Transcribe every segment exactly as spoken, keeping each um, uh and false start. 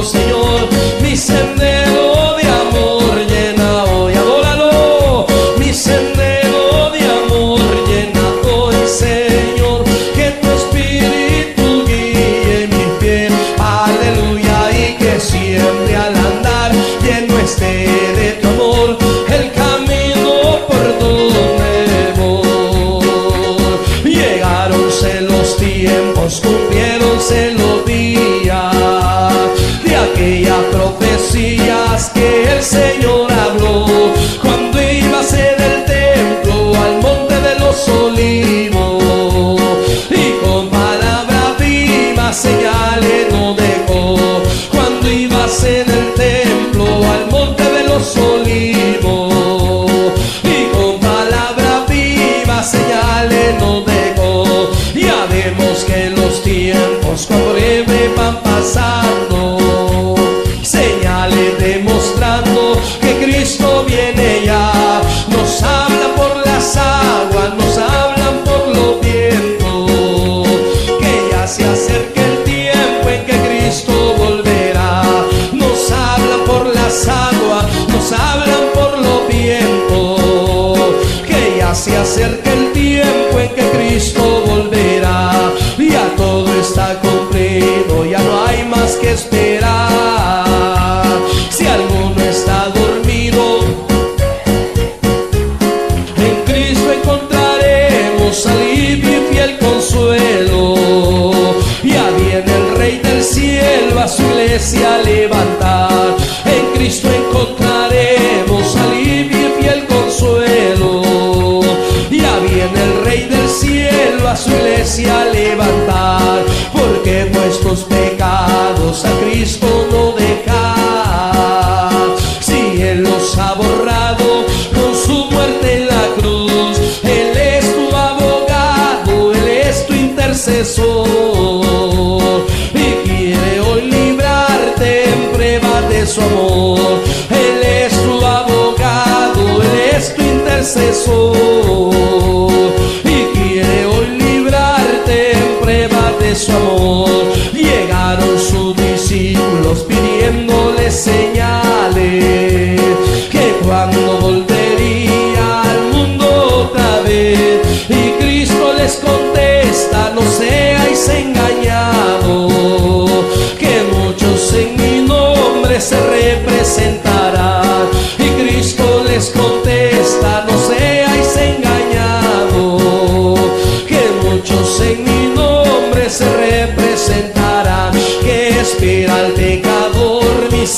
Señor, mi sendero de amor llena hoy, adóralo, mi sendero de amor llena hoy, Señor, que tu espíritu guíe mi pie, aleluya, y que siempre al andar lleno esté de tu amor el camino por donde voy. Llegaronse los tiempos, cumpliéronse los días de aquellas profecías que el Señor habló cuando iba a ser el templo al monte de los olivos, y con palabra viva señales no dejó cuando iba a ser el templo al monte de los olivos, y con palabra viva señales no dejó. Ya vemos que los tiempos con breve van pasando, señales demostrando que Cristo viene ya. Nos habla por las aguas, nos hablan por los vientos, que ya se acerca el tiempo en que Cristo volverá. Nos hablan por las aguas, nos hablan por los vientos, que ya se acerca el tiempo en que Cristo volverá. Ya todo está cumplido, ya no hay más que esperar. Si alguno está dormido, en Cristo encontraremos alivio y fiel consuelo. Ya viene el Rey del cielo a su iglesia a levantar. En Cristo encontraremos alivio y fiel consuelo. Ya viene el Rey del cielo a su iglesia a levantar, porque vuestros pecados a Cristo no dejar. Si Él los ha borrado con su muerte en la cruz, Él es tu abogado, Él es tu intercesor, y quiere hoy librarte en prueba de su amor. Él es tu abogado, Él es tu intercesor, y quiere hoy librarte en prueba de su amor. Llegaron sus discípulos pidiéndole señales, que cuando volvería al mundo otra vez, y Cristo les contesta: no seáis engañados, que muchos en mi nombre se representarán. Y Cristo les contesta: no seáis engañados, que muchos en mi nombre se representarán. Que espera al pecador, mi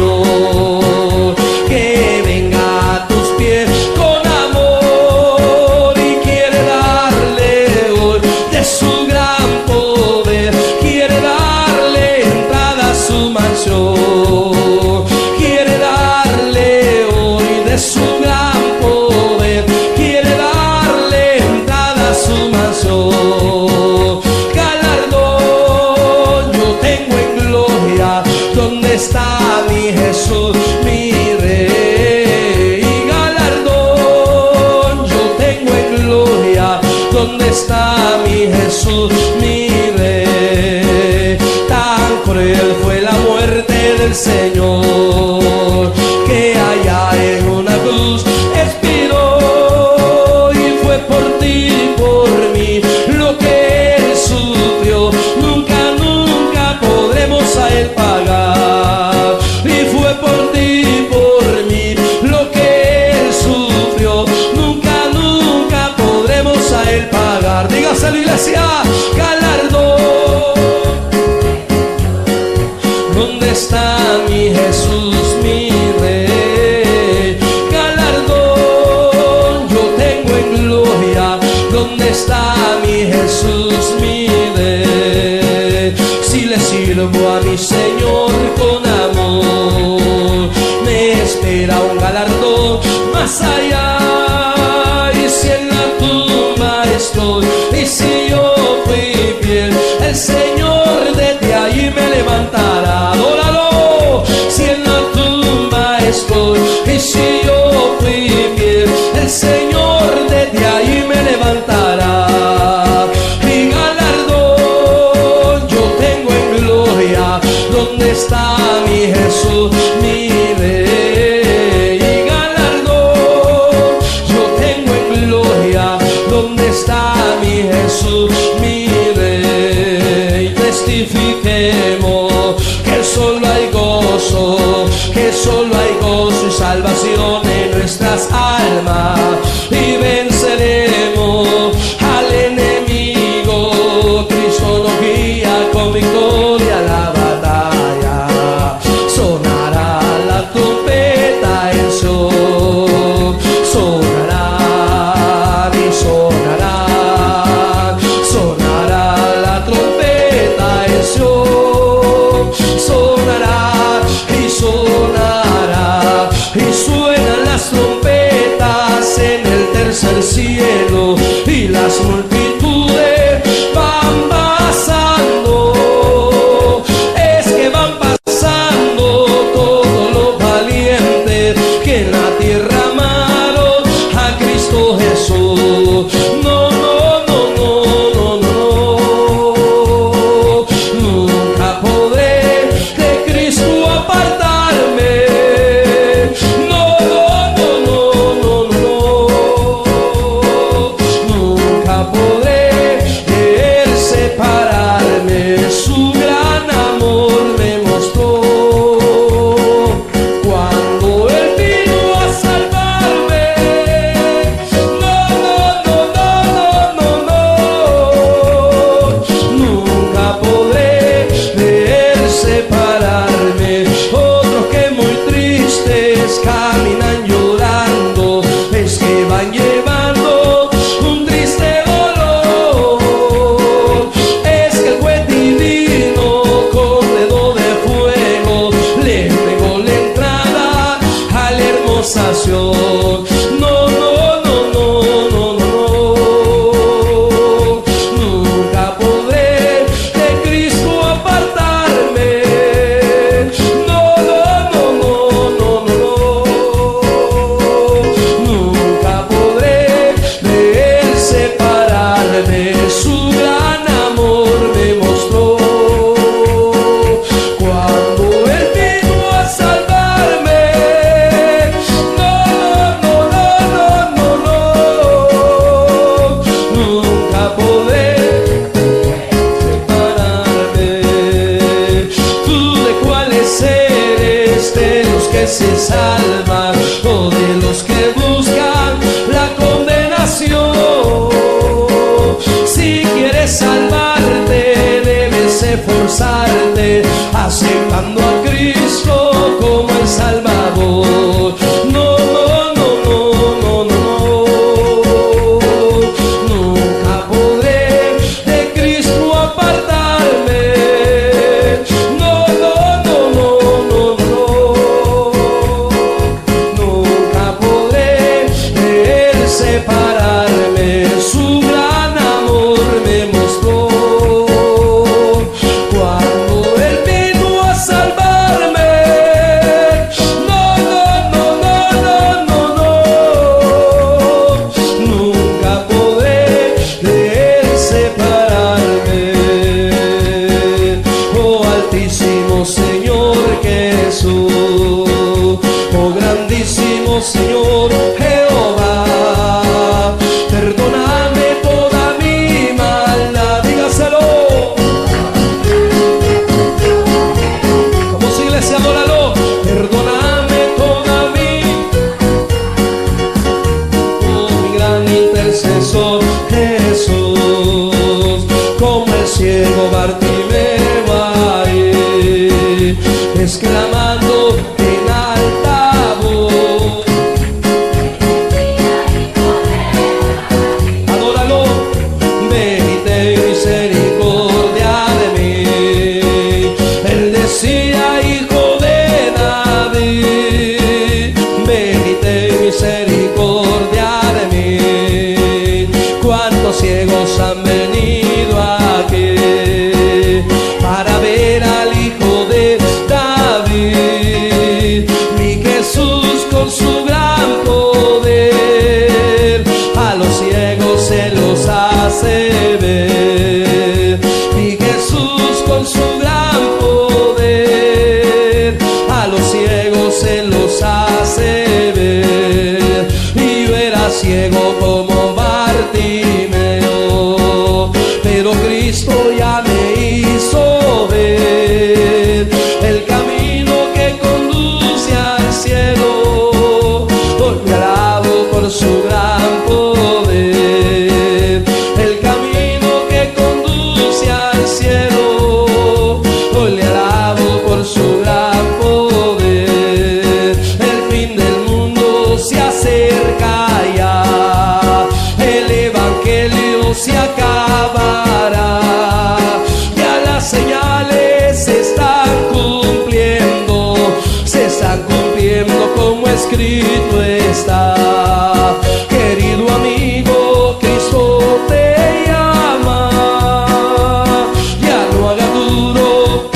Señor, que venga a tus pies con amor, y quiere darle hoy de su gran poder, quiere darle entrada a su mansión, quiere darle hoy de su gran poder, quiere darle entrada a su mansión. Galardón yo tengo en gloria, ¿dónde está mi Jesús, mi Rey? Y galardón yo tengo en gloria, ¿dónde está mi Jesús, mi Rey? Tan cruel fue la muerte del Señor, que allá en una cruz expiró, y fue por ti y por mí lo que Él sufrió. Nunca, nunca podremos a Él pagar, y fue por ti y por mí lo que Él sufrió. Nunca, nunca podremos a Él pagar. Dígaselo, iglesia. Galardón, ¿dónde está mi Jesús, mi Rey? Galardón yo tengo en gloria, ¿dónde está mi Jesús, mi Rey? Si le sirvo a mi Señor con amor, me espera un galardón más allá. Y si en la tumba estoy, y si yo fui fiel, el Señor desde ahí me levantará. Adóralo. Si en la tumba estoy, y si yo fui fiel, el Señor desde ahí me levantará. Mi galardón yo tengo en gloria, ¿dónde está mi que solo hay gozo y salvación en nuestras almas, y venceremos al enemigo. Cristo nos guía con victoria a la batalla. Sonará la trompeta en Sion, sonará y sonará, sonará la trompeta en Sion, sonará y sonará, y suenan las trompetas en el tercer cielo, y las multitudes van pasando. Es que van pasando todos los valientes que en la tierra amaron a Cristo Jesús. No, no, no, no, no, no, nunca podré de Cristo apartarme. No, no, no, no, no, no, nunca podré de Él separarme. Su gran amor me mostró cuando Él vino a salvarme. No, no, no, no, no, no, nunca podré de Él separarme. Otros que muy tristes caminan llorando, es que van llevando un triste dolor. Es que el juez divino con dedo de fuego le negó la entrada a la hermosa Sion. No, no, no, no, no, no, nunca podré de Cristo apartarme. No, no, no, no, no, no, nunca podré de Él separarme. Su gran amor me mostró cuando Él vino a salvarme. No, no, no, no, no, no, nunca podré separarme. ¿Tú de cuáles eres? ¿De los que se salvan o de los que buscan la condenación? Si quieres salvarte, debes esforzarte, aceptando a Cristo como el Salvador. No, no, no, no, no, no, nunca podré de Cristo apartarme. No, no, no, no, no, no, nunca podré de Él separarme. Su gran amor me mostró cuando Él vino a salvarme. No, no, no, no, no, no, no, nunca podré de Él separarme. Oh altísimo Señor Jesús, oh grandísimo Señor Jehová, perdóname toda mi maldad. Dígaselo. Como si iglesia, adóralo. Perdóname toda mi, oh mi gran intercesor Jesús, como el ciego Bartimeo ahí, exclamando en alta voz. escrito está. Querido amigo, Cristo te llama. Ya no hagas duro,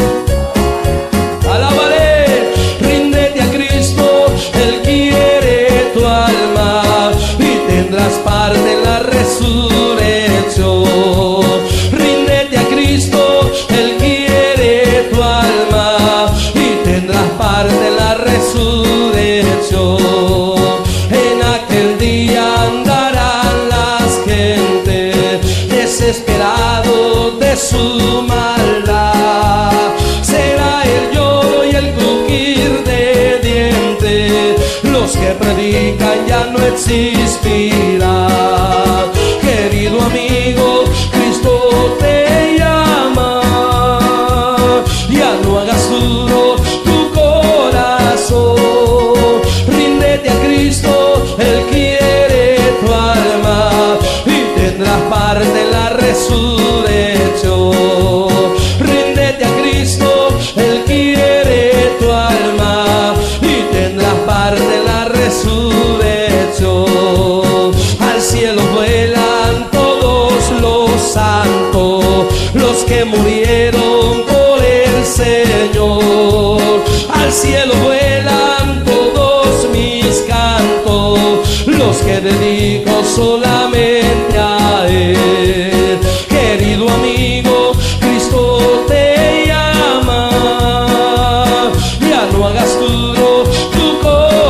alábale, ríndete a Cristo, Él quiere tu alma y tendrás parte en la resurrección. Ríndete a Cristo, Él quiere tu alma y tendrás parte en la resurrección. En aquel día andarán las gentes desesperados de su maldad. Será el lloro y el crujir de dientes, los que predican ya no existirán. Querido amigo, Cristo te llama. Ya no hagas duro tu corazón. Ríndete a Cristo, Él quiere tu alma y tendrás parte en la resurrección. Ríndete a Cristo, Él quiere tu alma y tendrás parte en la resurrección. Al cielo vuelan todos los santos, los que murieron por el Señor. Al cielo vuelan todos mis cantos, los que dedico solamente a Él. Querido amigo, Cristo te llama. Ya no hagas duro tu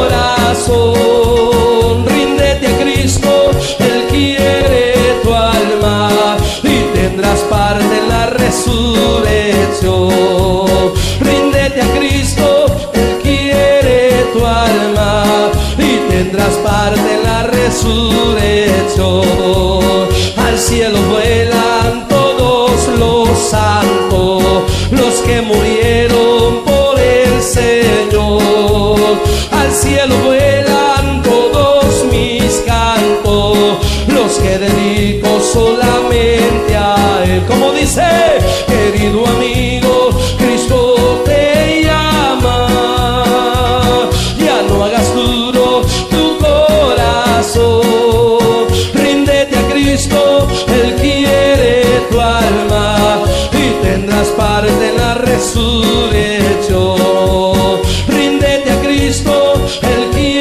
corazón. Ríndete a Cristo, Él quiere tu alma y tendrás parte en la resurrección. Ríndete a Cristo, Él quiere tu alma y tendrás parte en la resurrección. Al cielo vuelan todos los santos, los que murieron por el Señor. Al cielo vuelan todos mis cantos, los que dedico solamente a Él. Como dice, querido amigo, Cristo te llama. Ya no hagas duro tu corazón. Ríndete a Cristo, Él quiere tu alma y tendrás parte en la resurrección. Ríndete a Cristo, Él quiere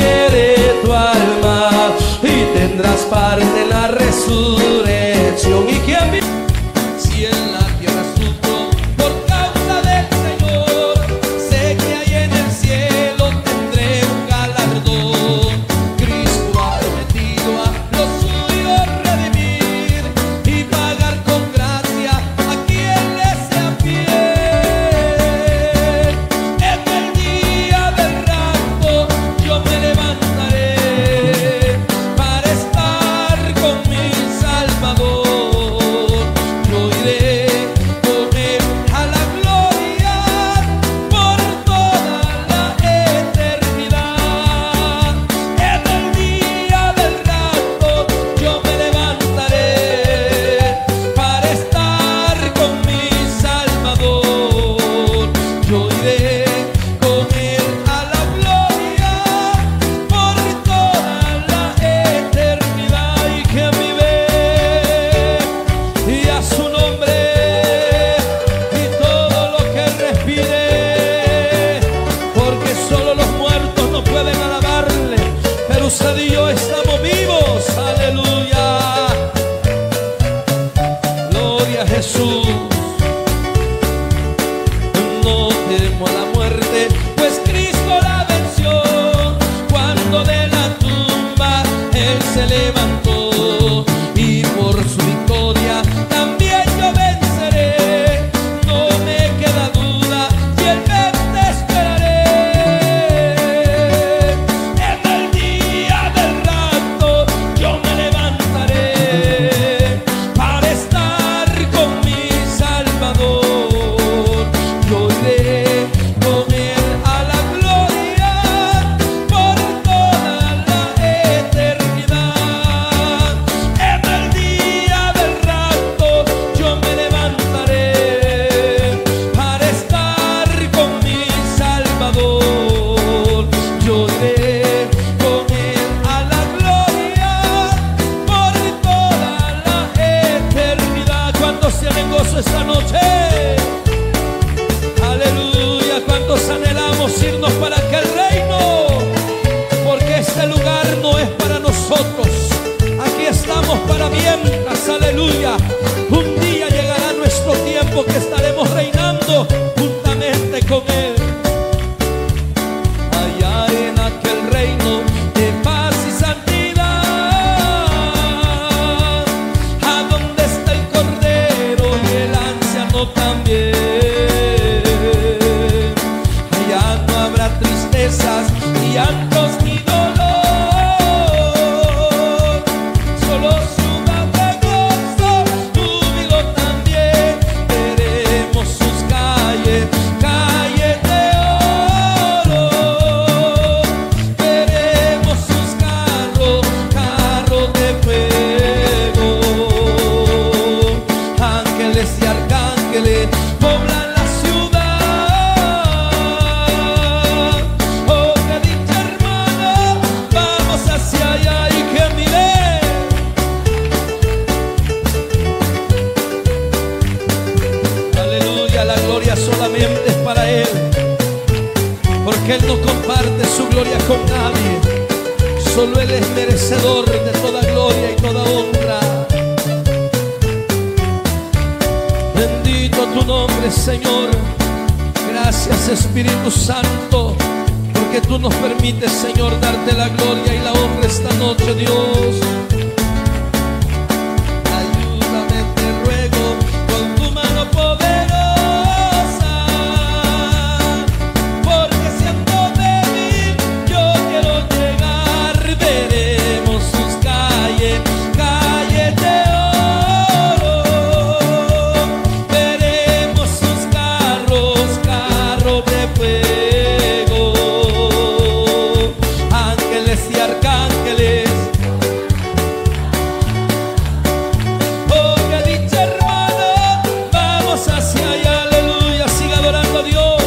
no comparte su gloria con nadie. Solo Él es merecedor de toda gloria y toda honra. Bendito tu nombre, Señor. Gracias, Espíritu Santo, porque tú nos permites, Señor, darte la gloria y la honra esta noche, Dios. Ayúdame, te ruego, con tu mano poderosa, porque siendo débil yo quiero llegar. Veremos sus calles, calles de oro. Veremos sus carros, carros de fuego. Ángeles y arcángeles. Oh, qué dicha, hermano. Vamos hacia allá, aleluya. Siga adorando a Dios.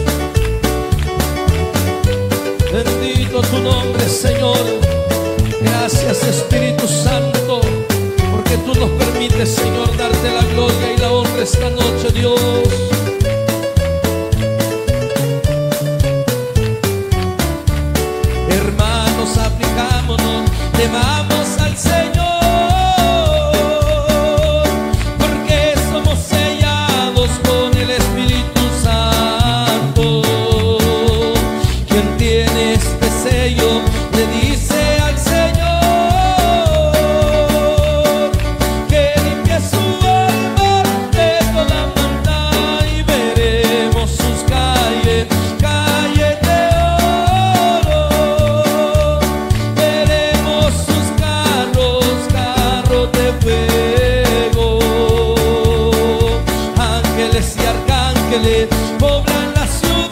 Bendito tu nombre, Señor. Gracias, Espíritu Santo, porque tú nos permites, Señor, darte la gloria y la honra esta noche, Dios. Hermanos, aplicámonos, temamos al Señor, porque somos sellados con el Espíritu Santo. Quien tiene este sello le dice al Señor que limpie su alma de toda maldad, y veremos sus calles, calles de oro. Veremos sus carros, carros de fuego. Ángeles y arcángeles poblan la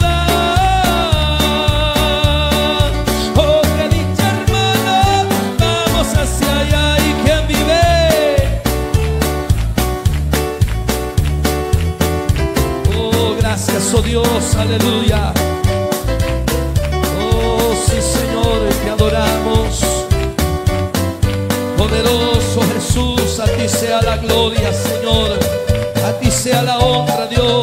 ciudad. Oh, qué dicha, hermano. Vamos hacia allá. ¿Y quién vive? Oh, gracias, oh Dios, aleluya. Oh, sí, Señor, te adoramos. Poderoso Jesús, a ti sea la gloria, Señor. A ti sea la honra, Dios.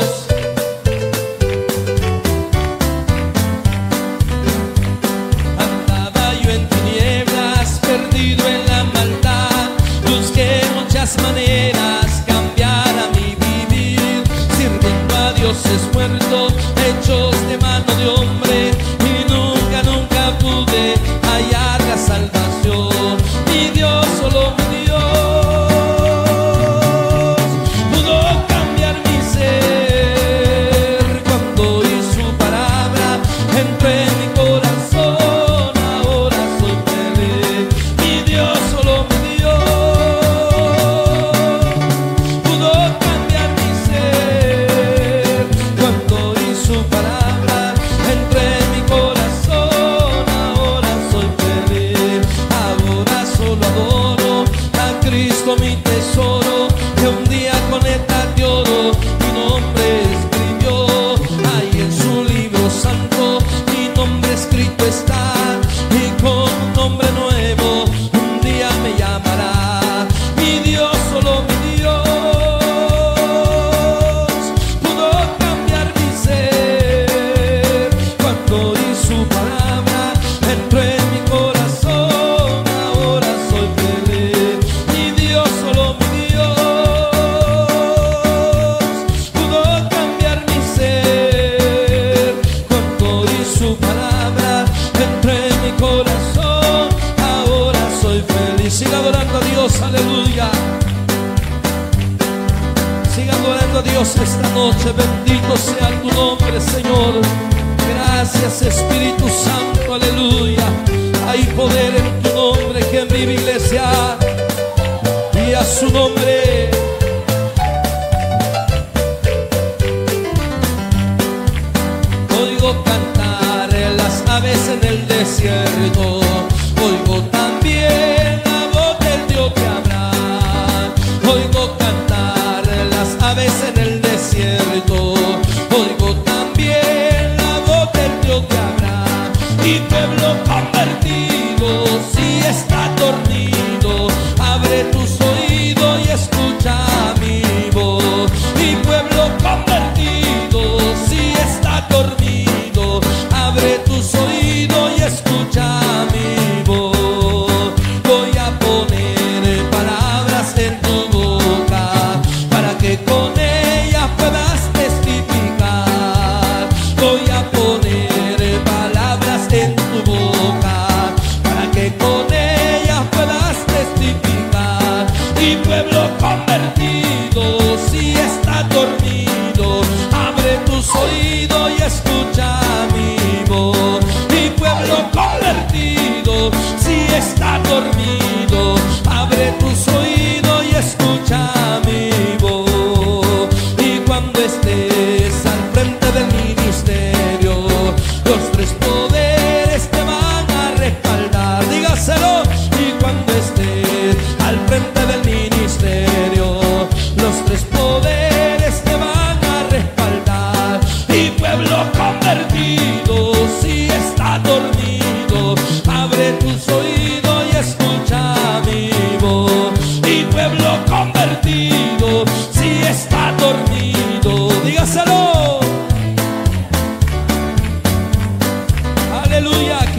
Andaba yo en tinieblas, perdido en la maldad. Busqué muchas maneras cambiar a mi vivir, sirviendo a dioses muertos, hechos de mano de hombre, y nunca, nunca pude hallar la salvación. Mi Dios, solo mi Dios, pudo cambiar mi ser cuando oí su palabra, entró en mi corazón. Ahora soy feliz. Mi Dios, solo mi Dios, pudo cambiar mi ser cuando oí su palabra, entró en mi corazón. Ahora soy feliz. Ahora solo adoro a Cristo, mi tesoro, que un día con esta de oro mi nombre escribió. Ahí en su libro santo mi nombre escrito está, y con un nombre nuevo un día me llamará. Mi Dios, solo mi Dios, pudo cambiar mi ser cuando oí su palabra, entró en mi corazón. Ahora soy feliz. Mi Dios, solo mi Dios, pudo cambiar mi ser cuando oí su palabra, entró en mi corazón. Ahora soy feliz. Siga adorando a Dios, aleluya. Siga adorando a Dios esta noche. Bendito sea tu nombre, Señor. Gracias, Espíritu Santo, aleluya. Hay poder en tu nombre, que en vive, iglesia, y a su nombre. Oigo cantar las aves en el desierto, oigo también la voz del Dios que Abraham. Oigo cantar las aves en el desierto, oigo también la voz del Dios que Abraham. Y pueblo convertido, si está dormido, abre tus oídos y escucha mi voz. Y pueblo convertido, si está dormido, abre tus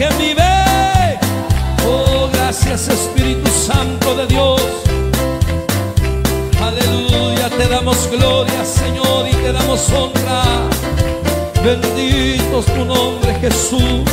quien vive. Oh, gracias Espíritu Santo de Dios. Aleluya, te damos gloria, Señor, y te damos honra. Bendito es tu nombre, Jesús.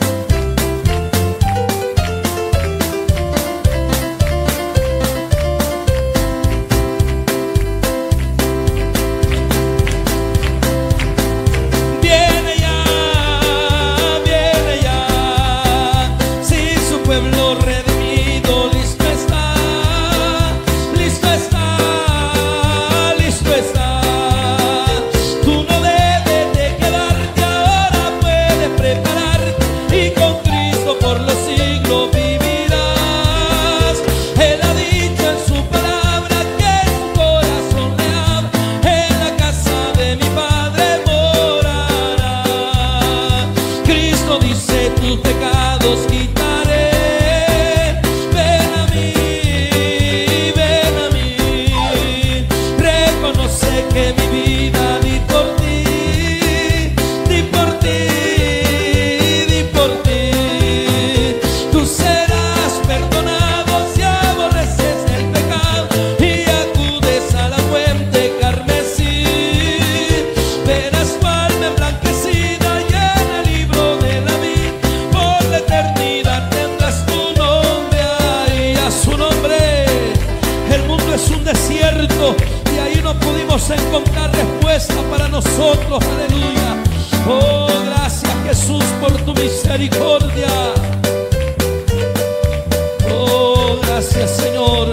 Y ahí no pudimos encontrar respuesta para nosotros, aleluya. Oh, gracias Jesús por tu misericordia. Oh, gracias Señor.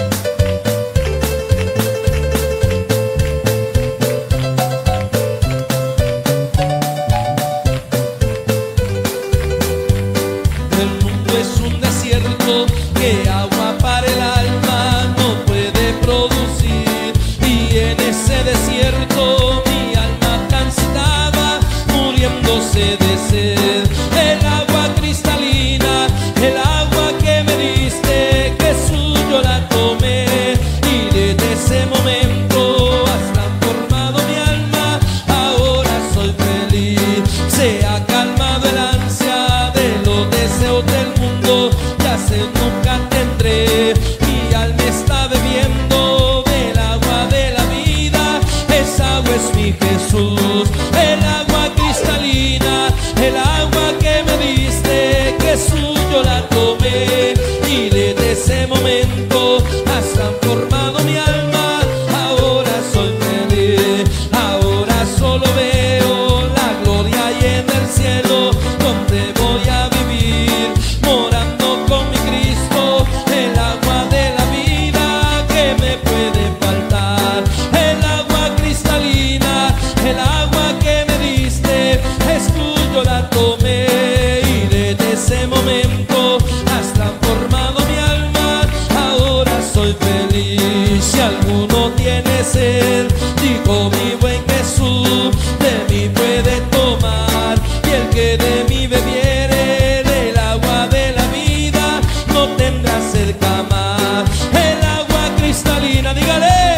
El mundo es un desierto que agua para el alma no puede producir, y en ese desierto mi alma cansada muriéndose de sed. El agua cristalina, el agua que me diste, Jesús, yo la tomé, y desde ese momento has transformado mi alma. Ahora soy feliz, se ha calmado el ansia de los deseos del mundo. Ya sé nunca tendré, mi alma está bebiendo del agua de la vida. Esa agua es mi Jesús, el agua cristalina, el agua que me diste, Jesús, yo la tomé, y desde ese momento has transformado mi alma. Ahora soy feliz, ahora solo veo la gloria y en el cielo donde voy a vivir, morando con mi Cristo. El agua de la vida que me puede faltar, el agua cristalina, el agua que me diste, Jesús, yo la tomé, y desde ese momento has transformado mi alma. Ahora soy feliz. Si alguno tiene sed, dijo mi buen Jesús, de mí puede tomar, y el que de mí bebiere del agua de la vida no tendrá sed jamás. El agua cristalina, dígale.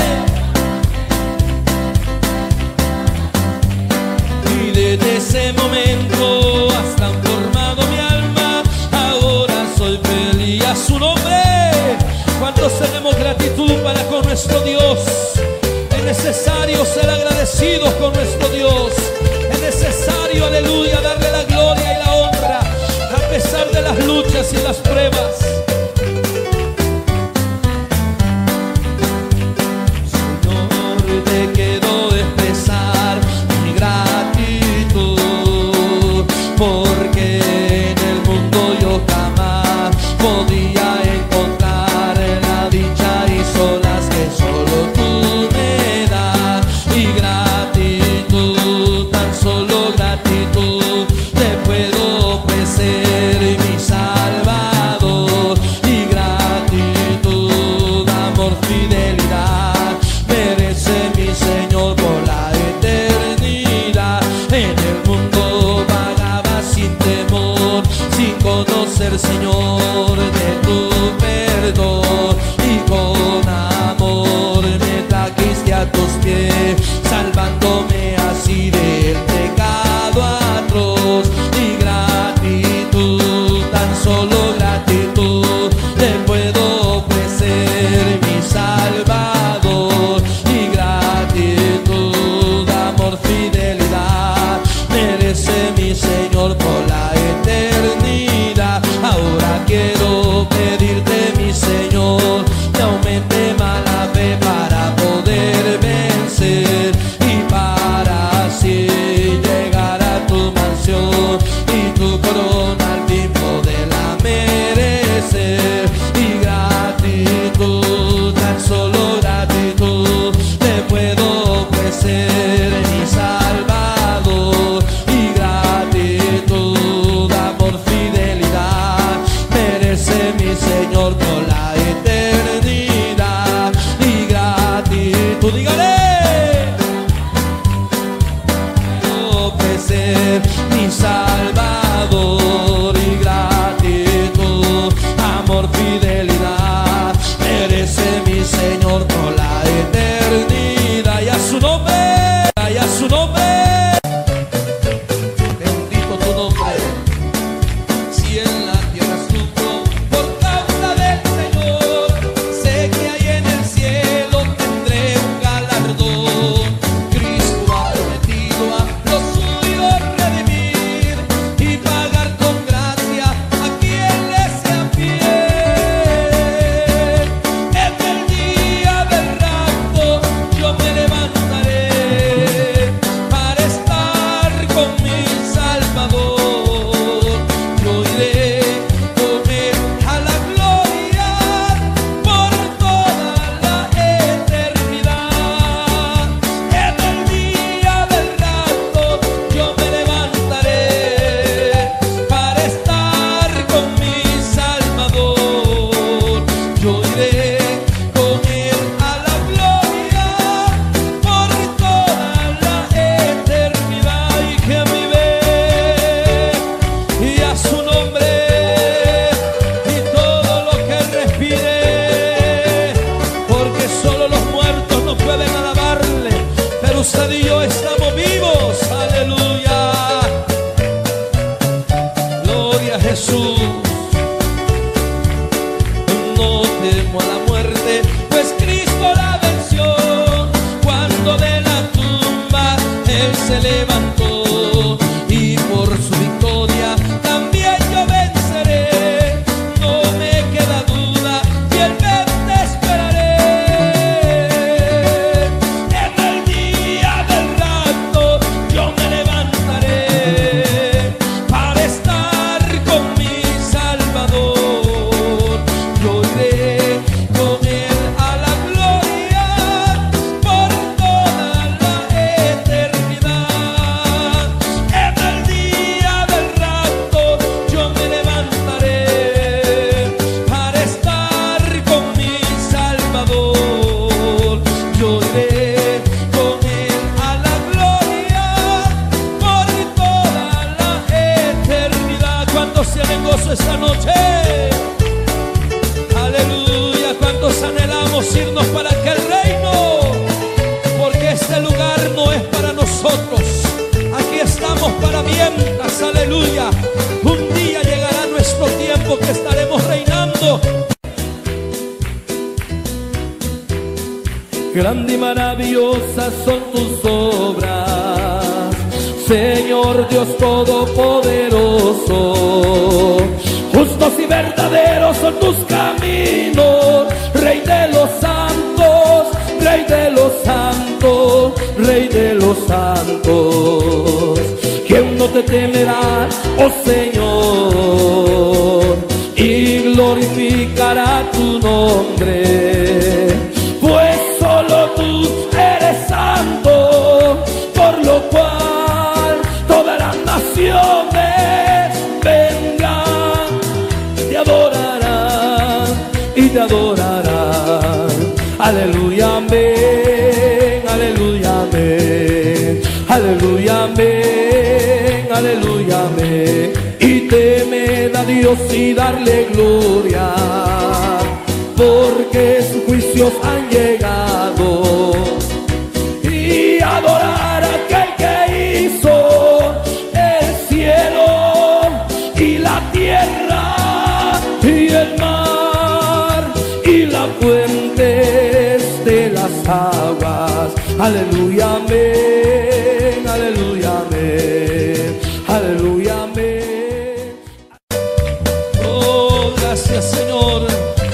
Y desde ese momento has transformado mi alma. Ahora soy feliz. A su nombre. ¿Cuántos tenemos gratitud para con nuestro Dios? Es necesario ser agradecidos con nuestro Dios. Es necesario, aleluya, darle la gloria y la honra a pesar de las luchas y las pruebas. Señor, te quiero expresar mi gratitud, porque en el mundo yo jamás podía encontrar la dicha y solas que solo tú me das. Y gratitud, tan solo gratitud, te puedo ofrecer, mi Salvador. Y gratitud, amor, fidelidad, merece mi Señor por la eternidad. En el mundo vagaba sin temor, sin conocer, Señor, de tu perdón, y con amor me trajiste a tus pies, salvándome así del pecado atroz. Y gratitud, Jesús. No temo a la muerte, pues Cristo la venció. Cuando de la tumba Él se levantó, y por su victoria también yo venceré. No me queda duda, y Él me te esperaré. En el día del rapto yo me levantaré para estar con mi Salvador. Yo iré con Él a la gloria por toda la eternidad. En el día del rapto yo me levantaré para estar con mi Salvador. Yo iré con Él a la gloria por toda la eternidad. ¿Cuántos tienen gozo esta noche? Aleluya. ¿Cuántos anhelamos irnos para aquel reino? Porque este lugar no es para nosotros. Aquí estamos para mientras. Aleluya. Un día llegará nuestro tiempo que estaremos reinando. Grande y maravillosas son tus obras, Señor Dios Todopoderoso. Justos y verdaderos son tus caminos, Rey de los santos, Rey de los santos, Rey de los santos. ¿Quién no te temerá, oh Señor, y glorificará tu nombre? Pues solo tú eres santo, por lo cual todas las naciones vengan, te adorarán y te adorarán. Aleluya, amén, aleluya, amén, aleluya, amén, aleluya, amén. Y temed a Dios y darle gloria, porque sus juicios han llegado. Y adorar a aquel que hizo el cielo y la tierra y el mar y las fuentes de las aguas. Aleluya, amén, aleluya, amén, aleluya, amén. Oh, gracias, Señor.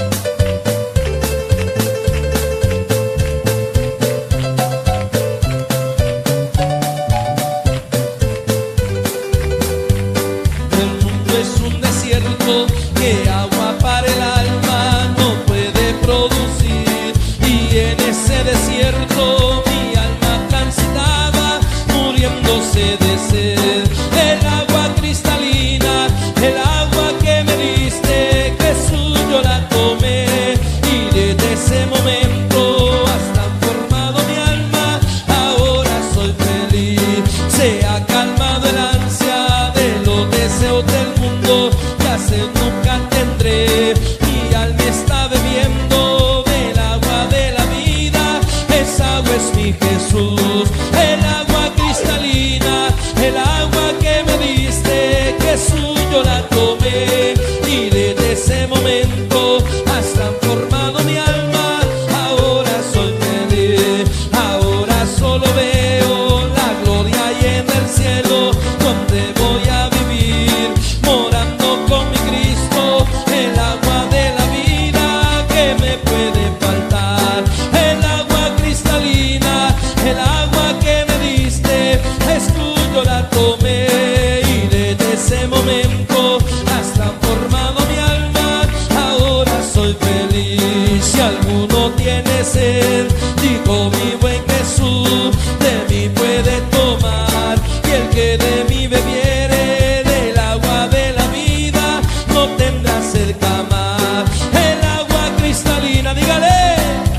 Que agua para el alma no puede producir, y en ese desierto mi alma transitaba, muriéndose de sed. El agua cristalina, el agua que me diste, Jesús, yo la tomé, y desde ese momento has transformado mi alma. Ahora soy feliz, se ha calmado el ansia de los deseos del mundo. Nunca tendré, mi alma está bebiendo del agua de la vida. Esa agua es mi Jesús, el agua cristalina, el agua que me diste, Jesús, yo la tomé, y desde ese momento has transformado mi alma. Ahora soy feliz, ahora solo veo la gloria y en el cielo donde voy a vivir, morando con mi Cristo, el agua de la vida que me puede faltar. El agua cristalina, el agua que me diste, Jesús, yo la tomé, y desde ese momento has transformado mi alma. Ahora soy feliz. Si alguno tiene sed, dijo mi buen Jesús, de mí puede tomar, y el que de mí bebiere del agua de la vida no tendrá sed jamás. El agua cristalina, dígale.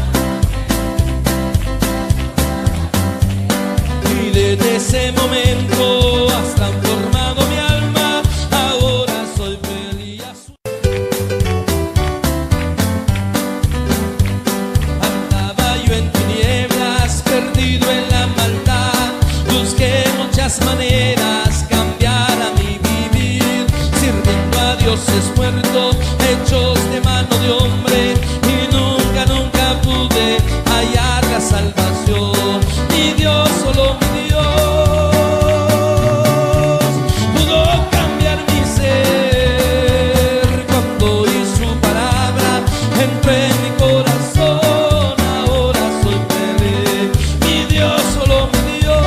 Y desde ese momento has transformado mi alma. Ahora soy feliz. dioses muertos, hechos de mano de hombre, y nunca, nunca pude hallar la salvación. Mi Dios, solo mi Dios, pudo cambiar mi ser cuando oí su palabra, entró en mi corazón, ahora soy feliz. Mi Dios, solo mi Dios,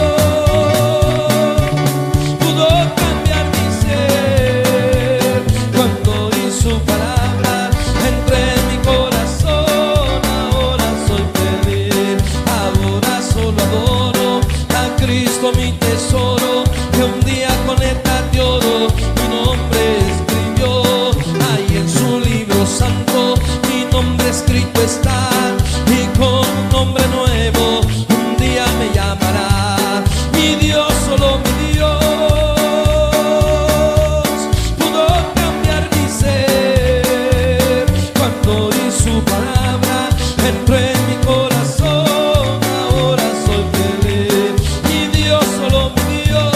pudo cambiar mi ser cuando oí su palabra, entró en mi corazón, ahora soy feliz. Ahora solo adoro a Cristo mi tesoro, que un día con étal de oro mi nombre escribió. Ahí en su libro santo mi nombre escrito está, y con un nombre nuevo un día me llamará. Mi Dios, solo mi Dios, pudo cambiar mi ser cuando oí su palabra, entró en mi corazón, ahora soy feliz. Mi Dios, solo mi Dios,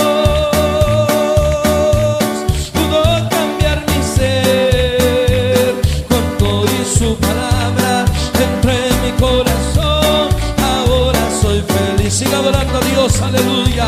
pudo cambiar mi ser cuando oí su palabra, entró en mi corazón, ahora soy feliz. Siga adorando a Dios, aleluya.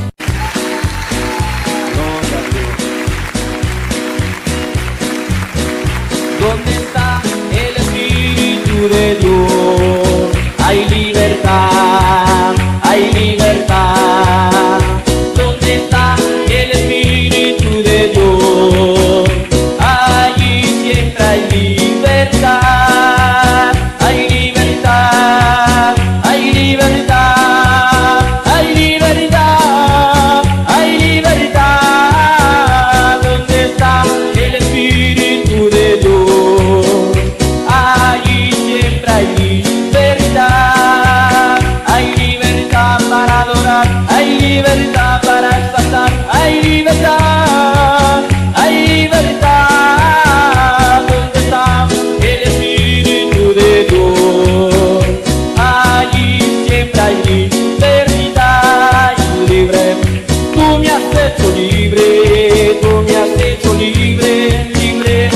¿Dónde está el Espíritu de Dios? Hay libertad, hay libertad. ¿Dónde está el Espíritu de Dios? Allí siempre hay libertad, hay libertad, hay libertad, hay libertad, hay libertad. ¿Dónde está el Espíritu de Dios? Allí siempre hay libertad, hay libertad para adorar, hay libertad para exaltar, hay libertad, hay libertad. ¿Dónde está el Espíritu de Dios? Allí siempre hay libertad, y libre. Tú me has hecho libre, tú me has hecho libre, libre,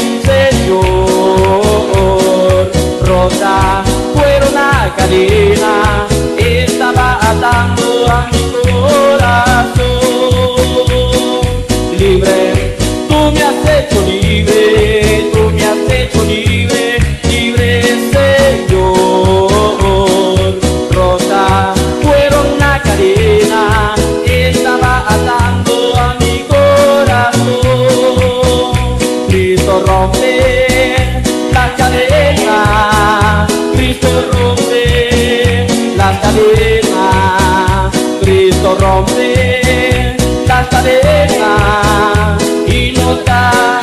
Señor. Rota fuera una cadena, estaba atando a mi corazón. Libre, tú me has hecho libre, tú me has hecho libre, libre, Señor. Rota fuera una cadena, estaba atando a mi corazón. Cristo rompe las cadenas, Cristo rompe las cadenas, Cristo rompe las cadenas y nos da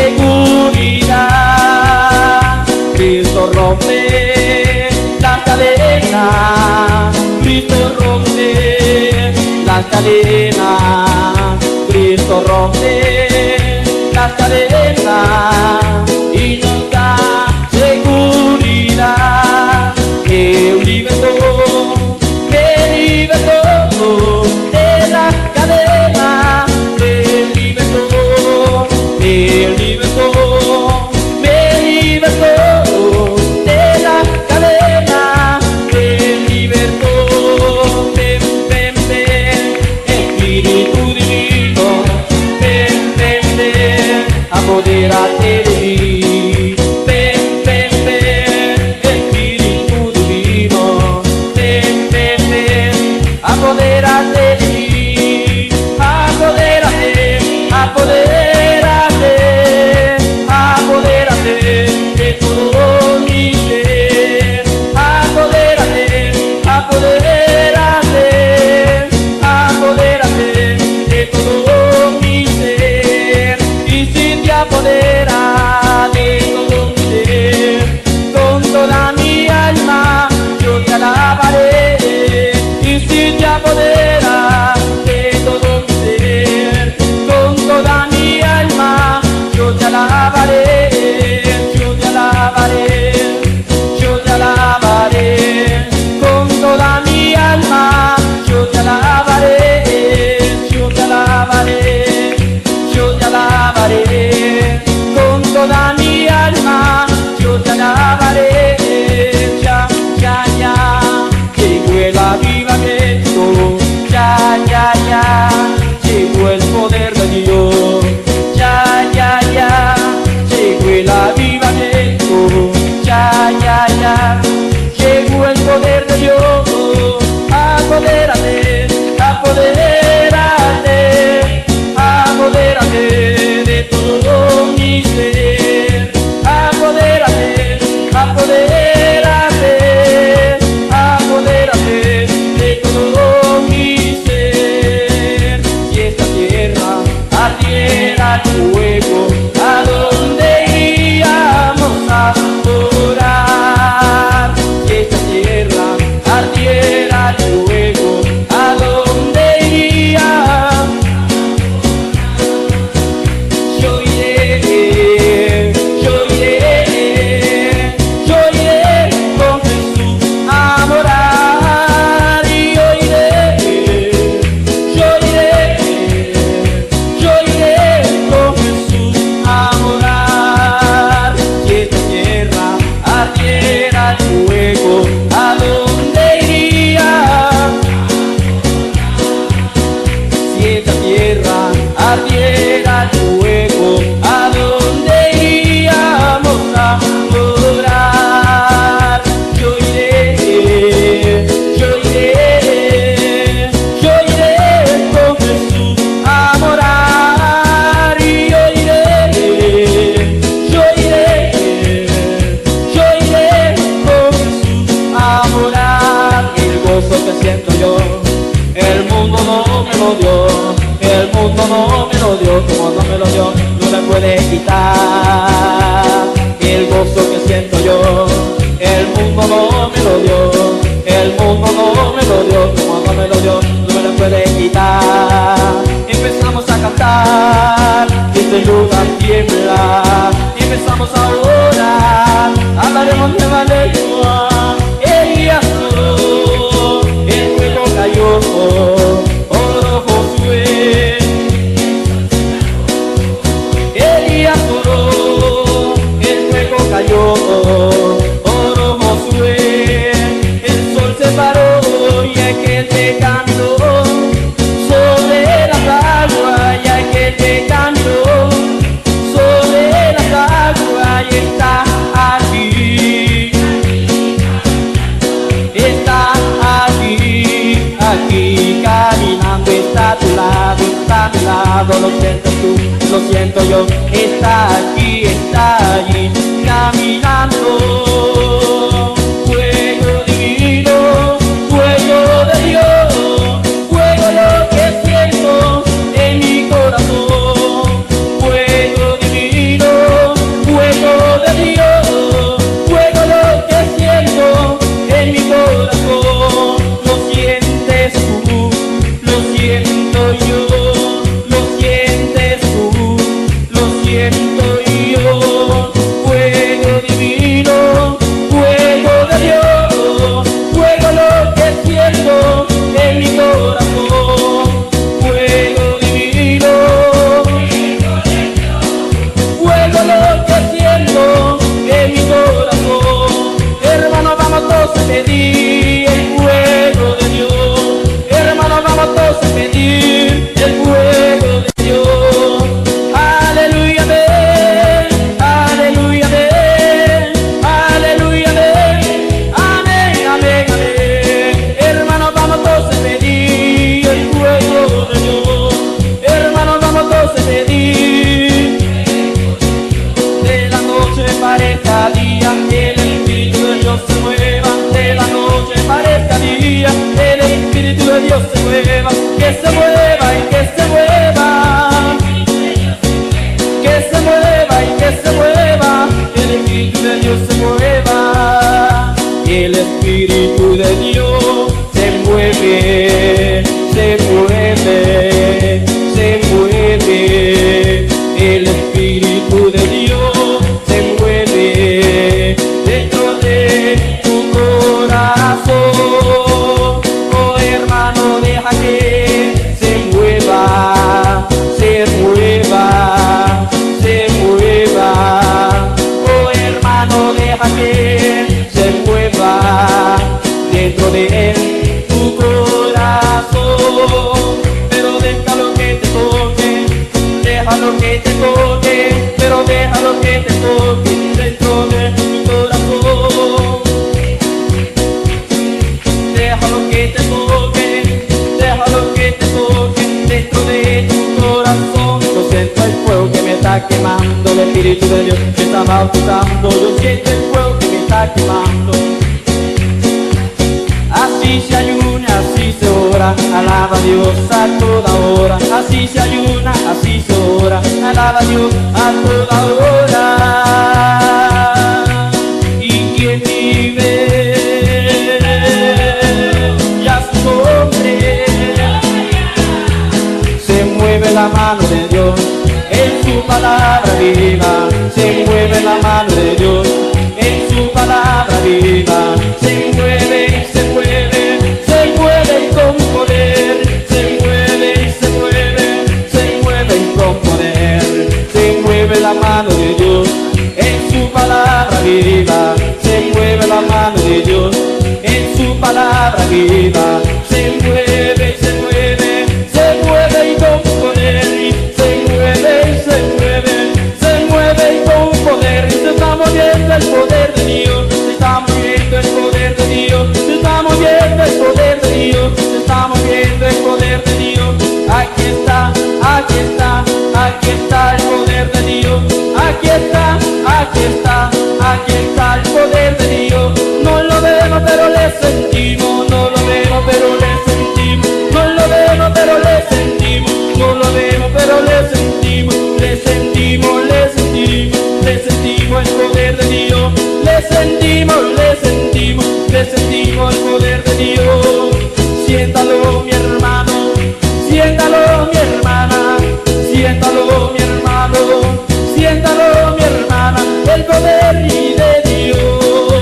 seguridad. Cristo rompe las cadenas, Cristo rompe las cadenas, Cristo rompe las cadenas y nos da seguridad. Que libertó, que libertó de las cadenas, que libertó, que libertó, me libertó de las cadenas, que libertó. Ven, ven, ven, Espíritu divino, ven, ven, ven, apodérate de mí. Ven, ven, ven, Espíritu divino, ven, ven, ven, apodérate de mí. Apodérate, apodérate, apodérate de todo mi ser. Apodérate, apodérate, apodérate de todo mi ser. Y si te apoderas de todo mi ser, con toda mi alma yo te alabaré. Y si te apoderas de todo mi ser, con toda mi alma yo te alabaré, yo te alabaré, yo te alabaré. Con toda mi alma yo te alabaré, yo te alabaré, yo te alabaré. toda mi alma yo te alabaré. Ya, ya, ya, llegó el avivamiento. Ya, ya, ya, llegó el poder de Dios. Ya, ya, ya, llegó el avivamiento. Ya, ya, ya, llegó el poder de Dios. Apodérate, apodérate, apodérate de todo mi ser. Apodérate, apodérate, apodérate de todo mi ser. Si esta tierra ardiera el fuego, ¿a dónde iríamos a adorar? Si esta tierra ardiera el fuego, ¿a dónde iría? Yo iré, yo iré, yo iré con Jesús a morar. Y yo iré, yo iré, yo iré con Jesús a morar. Si esta tierra ardiera el fuego, ¿a dónde iría? Si esta tierra ardiera el fuego, ¿a dónde iríamos a adorar? Yo iré, yo iré, yo iré con Jesús a morar. Y yo iré, yo iré, yo iré con Jesús a morar. El gozo que siento yo, el mundo no me lo dio. El mundo no me lo dio, como no me lo dio, no me puede quitar. El gozo que siento yo, el mundo no me lo dio. El mundo no me lo dio, como no me lo dio, no me lo puede quitar. Empezamos a cantar, y este lugar tiembla. Empezamos a orar, hablaremos nueva lengua. Elías oró, el fuego cayó. Oró Josué, Elías oró, el fuego cayó. Oró Josué, el sol se paró y aquel que caminó sobre las aguas, y aquel que caminó sobre las aguas y está aquí, está aquí, aquí caminando, está a tu lado, está a mi lado. Lo siento tú, lo siento yo, está aquí, está allí, caminando. Fuego divino, fuego de Dios, fuego lo que siento en mi corazón. Fuego divino, fuego de Dios, fuego lo que siento en mi corazón. Lo sientes tú, lo siento yo, lo sientes tú, lo siento yo. Fuego divino, fuego de Dios, fuego lo que siento en mi corazón. Fuego divino, fuego lo que siento en mi corazón. Hermano, vamos todos a pedir el fuego de Dios. Hermano, vamos todos a pedir el fuego de Dios. Aleluya, amén, aleluya, amén, aleluya, amén, amén, amén, amén. Hermano, vamos todos a pedir el fuego de Dios. Hermano, vamos todos a pedir. De la noche parezca día, el Espíritu de Dios se mueva. De la noche parezca día, el Espíritu de Dios se mueva. Que se mueva y que se mueva, que se mueva y que se mueva. El Espíritu de Dios se mueva. El Espíritu de Dios se mueve, se mueve, se mueve. El Espíritu de Dios se mueve dentro de tu corazón. Oh hermano, deja que se mueva, se mueva, se mueva. Santo, el Espíritu de Dios me está bautizando. Yo siento el fuego que me está quemando. Así se ayuna, así se ora, alaba a Dios a toda hora. Así se ayuna, así se ora, alaba a Dios a toda hora. Y quien vive y a su nombre, se mueve la mano de Dios, en su palabra viva. Se mueve la mano de Dios, en su palabra viva. Se mueve, se mueve, se mueve con poder. Se mueve, se mueve, se mueve con poder. Se mueve la mano de Dios, en su palabra viva. Se mueve la mano de Dios, en su palabra viva. Se mueve, se mueve, se mueve y con poder. Se mueve, se mueve, se mueve y con poder. Se está moviendo el poder de Dios. Se está moviendo el poder de Dios. Se está moviendo el poder de Dios. Se está moviendo el poder de Dios. Aquí está, aquí está, aquí está el poder de Dios. Aquí está, aquí está, aquí está el poder de Dios. No lo vemos pero le sentimos. No lo vemos pero le sentimos. No lo vemos pero le sentimos. No lo vemos pero le sentimos. Le sentimos, le sentimos. Le sentimos el poder de Dios. Le sentimos, le sentimos. Le sentimos el poder de Dios. Siéntalo mi hermano, siéntalo mi hermana, siéntalo mi hermano, siéntalo mi hermana. El poder y de Dios,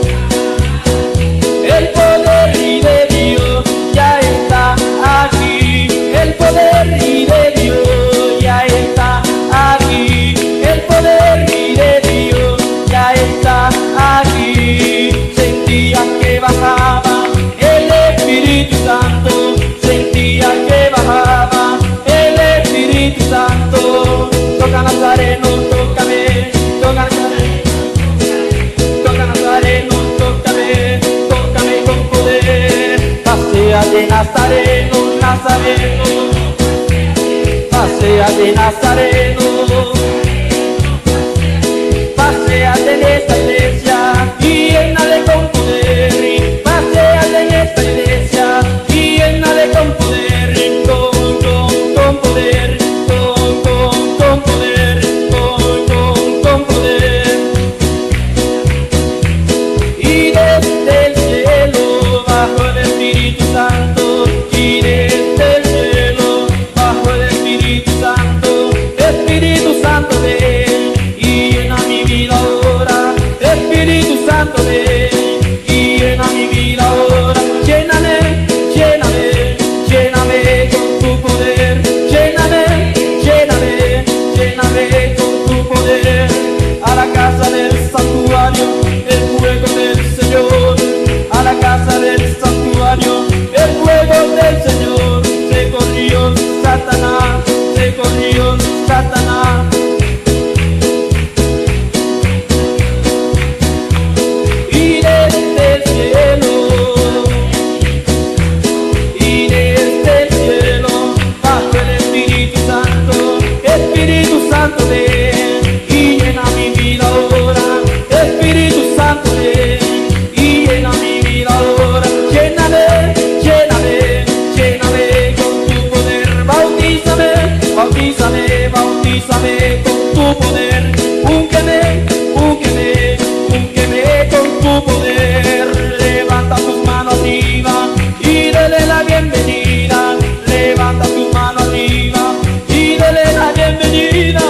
el poder y de Dios ya está aquí. El poder y de Dios ya está aquí. El poder y de Dios ya está aquí. Sentía que bajaba el Espíritu Santo. Sentía que bajaba el Espíritu Santo. Toca Nazareno, tócame, toca Nazareno, toca Nazareno, tócame, tócame con poder. Paséate Nazareno, Nazareno, paséate Nazareno, paséate en esta iglesia y llénale con poder. Paséate en esta iglesia y llénale con poder, con, con, con poder, con, con, con poder, con, con, con poder. Y desde el cielo bajo el Espíritu Santo. Y desde el cielo bajo el Espíritu Santo. Espíritu Santo ven y llena mi vida ahora. Espíritu Santo ven y llena mi vida ahora. Lléname, lléname, lléname con tu poder. Lléname, lléname, lléname con tu poder. A la casa del santuario, el fuego del Señor. A la casa del santuario, el fuego del Señor. Se corrió Satanás, se corrió Satanás. Y desde el cielo, y desde el cielo, bajo el Espíritu Santo. Espíritu Santo ven y llena mi vida ahora. Espíritu Santo ven y llena mi vida ahora. Lléname, lléname, lléname con tu poder. Bautízame, bautízame, bautízame con tu poder. Únqueme, únqueme, únqueme con tu poder. Levanta tus manos arriba y dale la bienvenida. Levanta tus manos arriba y dale la bienvenida.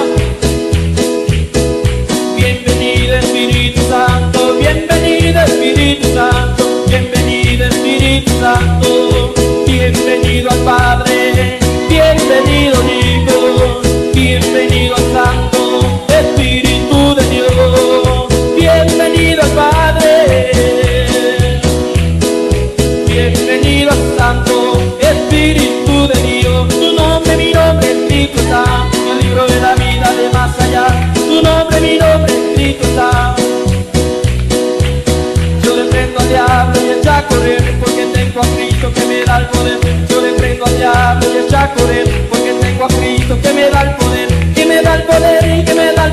Bienvenido Espíritu Santo, bienvenido Espíritu Santo, bienvenido Espíritu Santo. Bienvenido al Padre, bienvenido al Hijo, bienvenido al Santo Espíritu de Dios. Bienvenido al Padre, bienvenido al Santo Espíritu de Dios. Tu nombre, mi nombre escrito está en el libro de la vida de más allá. Tu nombre, mi nombre escrito está. Yo le prendo al diablo y echa a correr, porque tengo a Cristo que me da el poder. Yo le prendo al diablo y echa a correr, porque tengo a Cristo que me da el poder, que me da el poder y que me da el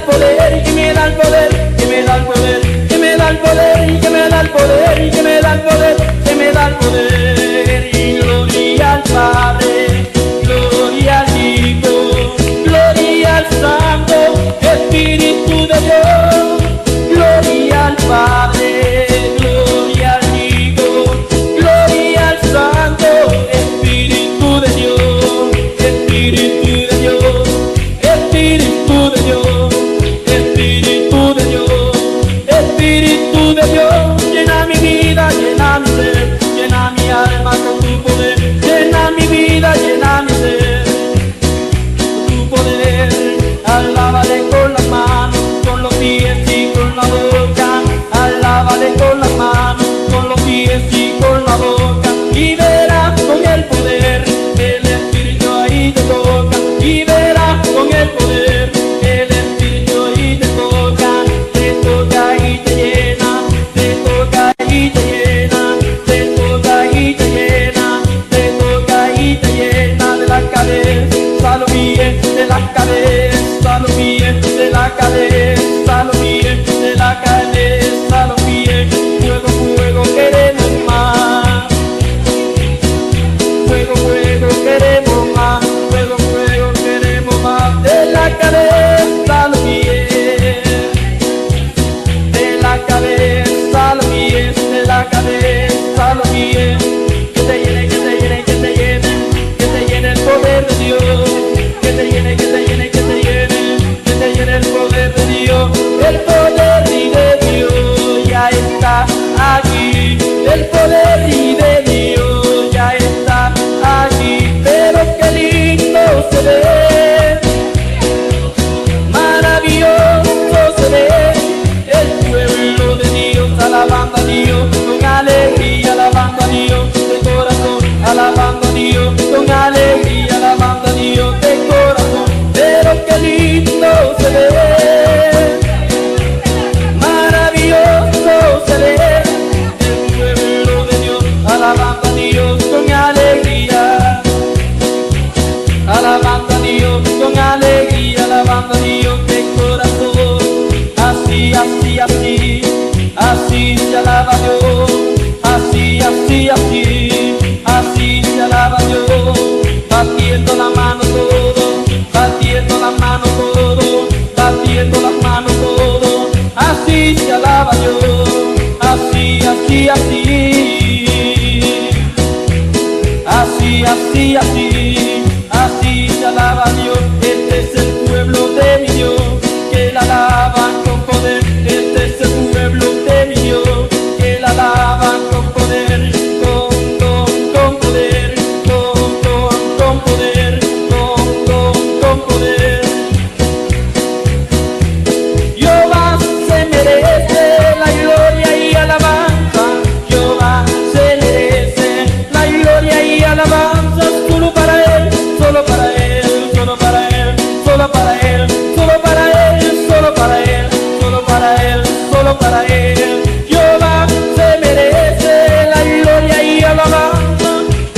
para Él. Jehová se merece la gloria y alabanza,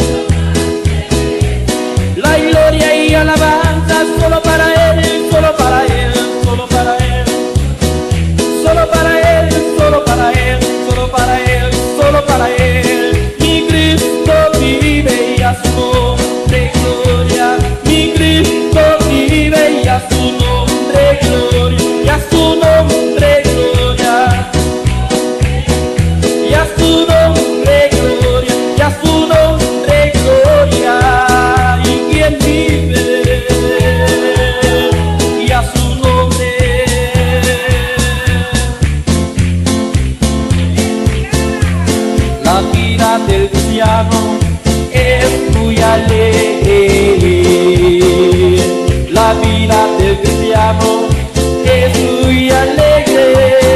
la gloria y alabanza solo para Él, solo para Él, solo para Él, solo para Él, solo para Él, solo para Él, solo para Él. Mi Cristo vive y a su nombre gloria, mi Cristo vive y a su nombre gloria, y a su nombre gloria, y a su nombre gloria, y a su nombre gloria. Y quien vive y a su nombre. La vida del cristiano es muy alegre, la vida del cristiano es muy alegre,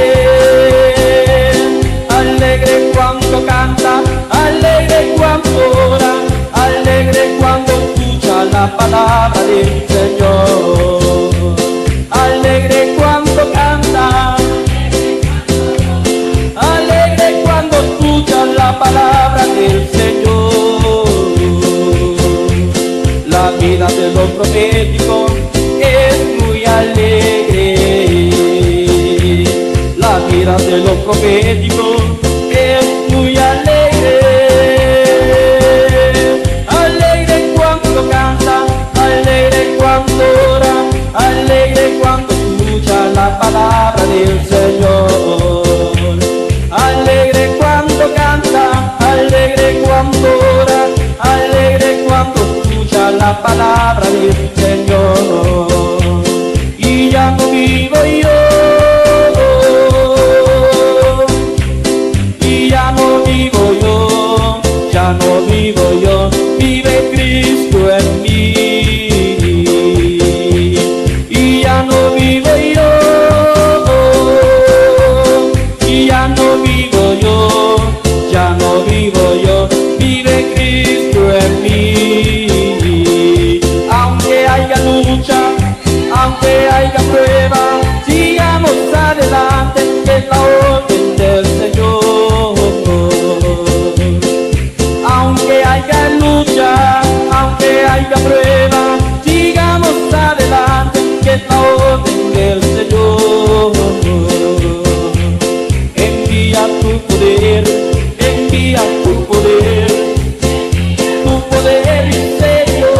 alegre cuando canta, alegre cuando ora, alegre cuando escucha la palabra del Señor, alegre cuando canta, alegre cuando escucha la palabra del Señor. La vida de los proféticos es muy alegre, la vida de los proféticos es muy alegre, alegre cuando canta, alegre cuando ora, alegre cuando escucha la palabra del Señor, alegre cuando canta, alegre cuando ora, alegre cuando escucha la palabra del Señor. Y ya no vivo yo, y ya no vivo yo, ya no vivo yo, vive Cristo en mí. Y ya no vivo yo, y ya no vivo yo, ya no vivo yo, vive Cristo en mí. Aunque haya lucha, aunque haya prueba, sigamos adelante, que es la orden del Señor. Aunque haya lucha, aunque haya prueba, sigamos adelante, que es la orden del Señor. Envía tu poder, envía tu poder, tu poder, Señor.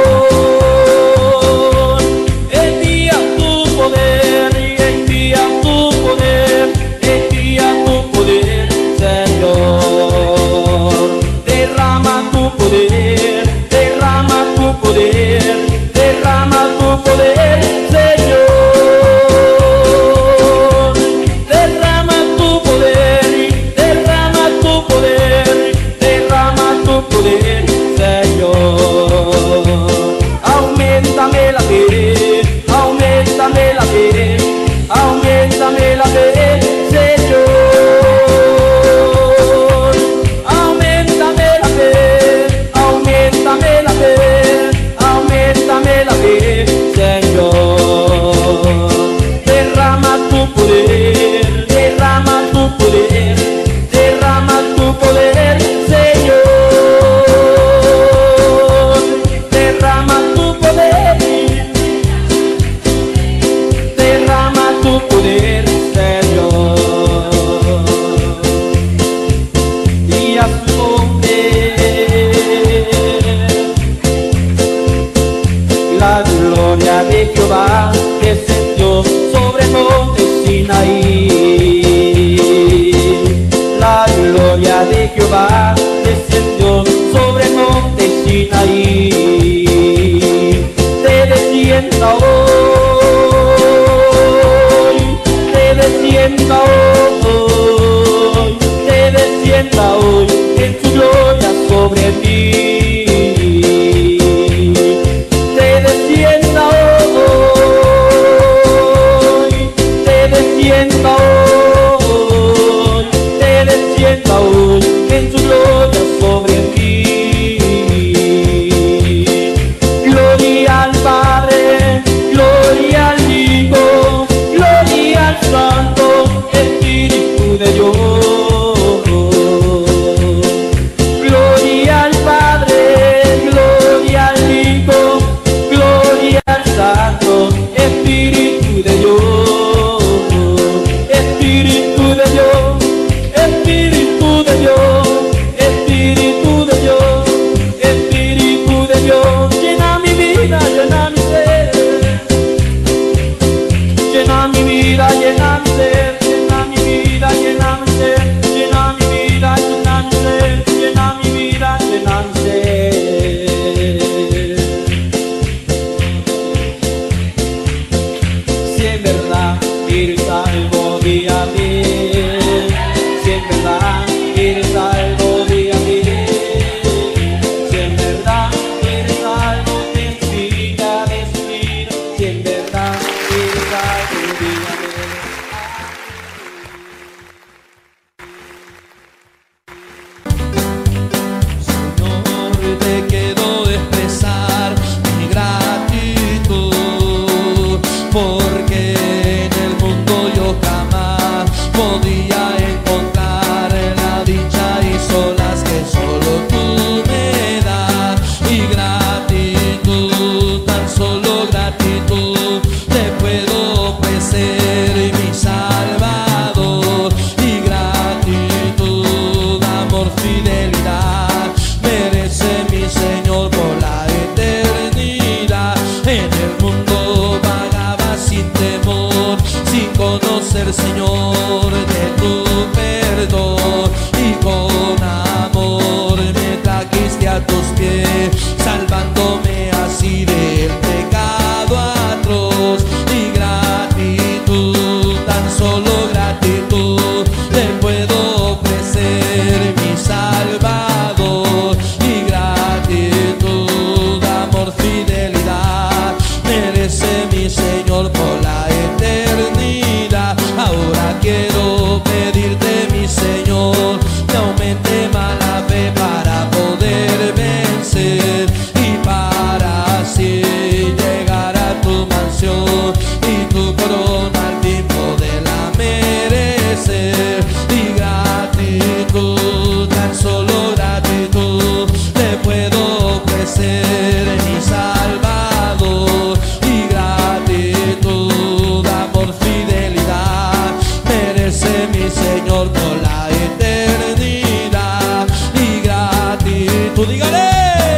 Envía tu poder, envía tu poder, envía tu poder, Señor. Derrama tu poder, derrama tu poder, derrama tu poder, Señor. Derrama tu poder, derrama tu poder, derrama tu poder, Señor. Auméntame la fe, auméntame la fe, auméntame la fe, Señor. Auméntame la fe, auméntame la fe, auméntame la fe, Señor. Derrama tu poder, derrama tu poder, derrama tu poder, Señor. Derrama tu poder, derrama tu poder, Señor. Y a su nombre la gloria de Jehová descendió sobre el monte Sinaí. La gloria de Jehová descendió sobre el monte Sinaí. Te descienda hoy, te descienda hoy, te descienda hoy en su gloria sobre ti. Te descienda hoy, te descienda hoy, te descienda hoy en su gloria vida, llena mi ser, llena mi vida, llena mi ser, llena mi vida, llena mi ser, llena mi vida, llena mi ser. Si en verdad eres algo día a mí, si en verdad eres algo día a mí, si en verdad eres algo que inspira, respiro, si en verdad eres algo día a mí. Señor, te quiero expresar mi gratitud, porque en el mundo yo jamás podía encontrar la dicha y solas que solo tú me das. Y gratitud, tan solo gratitud, te puedo ofrecer, mi Salvador. Y gratitud, amor, fidelidad, merece mi Señor por la eternidad. En el mundo vagaba sin temor, sin conocer, Señor, de tu perdón. Y con amor me trajiste a tus pies, salvándome así del pecado atroz. Y gratitud, tan solo gratitud, te puedo ofrecer, mi Salvador. Y gratitud, amor, fidelidad, merece mi Señor por la eternidad. Ahora quiero pedirte, mi Señor, que aumente más la fe para poder vencer y para así llegar a tu mansión y tu corona al fin poderla merecer. Y gratitud, tan solo gratitud, te puedo ofrecer, mi Salvador. Y gratitud, amor, fidelidad, merece mi Señor por la eternidad. Y gratitud, dígale,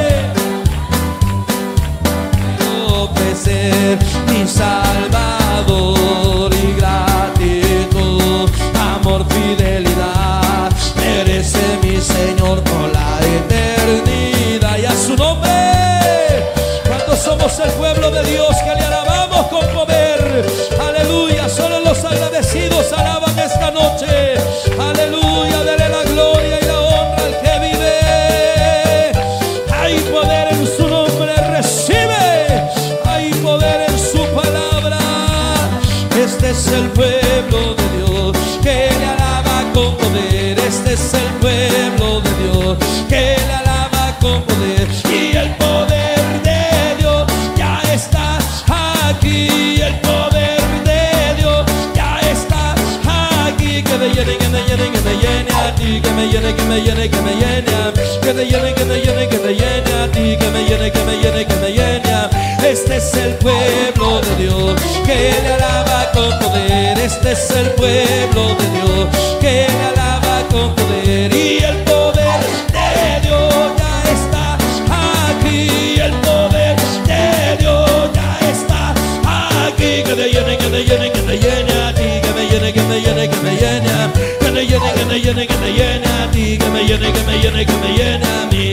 ofrecer, mi Salvador. Y gratitud, amor, fidelidad, merece mi Señor por la eternidad. Y a su nombre, cuando somos el pueblo de Dios que le alabamos con poder, aleluya. Solo los agradecidos alaban esta noche, aleluya. Dele la gloria y la honra al que vive. Hay poder en su nombre, recibe. Hay poder en su palabra. Este es el pueblo de Dios que le alaba con poder. Este es el pueblo de Dios que le alaba con poder. Y el poder de Dios ya está aquí. El poder de Dios ya está aquí. Que me llene, que me llene, que me llene a ti. Que me llene, que me llene, que me llene a mí. Que me llene, que me llene, que me llene a ti. Que me llene, que me llene, que me llene a mí. Este es el pueblo de Dios que le alaba con poder. Este es el pueblo de Dios que le alaba con poder. Y el poder de Dios ya está aquí. El poder de Dios ya está aquí. Que te llene, que te llene, que te llene a ti. Que me llene, que me llene, que me llene a mí. Que me llene, que me llene, que me llene a ti. Que me llene, que me llene, que me llene a mí.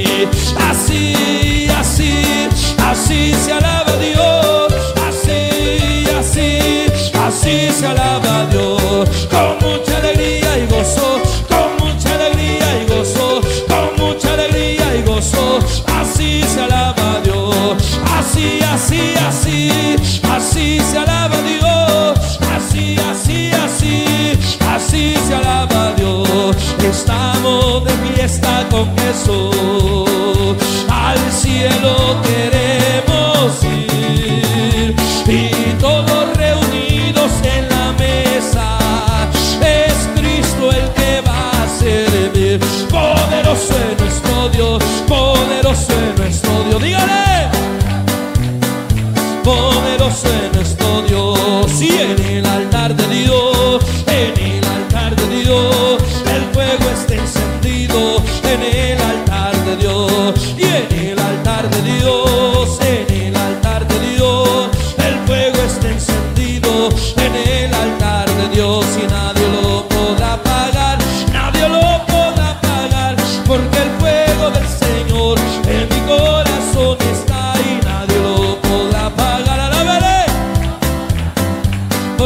Así, así, así se alaba a Dios. Así, así, así se alaba a Dios. Con mucha alegría y gozo, con mucha alegría y gozo, con mucha alegría y gozo. Así se alaba a Dios. Así, así, así, así se alaba a Dios. Así, así, así, así se alaba a Dios. Estamos de fiesta con Jesús, al cielo queremos ir, y todos reunidos en la mesa, es Cristo el que va a servir. Poderoso es nuestro Dios, poderoso es nuestro Dios, dígale. Poderoso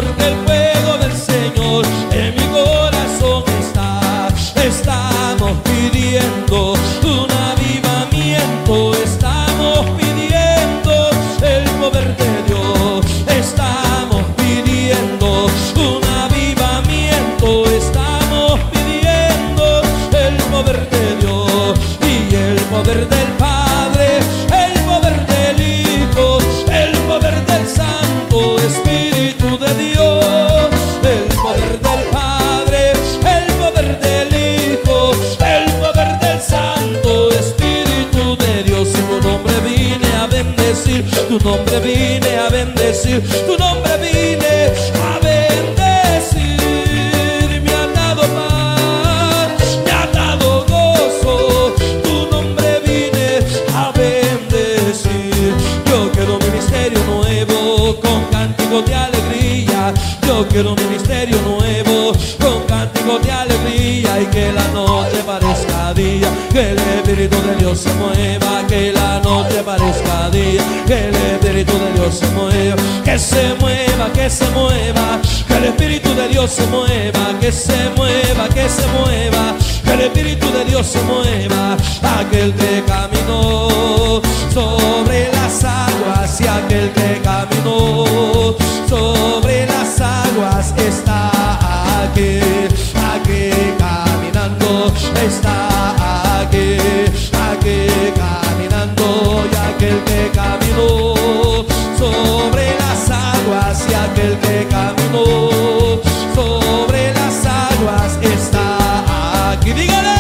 porque el fuego del Señor en mi corazón está. Estamos pidiendo un avivamiento, estamos pidiendo el poder de Dios, estamos pidiendo un avivamiento, estamos pidiendo el poder de Dios y el poder del Padre, el poder del Hijo, el poder del Santo Espíritu de Dios, el poder del Padre, el poder del Hijo, el poder del Santo Espíritu de Dios. Y tu nombre vine a bendecir, tu nombre vine a bendecir, tu nombre vine a bendecir. Me ha dado paz, me ha dado gozo, tu nombre vine a bendecir. Yo quiero un ministerio nuevo con cánticos de alegría. Yo quiero un ministerio nuevo con cánticos de alegría, y que la noche parezca día, que el Espíritu de Dios se mueva, que la noche parezca día, que el Espíritu de Dios se mueva, que se mueva, que se mueva, que el Espíritu de Dios se mueva, que se mueva, que se mueva, que el Espíritu de Dios se mueva. Aquel que caminó sobre las aguas y aquel que caminó sobre las aguas está aquí, aquí caminando, está aquí, aquí caminando. Y aquel que caminó sobre las aguas y aquel que caminó sobre las aguas está aquí, dígale,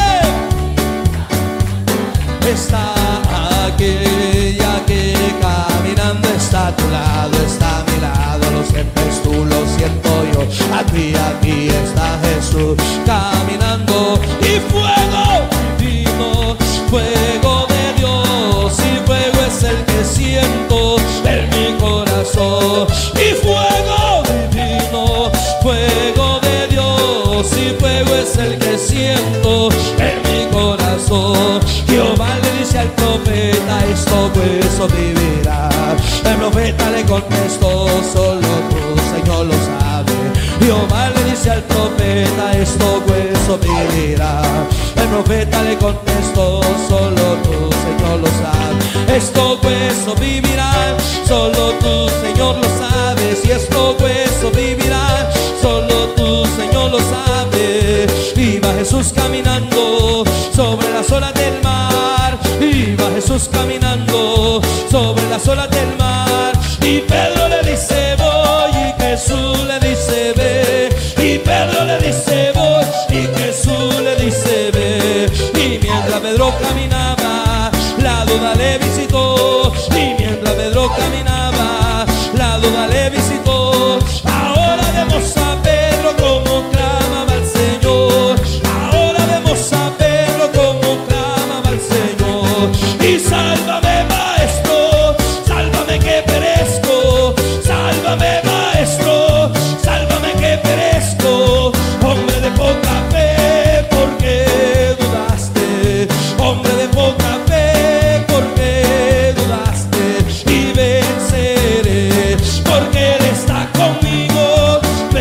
está aquí, y aquí caminando está a tu lado, está a mi lado. Lo sientes tú, lo siento yo, aquí, aquí está Jesús caminando. Y fuego divino, fuego de Dios, y fuego es el que siento en mi corazón. Y fuego divino, fuego de Dios, y fuego es el que siento en mi corazón. Jehová le dice al profeta, esto hueso vivirá. El profeta le contestó, solo tú, Señor, lo sabe. Jehová le dice al profeta, esto hueso vivirá. El profeta le contestó, solo tú, Señor, lo sabe. Esto hueso vivirá, solo tú, Señor, lo sabes. Y esto hueso vivirá, solo tú, Señor, lo sabes. Iba Jesús caminando sobre las olas del mar, iba Jesús caminando sobre las olas del mar. Y Pedro le dice voy, y Jesús le dice ve. Y Pedro le dice voy, y Jesús le dice ve. Y mientras Pedro caminaba, la duda le visitó. Y mientras Pedro caminaba, la duda le visitó. Ahora vemos a Pedro como clamaba al Señor. Ahora vemos a Pedro como clamaba al Señor. Y sálvame, maestro, sálvame que perezco. Sálvame, maestro, sálvame que perezco. Hombre de poca fe, ¿por qué dudaste? Hombre de poca fe, ¿por qué dudaste? Y venceré, porque Él está conmigo.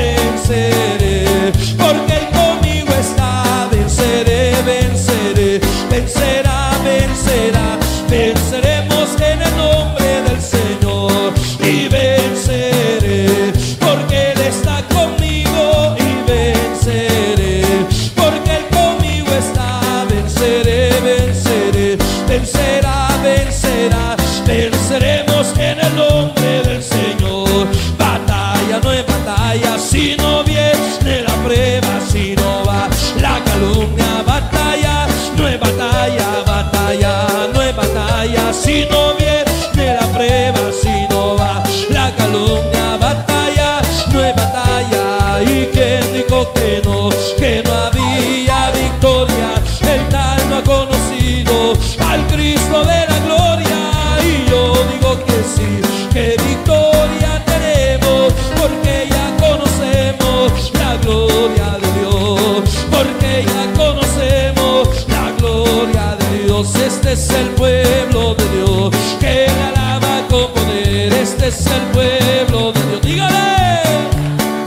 Venceré, porque Él conmigo está. Venceré, venceré, vencerá, vencerá. Venceremos en el nombre del Señor. Y venceré, porque Él está conmigo. Y venceré, porque Él conmigo está. Venceré, venceré, vencerá, vencerá. Venceremos en el nombre del Señor. Batalla no es batalla si no viene la prueba, si no va la calumnia. Batalla no es batalla, batalla no es batalla si no viene la prueba, si no va la calumnia. Batalla no es batalla. Y quien dijo que no, que no había victoria, el tal no ha conocido al Cristo de la gloria. Y yo digo que sí, que victoria tenemos, porque ya conocemos la gloria de Dios, porque ya conocemos la gloria de Dios. Este es el pueblo de Dios que le alaba con poder. Este es el pueblo de Dios. Dígale,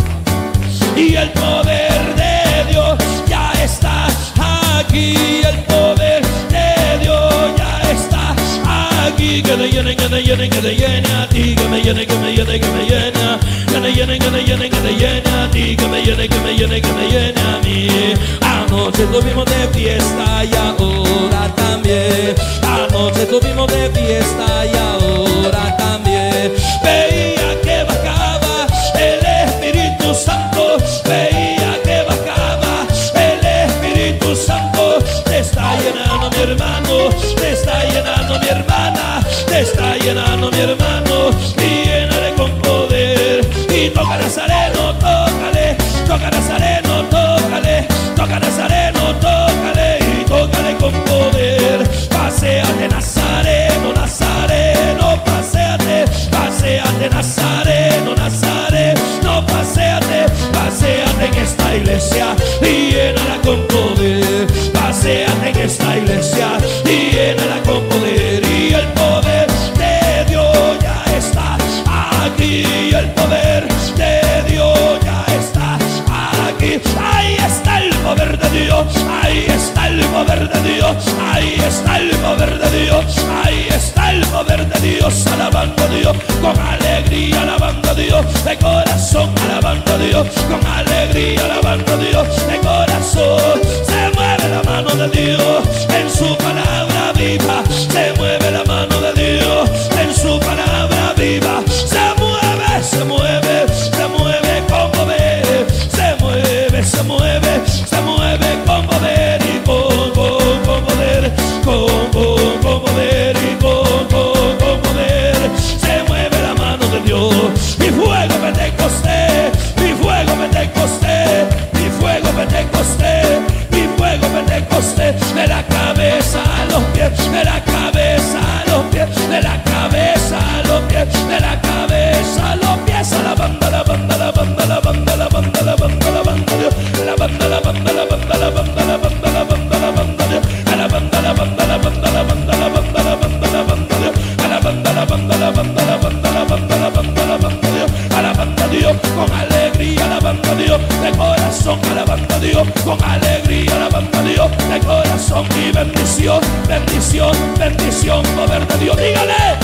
llene, que te llene, que te llene a ti, que me llene, que me llene, que me llene, que te llene, que te llene, que te llene a ti, que me llene, que me llene, que me llene a mí. Anoche estuvimos de fiesta y ahora también. Anoche estuvimos de fiesta y ahora también. Veía que bajaba el Espíritu Santo, veía que bajaba el Espíritu Santo. Te está llenando mi hermano, te está llenando mi hermana, te está llenando mi hermano, y llenaré con poder. Y toca Nazareno, tócale, toca Nazareno, tócale, toca Nazareno, tócale, y tócale con poder. Paseate Nazareno, Nazareno, paseate, paseate Nazareno, Nazareno, paseate, paseate en esta iglesia y llénala con poder. Paseate en esta iglesia y llénala con poder. Y el poder de Dios ya está aquí, el poder de Dios ya está aquí. Ahí está el poder de Dios, ahí está el poder de Dios, ahí está el poder de Dios, ahí está el poder de Dios. Alabando a Dios, con alegría alabando a Dios, de corazón alabando a Dios, con alegría alabando a Dios, de corazón. Se mueve la mano de Dios en su palabra viva, se mueve la mano de Dios en su palabra viva. Se mueve, se mueve, se mueve con poder, se mueve, se mueve, se mueve con poder y con, con, con poder, con, con, con poder y con, con, con poder. Se mueve la mano de Dios. Mi fuego Pentecostés, mi fuego Pentecostés, mi fuego Pentecostés, mi fuego Pentecostés. De la cabeza a los pies, de la cabeza a los pies, de la cabeza a los pies, de la cabeza a los pies. A la banda, la banda, la banda, la banda, la banda, la banda, la banda, la banda, la banda, la banda, la banda, la banda, la banda, la banda, a la banda, la banda, la banda, la banda, la banda, la banda, la banda, a la banda, la banda, la banda, la banda, la banda, la banda, la banda, a la banda Dios, con alegría la banda Dios, de corazón a la banda Dios, con alegría la banda Dios, de corazón. Y bendición, bendición, bendición, poder de Dios, dígale.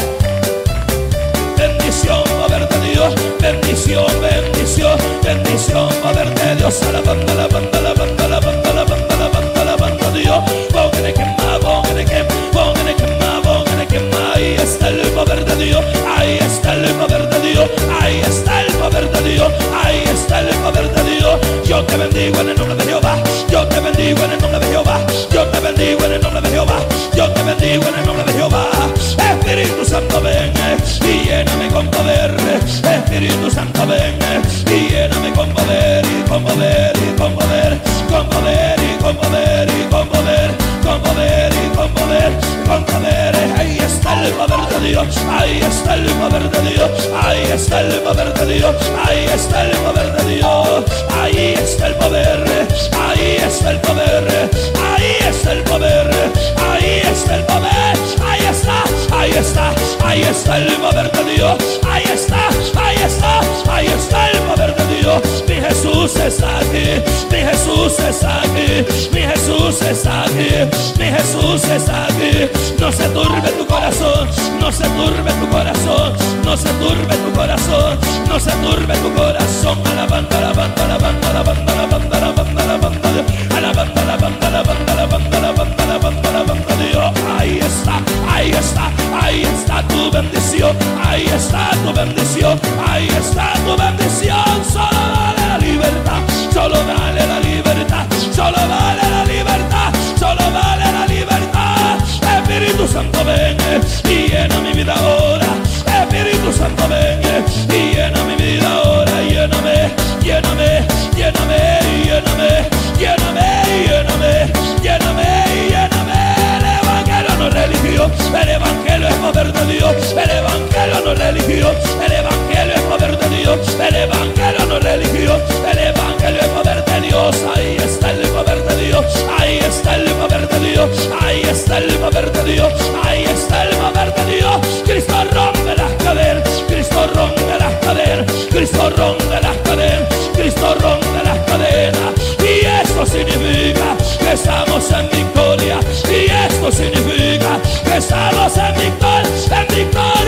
Bendición, poder de Dios, bendición, bendición, bendición, poder de Dios. A la banda, la banda, la banda, la banda, la banda, la banda, la banda Dios. Póngale quema, póngale quema, póngale quema, póngale quema. Ahí está el poder de Dios, ahí está el poder de Dios, ahí está el poder de Dios, ahí está el poder de Dios. Yo te bendigo en el nombre de Jehová, yo te bendigo en el nombre de Jehová, yo te bendigo en el nombre de Jehová, yo te bendigo en el nombre de Jehová. Espíritu Santo ven y lléname con poder, Espíritu Santo ven y lléname con poder y con poder y con poder, con poder y con poder y con poder, con poder y con poder, con poder. Ahí está el poder de Dios, ahí está el poder de Dios, ahí está el poder de Dios, ahí está el poder de Dios, ahí está el poder, ahí está el poder, ahí está el poder, ahí está el poder, ahí está, ahí está, ahí está el poder de Dios, ahí está, ahí está, ahí está el poder de Dios. Mi Jesús está aquí, mi Jesús está aquí, mi Jesús está aquí, mi Jesús está aquí. No se turbe tu corazón, no se turbe tu corazón, no se turbe tu corazón, no se turbe tu corazón. A la banda, a la banda, a la banda, a la banda, a la banda, a la banda, a la banda, a la banda, a la banda, a la banda, a la banda, a la banda, a la banda, a la banda, Dios. Ahí está, ahí está, ahí está tu bendición, ahí está tu bendición, ahí está tu bendición. Solo dale la libertad, solo dale la libertad, solo dale la libertad, solo dale la libertad. Espíritu Santo ven y llena mi vida ahora, Espíritu Santo ven y llena mi vida ahora. Lléname, lléname, lléname, lléname, lléname, lléname, lléname, lléname. El evangelio no es religión, el evangelio es poder de Dios, el evangelio no es religión, el evangelio es poder de Dios, el evangelio no es religión, el evangelio es poder de Dios. Ahí está el poder de Dios, ahí está el poder de Dios, ahí está el poder de Dios, ahí está el poder de Dios. Cristo rompe las cadenas, Cristo rompe las cadenas, Cristo rompe las cadenas, Cristo rompe las cadenas. Y esto significa que estamos en victoria, y esto significa que estamos en victoria, en victoria.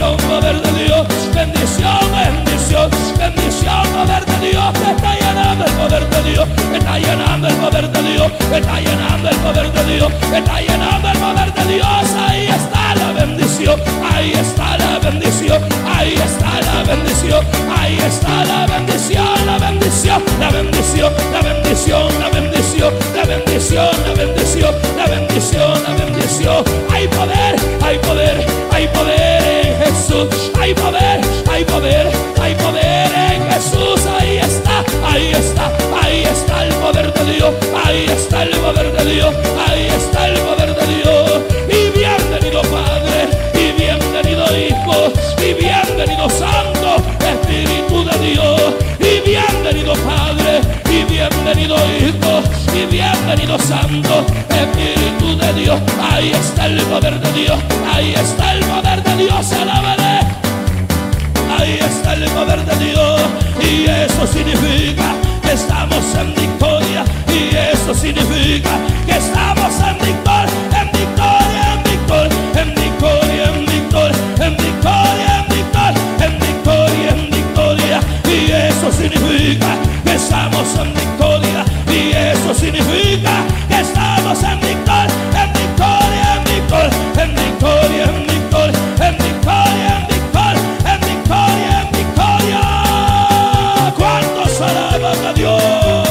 bendición, poder de Dios, bendición, bendición, bendición, poder de Dios, te está llenando el poder de Dios, te está llenando el poder de Dios, te está llenando el poder de Dios, te está llenando el poder de Dios. Ahí está la bendición, ahí está la bendición, ahí está la bendición, ahí está la bendición, la bendición, la bendición, la bendición, la bendición, la bendición, la bendición, la bendición, la bendición. Hay poder, hay poder, hay poder en Jesús, hay poder, hay poder, hay poder en Jesús. Ahí está, ahí está, ahí está el poder de Dios, ahí está el poder de Dios, ahí está el poder de Dios. Y bienvenido Padre, y bienvenido Hijo, y bienvenido Santo Espíritu de Dios, y bienvenido Padre, y bienvenido Hijo, y bienvenido Santo Espíritu de Dios. Ahí está el poder de Dios, ahí está el poder de Dios, alábale. Ahí está el poder de Dios, y eso significa que estamos en victoria, y eso significa que estamos en victoria, en victoria, en victoria, en victoria, en victoria, en victoria, en victoria, en victoria, en victoria, y eso significa que estamos en victoria, y eso significa que estamos en victoria, en victoria, en victoria, en victoria, en victoria, en victoria, en victoria, en victoria, en victoria. ¿Cuántos alaban a Dios?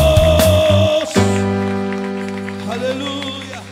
Aleluya.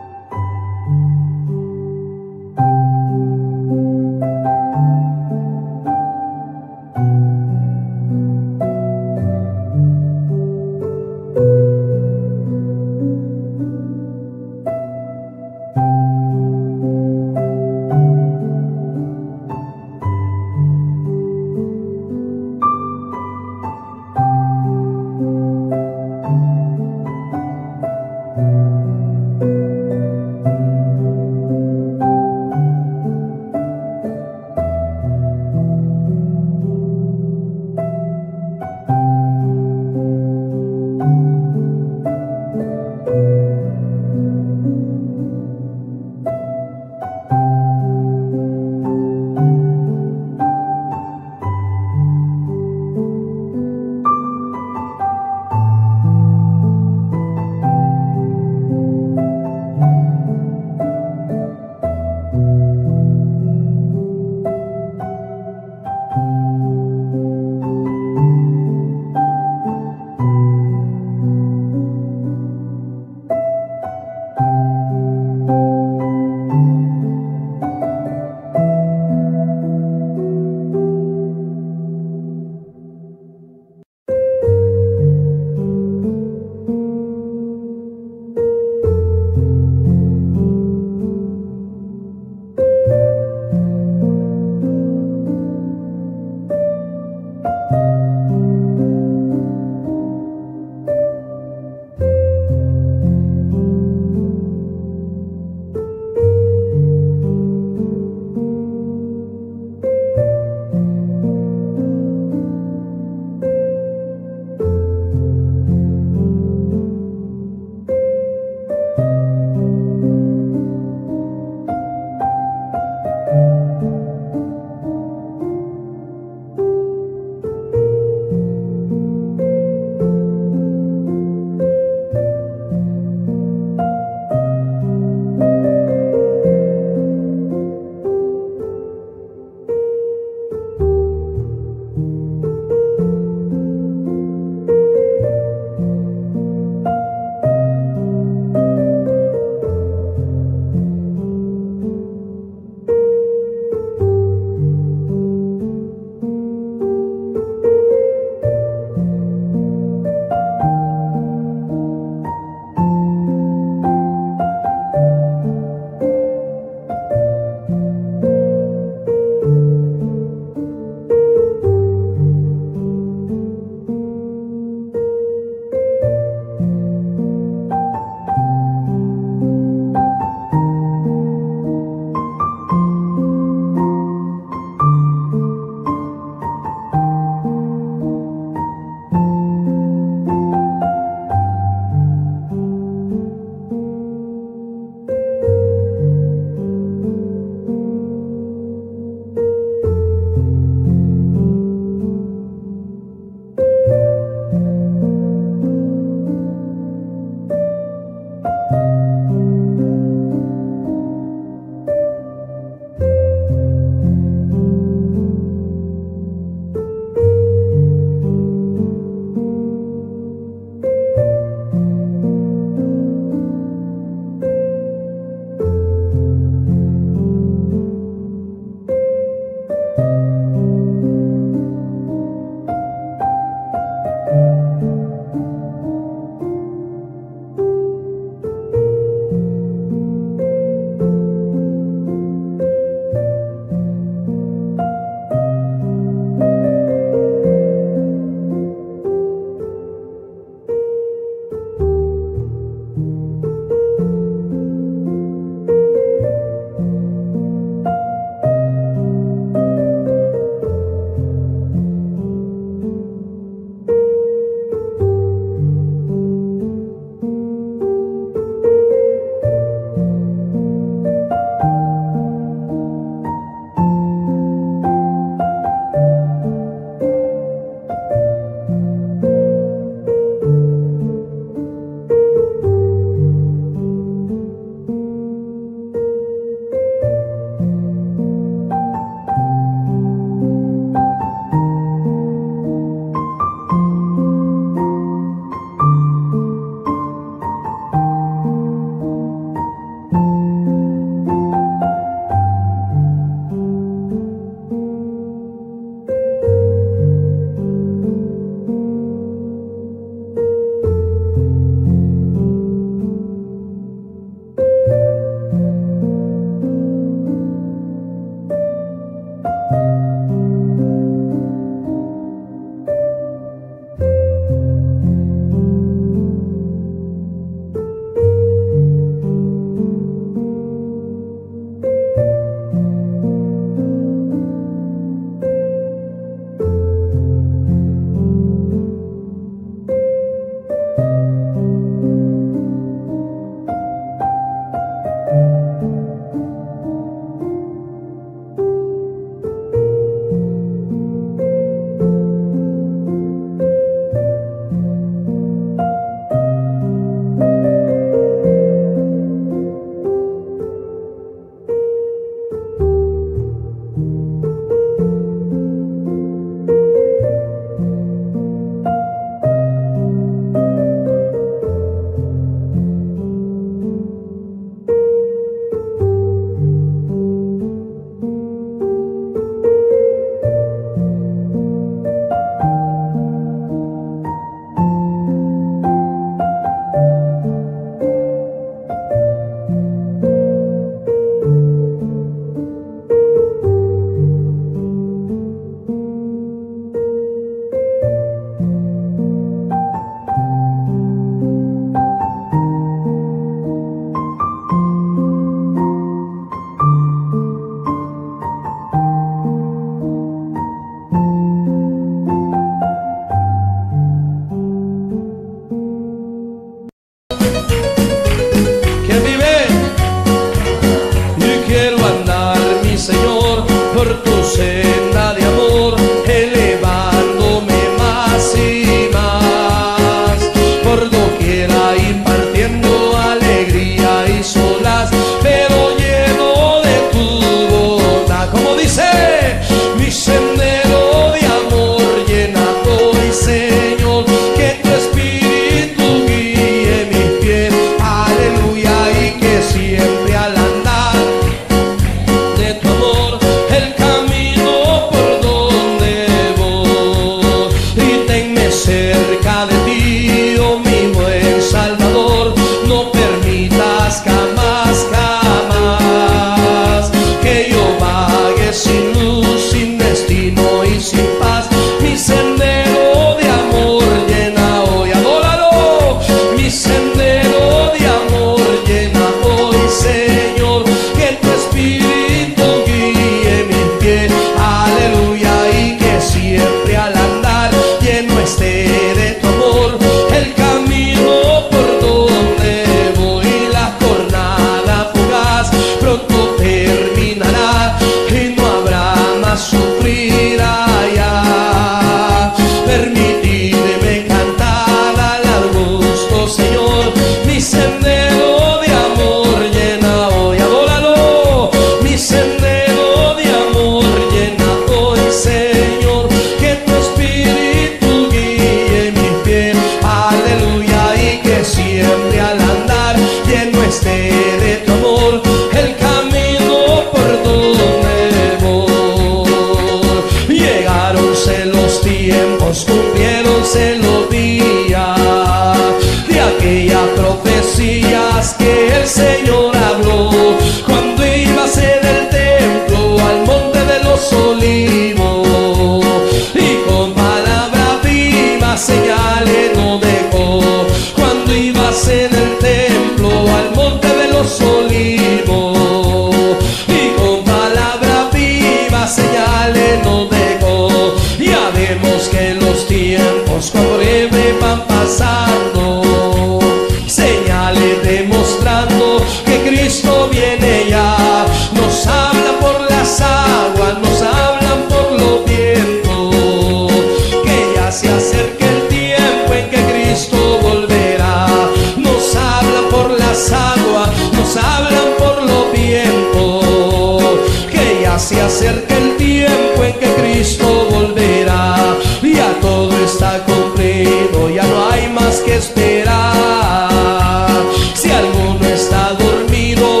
que el Señor habló cuando ibas en el templo al monte de los olivos, y con palabra viva señales no dejó. Cuando ibas en el templo al monte de los olivos, y con palabra viva señales no dejó. Ya vemos que los tiempos con breve van pasando, señales demostrando que Cristo viene ya. Nos habla por las aguas, nos hablan por los vientos, que ya se acerca el tiempo en que Cristo volverá. Nos hablan por las aguas, nos hablan por los vientos, que ya se acerca el tiempo en que Cristo volverá. Ya todo está cumplido, ya no hay más que esperar. Si alguno está dormido,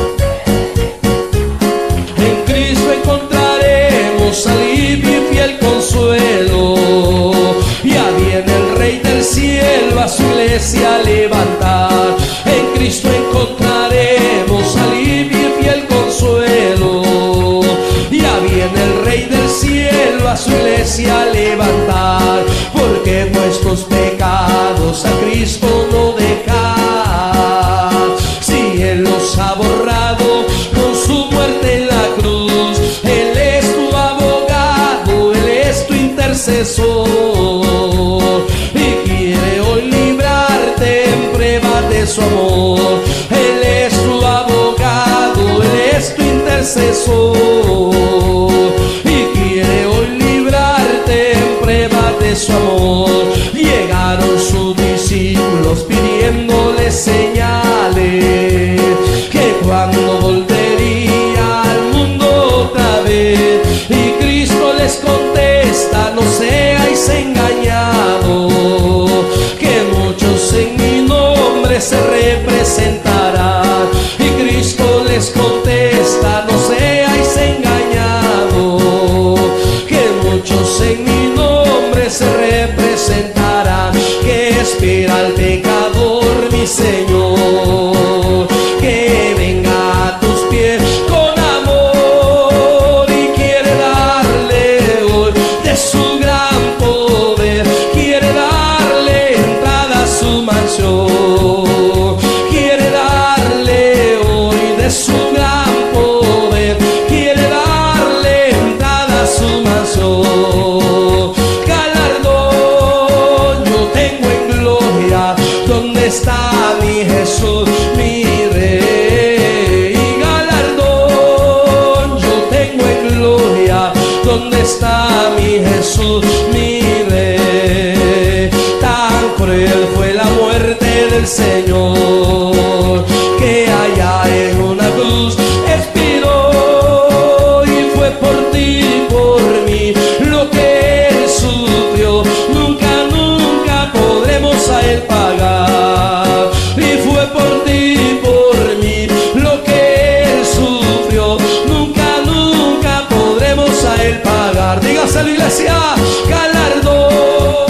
en Cristo encontraremos alivio y fiel consuelo. Ya viene el Rey del cielo a su iglesia a levantar. En Cristo encontraremos alivio y fiel consuelo. Ya viene el Rey del cielo a su iglesia a levantar, porque nuestros pecados a Cristo no deja. Si Él los ha borrado con su muerte en la cruz, Él es tu abogado, Él es tu intercesor, y quiere hoy librarte en prueba de su amor. Él es tu abogado, Él es tu intercesor, y quiere hoy librarte en prueba de su amor. Llegaron sus discípulos pidiéndole señales, que cuando volvería al mundo otra vez. Y Cristo les contesta: no seáis engañados, que muchos en mi nombre se representarán. Y Cristo les contesta: no seáis engañados, que muchos en mi nombre se representarán. Que espera al pecador, mi Señor, que venga a tus pies con amor, y quiere darle hoy de su gran poder, quiere darle entrada a su mansión, quiere darle hoy de su gran poder, quiere darle entrada a su mansión. Galardón yo tengo en gloria, ¿dónde está mi Jesús, mi Rey? Y galardón yo tengo en gloria, ¿dónde está mi Jesús, mi Rey? Tan cruel fue la muerte del Señor, que allá en una cruz expiró, y fue por ti y por mí lo que Él sufrió. Nunca, nunca podremos a Él pagar, y fue por ti y por mí lo que Él sufrió. Nunca, nunca podremos a Él pagar. Dígase la iglesia: galardón.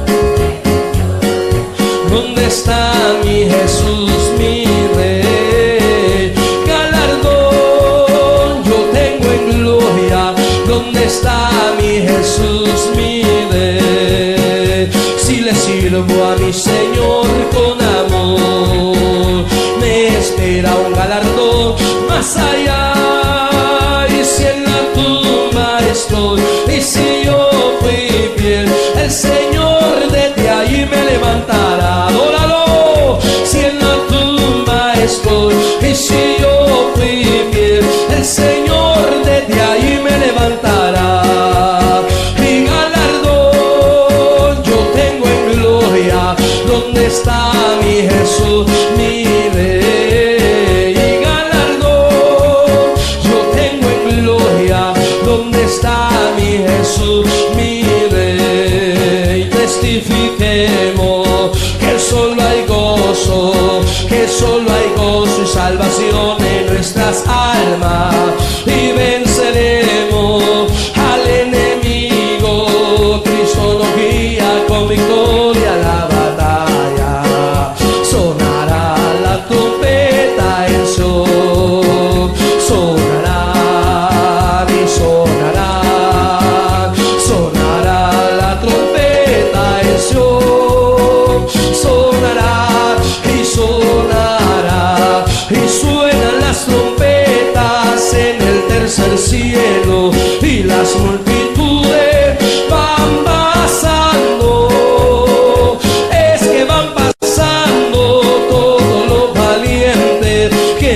¿Dónde está mi Jesús, mi Rey? Galardón yo tengo en gloria, ¿dónde está mi Jesús, mi Rey? Si le sirvo a mi Señor con amor, me espera un galardón más allá. Y si en la tumba estoy, y si yo fui fiel, el Señor desde allí me levantará. Adóralo. Si en la tumba estoy, y si yo fui fiel, el Señor desde allí me levantará. Mi galardón yo tengo en gloria, ¿dónde está mi Jesús, mi Rey? Y galardón yo tengo en gloria, ¿dónde está mi Jesús, mi Rey? Testifiquemos que solo hay gozo, que solo hay gozo y salvación en nuestras almas, y venceremos al enemigo. Cristo nos guía con victoria a la batalla, sonará la trompeta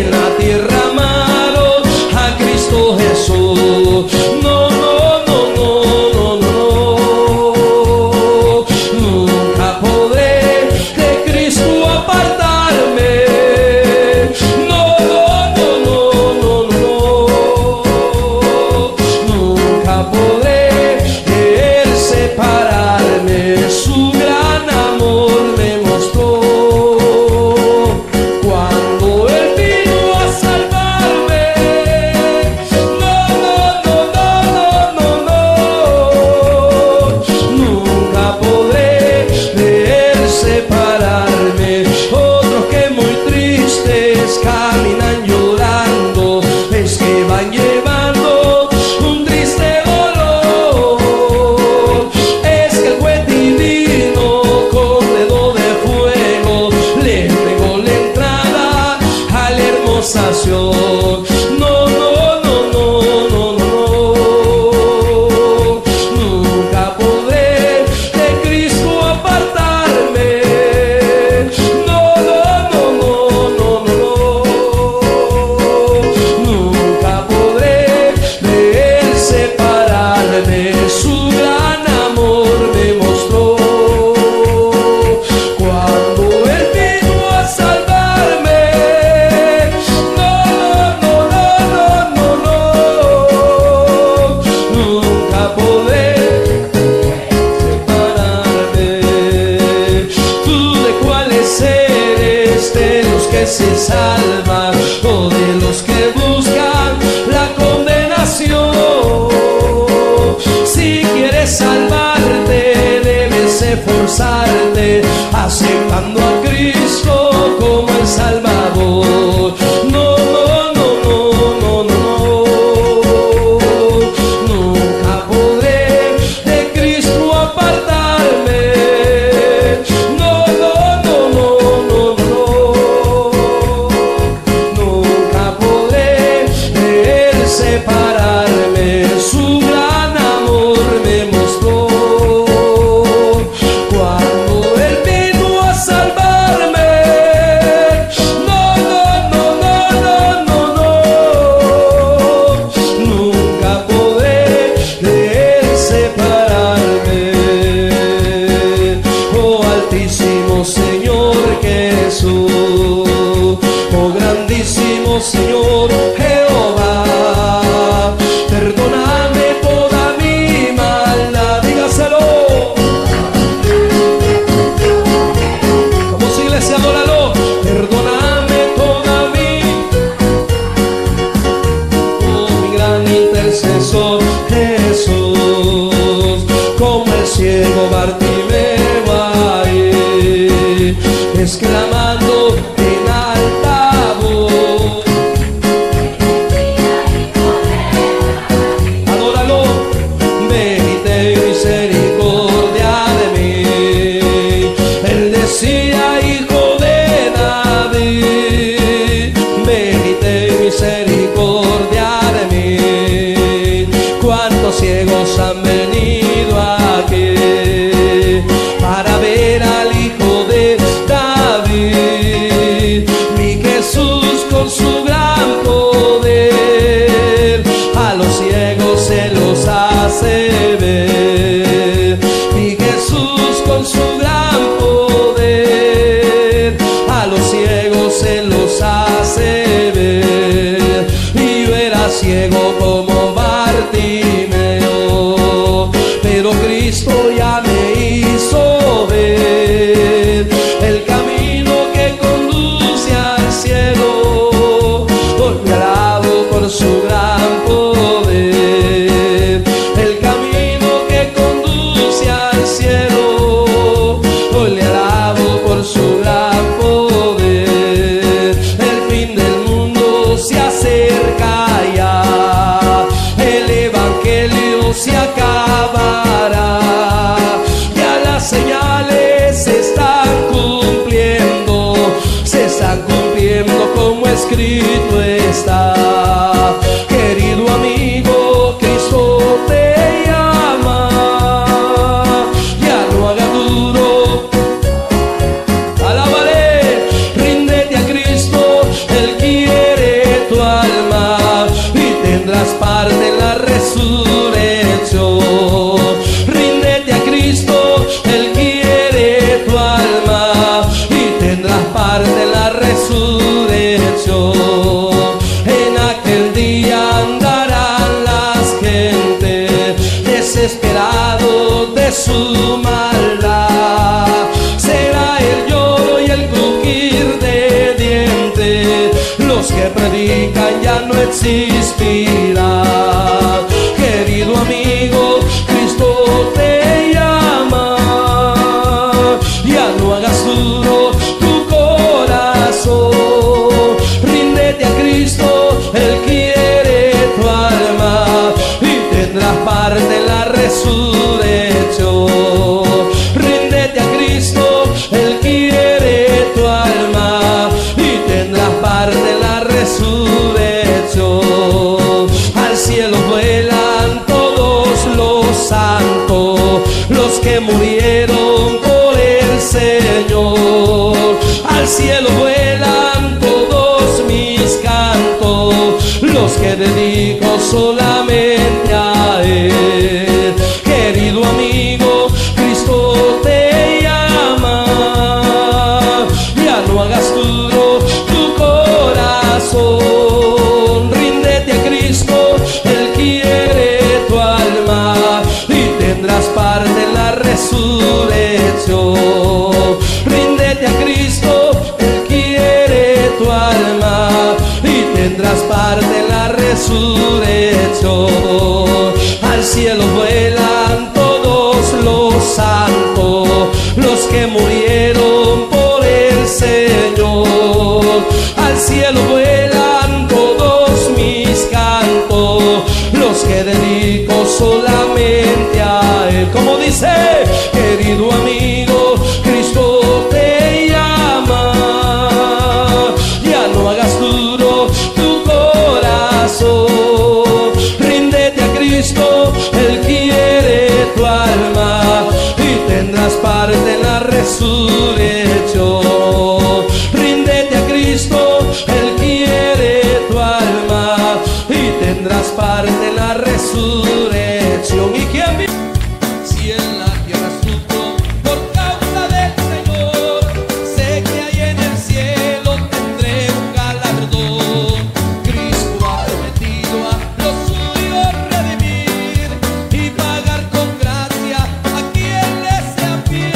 en la tierra amaron a Cristo Jesús. No, no, no, no, no, no, nunca podré de Cristo apartarme. No, no, no, no, no, no, nunca podré de Él separarme. Su gran amor me mostró cuando Él vino a salvarme. No, no, no, no, no, no, nunca podré de Él separarme. Otros que muy tristes caminan llorando, es que van llevando un triste dolor. Es que el juez divino con dedo de fuego le pegó la entrada a la hermosa Sion. No, no, no, no, no, no, nunca podré de Cristo apartarme. No, no, no, no, no, no, nunca podré de Él separarme. Su gran amor me mostró cuando Él vino a salvarme. No, no, no, no, no, no, nunca podré separarme. ¿Tú de cuáles eres? ¿De los que se salvan o de los que buscan la condenación? Si quieres salvarte, debes esforzarte, aceptando a Cristo como el Salvador. No, no, no, no, no, no, nunca podré de Cristo apartarme. No, no, no, no, no, no, nunca podré de Él separarme. Su gran amor me mostró cuando Él vino a salvarme. No, no, no, no, no, no, no, nunca podré de Él separarme. Oh altísimo Señor Jesús, oh grandísimo Señor Jehová, perdóname toda mi maldad. Dígaselo. Como si iglesia, adóralo. Perdóname toda mi, oh mi gran intercesor Jesús, como el ciego Bartimeo ahí, exclamando en alta voz. Adóralo. Ven y ten misericordia de mí. Él decía, hijo de David, ven y ten misericordia de mí. Cuántos ciegos han venido aquí para ver al Hijo de David. Mi Jesús con su gran poder a los ciegos se los hace ver. Mi Jesús con su gran poder a los ciegos se los hace ver. Y yo era ciego como Bartimeo, pero Cristo ya me hizo ver el camino que conduce al cielo. Hoy me alabo por su gran poder, el camino que conduce al cielo. Hoy le alabo por su gran poder. El fin del mundo se acerca ya, el evangelio se acabará, ya las señales se están cumpliendo, se están cumpliendo como escrito está. Querido amigo, Cristo te llama, ya no haga duro, alábale, ríndete a Cristo, Él quiere de su maldad. Será el lloro y el crujir de dientes, los que predican ya no existirán. Querido amigo, Cristo te llama, ya no hagas duro tu corazón, ríndete a Cristo, Él quiere tu alma y tendrás parte en la resurrección. Ríndete a Cristo, Él quiere tu alma y tendrás parte en la resurrección. Al cielo vuelan todos los santos, los que murieron por el Señor. Al cielo vuelan todos mis cantos, los que dedico solamente a Él. Querido amigo, Cristo te llama, ya no hagas duro tu corazón. Ríndete a Cristo, Él quiere tu alma y tendrás parte en la resurrección. Ríndete a Cristo, Él quiere tu alma y tendrás parte en la resurrección. Al cielo vuelan todos los santos, los que murieron por el Señor. Al cielo vuelan todos mis cantos, los que dedico solamente a Él. Como dice, querido amigo, Cristo te llama, ya no hagas duro tu corazón. Ríndete a Cristo, Él quiere tu alma y tendrás parte en la resurrección. Ríndete a Cristo, Él quiere tu alma y tendrás parte en la resurrección. ¿Y quién vive? Si en la tierra sufro por causa del Señor, sé que ahí en el cielo tendré un galardón. Cristo ha prometido a los suyos redimir y pagar con gracia a quien le sea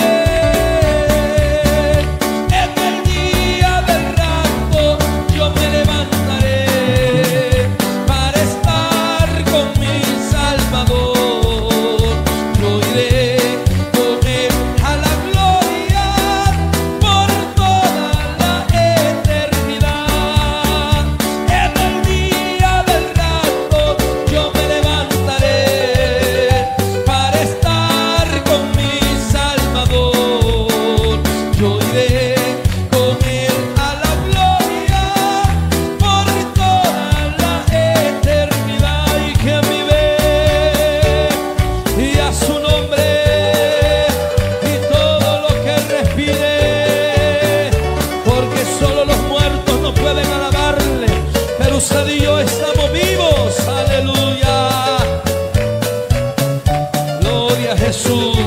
fiel. En el día del rapto yo me levantaré para estar con mi Salvador. Yo iré con Él a la gloria por toda la eternidad. En el día del rapto yo me levantaré para estar con mi Salvador. Yo iré con Él a la gloria por toda la eternidad. Y que vive y a su nombre y todo lo que respire, porque solo los muertos no pueden alabarle, pero usted y yo estamos vivos. Aleluya, gloria a Jesús.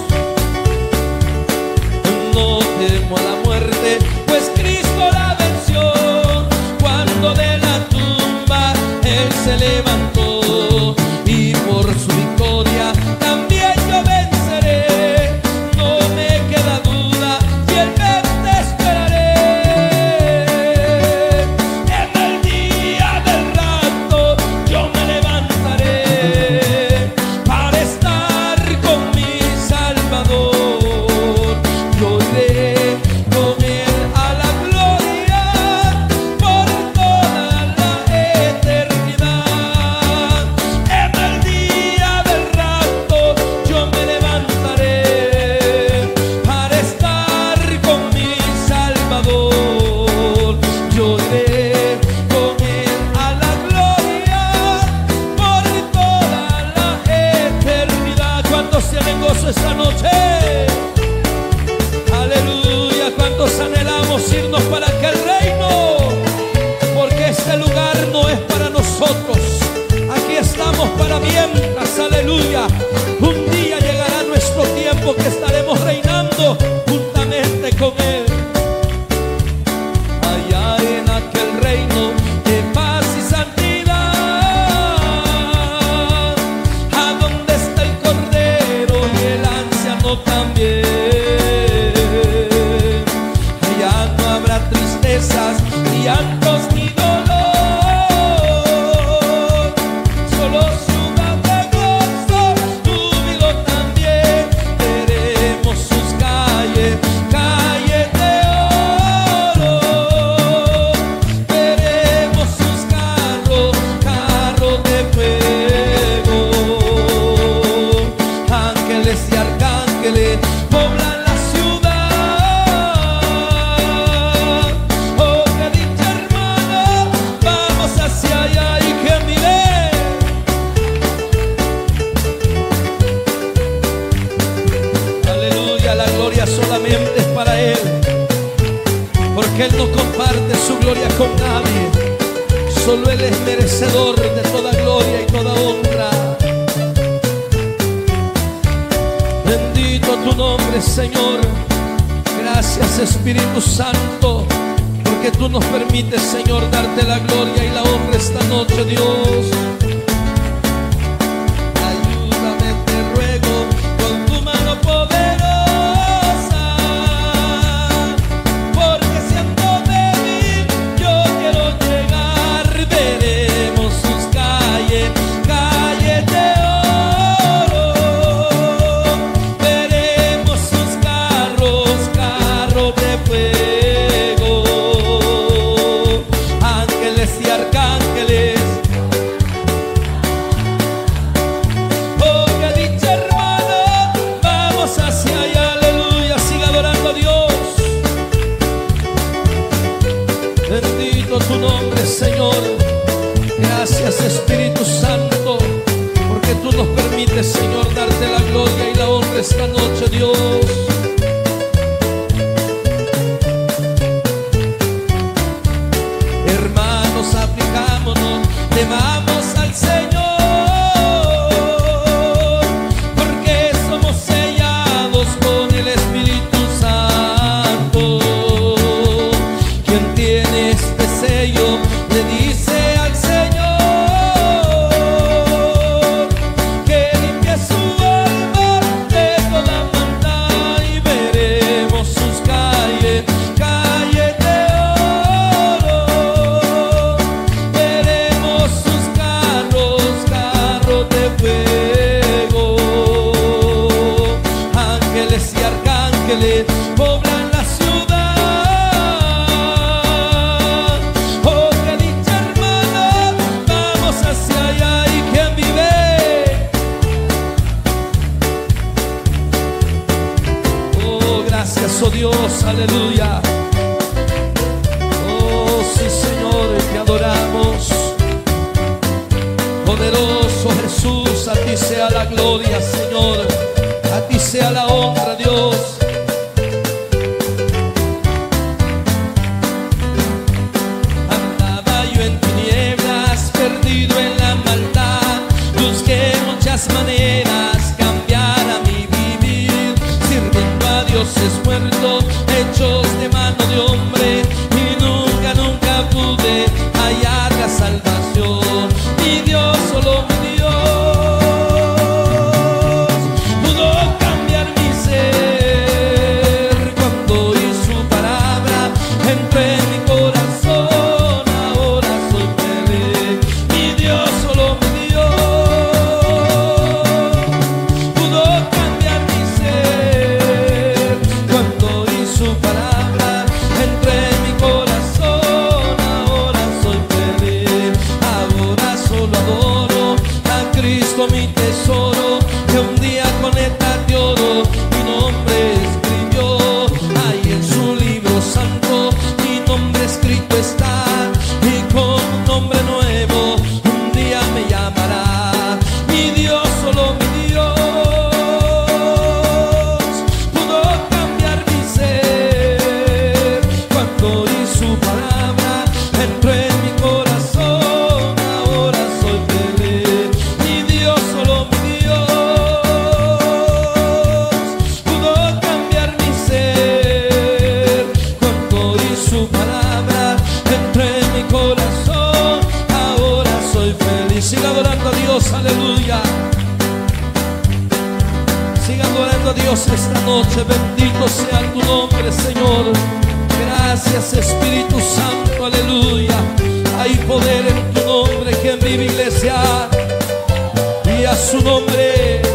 No temo a la muerte, pues Cristo la venció. Cuando de la tumba Él se levantó, y por su victoria también yo venceré. No me queda duda, fielmente esperaré. En el día del nadie. Solo Él es merecedor de toda gloria y toda honra. Bendito tu nombre, Señor. Gracias, Espíritu Santo, porque tú nos permites, Señor, darte la gloria y la honra esta noche, Dios. Ayúdame, te ruego, con tu mano poderosa, porque siendo débil yo quiero llegar. Veremos sus calles, calles de oro. Veremos sus carros, carros de fuego. Ángeles y arcángeles. Oh, qué dicha, hermano. Vamos hacia allá, aleluya. Siga adorando a Dios. Bendito tu nombre, Señor. Gracias, Espíritu Santo, porque tú nos permites, Señor, darte la gloria y la honra esta noche, Dios. Hermanos, aplicámonos, temamos al Señor, porque somos sellados con el Espíritu Santo. Quien tiene este sello le dice al Señor que limpie su alma de toda maldad, y veremos sus calles, calles de oro. Veremos sus carros, carros de fuego. Ángeles y arcángeles poblan la ciudad. Oh, qué dicha, hermano. Vamos hacia allá. ¿Y quién vive? Oh, gracias, oh Dios, aleluya. Oh, sí, Señor, te adoramos. Poderoso Jesús, a ti sea la gloria, Señor. A ti sea la honra, Dios. Andaba yo en tinieblas, perdido en la maldad. Busqué muchas maneras cambiar a mi vivir, sirviendo a dioses muertos, hechos de mano de hombre, y nunca, nunca pude hallar la salvación. Mi Dios, solo mi Dios, pudo cambiar mi ser cuando oí su palabra, entró en mi corazón, ahora soy feliz. Mi Dios, solo mi Dios, pudo cambiar mi ser cuando oí su palabra, entró en mi corazón, ahora soy feliz. Ahora solo adoro a Cristo, mi tesoro, que un día con letras de oro mi nombre escribió. Ahí en su libro santo mi nombre escrito está, y con un nombre nuevo un día me llamará. Mi Dios, solo mi Dios, pudo cambiar mi ser cuando oí su palabra, entró en mi corazón, ahora soy feliz. Mi Dios, solo mi Dios, pudo cambiar mi ser cuando oí su palabra, entró en mi corazón, ahora soy feliz. Siga adorando a Dios, aleluya. Siga adorando a Dios esta noche. Bendito sea tu nombre, Señor. Gracias, Espíritu Santo, aleluya. Hay poder en tu nombre, que vive, iglesia, y a su nombre.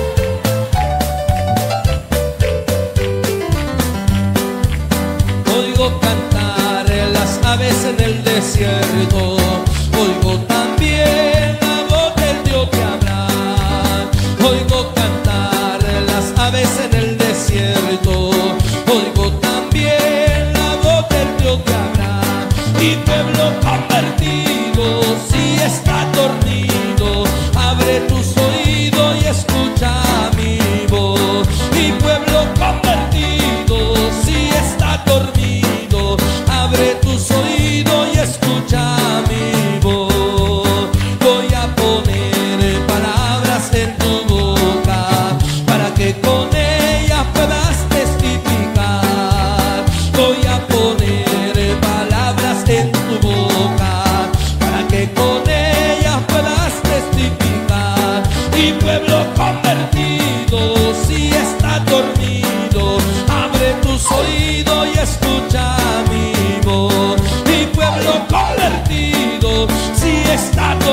Oigo cantar las aves en el desierto, oigo también la voz del Dios de Abraham. Oigo cantar las aves en el desierto, oigo también la voz del Dios de Abraham. Y pueblo convertido, si está dormido, abre tus oídos y escucha mi voz. Y pueblo convertido, si está dormido, abre tus oídos y escucha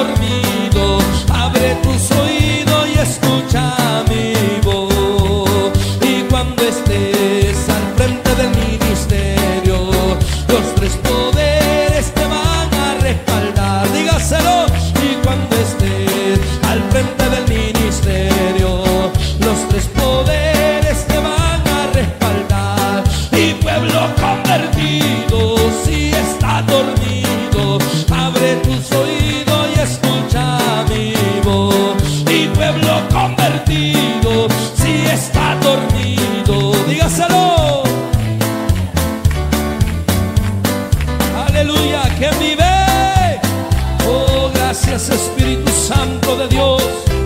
dormido, abre tus oídos y escucha mi voz. Y cuando estés al frente del ministerio, los tres poderes te van a respaldar. Dígaselo. Y cuando estés al frente del ministerio, los tres poderes te van a respaldar. Y pueblo convertido, si está dormido, abre tus oídos y escucha mi voz. Y pueblo convertido, si está dormido, dígaselo. Aleluya, que vive. Oh, gracias Espíritu Santo de Dios.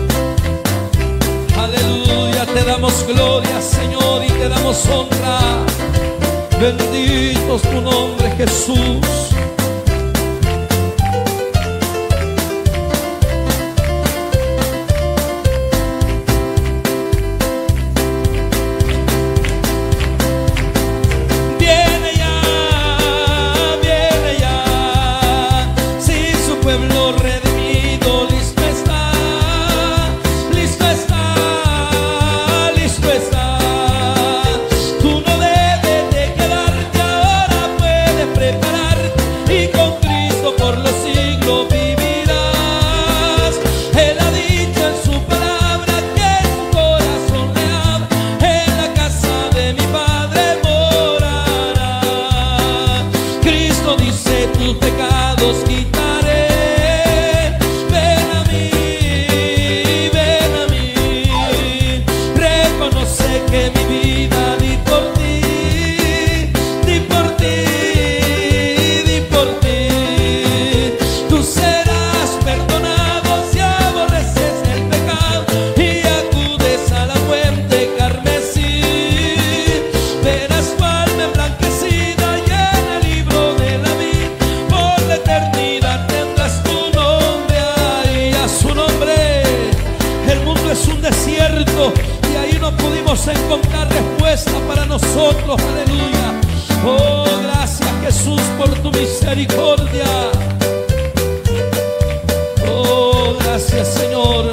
Aleluya, te damos gloria, Señor, y te damos honra. Bendito es tu nombre, Jesús. Viene ya, viene ya. Si su pueblo redimido listo está, listo está, listo está. Tú no debes de quedarte, ahora puedes prepararte y con Cristo por los siglos vivirás. Él ha dicho en su palabra que su corazón le abre, en la casa de mi Padre morará. Cristo dice: tus pecados quitaré. Ven a mí, ven a mí. Reconoce que mi vida di por ti, di por ti, di por ti. Tú serás perdonado si aborreces el pecado y acudes a la fuente carmesí. Verás tu alma emblanquecida y en el libro de la vida por la eternidad tendrás tu nombre ahí. A su nombre. El mundo es un desierto y ahí no pudimos encontrar respuesta para nosotros. Aleluya. Oh, gracias Jesús por tu misericordia. Oh, gracias Señor.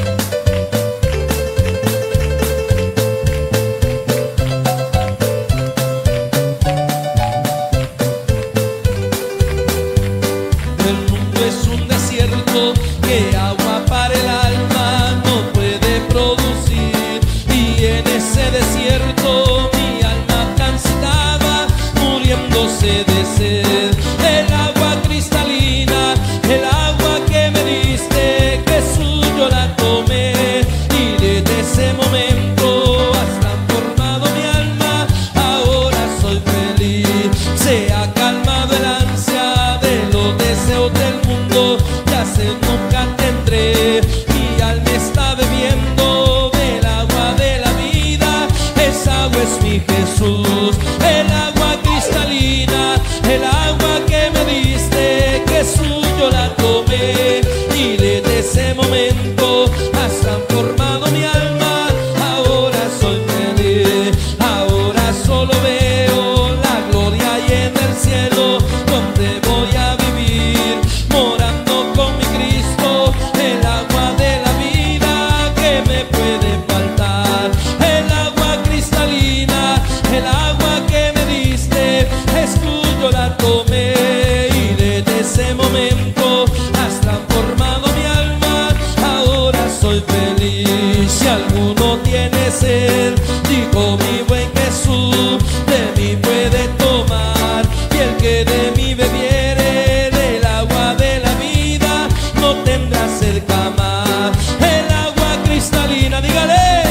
El mundo es un desierto que agua para el alma no puede producir. Y en ese desierto mi alma cansada, muriéndose de sed. El agua cristalina, el agua que me diste, Jesús, yo la tomé. Y desde ese momento has transformado mi alma, ahora soy feliz. Se ha calmado el ansia de los deseos del mundo, ya sé nunca tendré. Mi alma está bebiendo del agua de la vida, esa agua es mi Jesús. El agua cristalina, el agua que me diste, Jesús, yo la tomé. Y desde ese momento has transformado mi alma, ahora soy feliz. Ahora solo veo la gloria y en el cielo donde voy a vivir, morando con mi Cristo. El agua de la vida que me puede faltar, el agua cristalina, el agua que me diste, Jesús, yo la tomé. Y desde ese momento has transformado mi alma, ahora soy feliz. Si alguno tiene sed, dijo mi buen Jesús, de mí puede tomar. Y el que de mí bebiere del agua de la vida no tendrá sed jamás. El agua cristalina, dígale.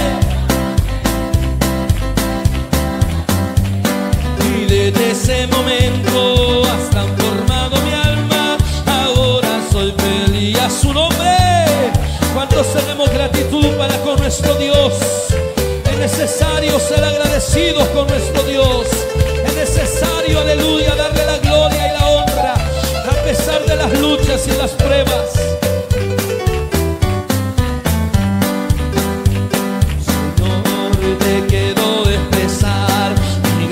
Y desde ese momento has transformado mi alma, ahora soy feliz. A su nombre. ¿Cuántos tenemos gratitud para con nuestro Dios? Es necesario ser agradecidos con nuestro Dios. Es necesario, aleluya, darle la gloria y la honra a pesar de las luchas y las pruebas. Señor, te quiero expresar mi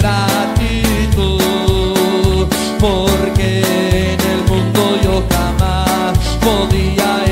gratitud, porque en el mundo yo jamás podía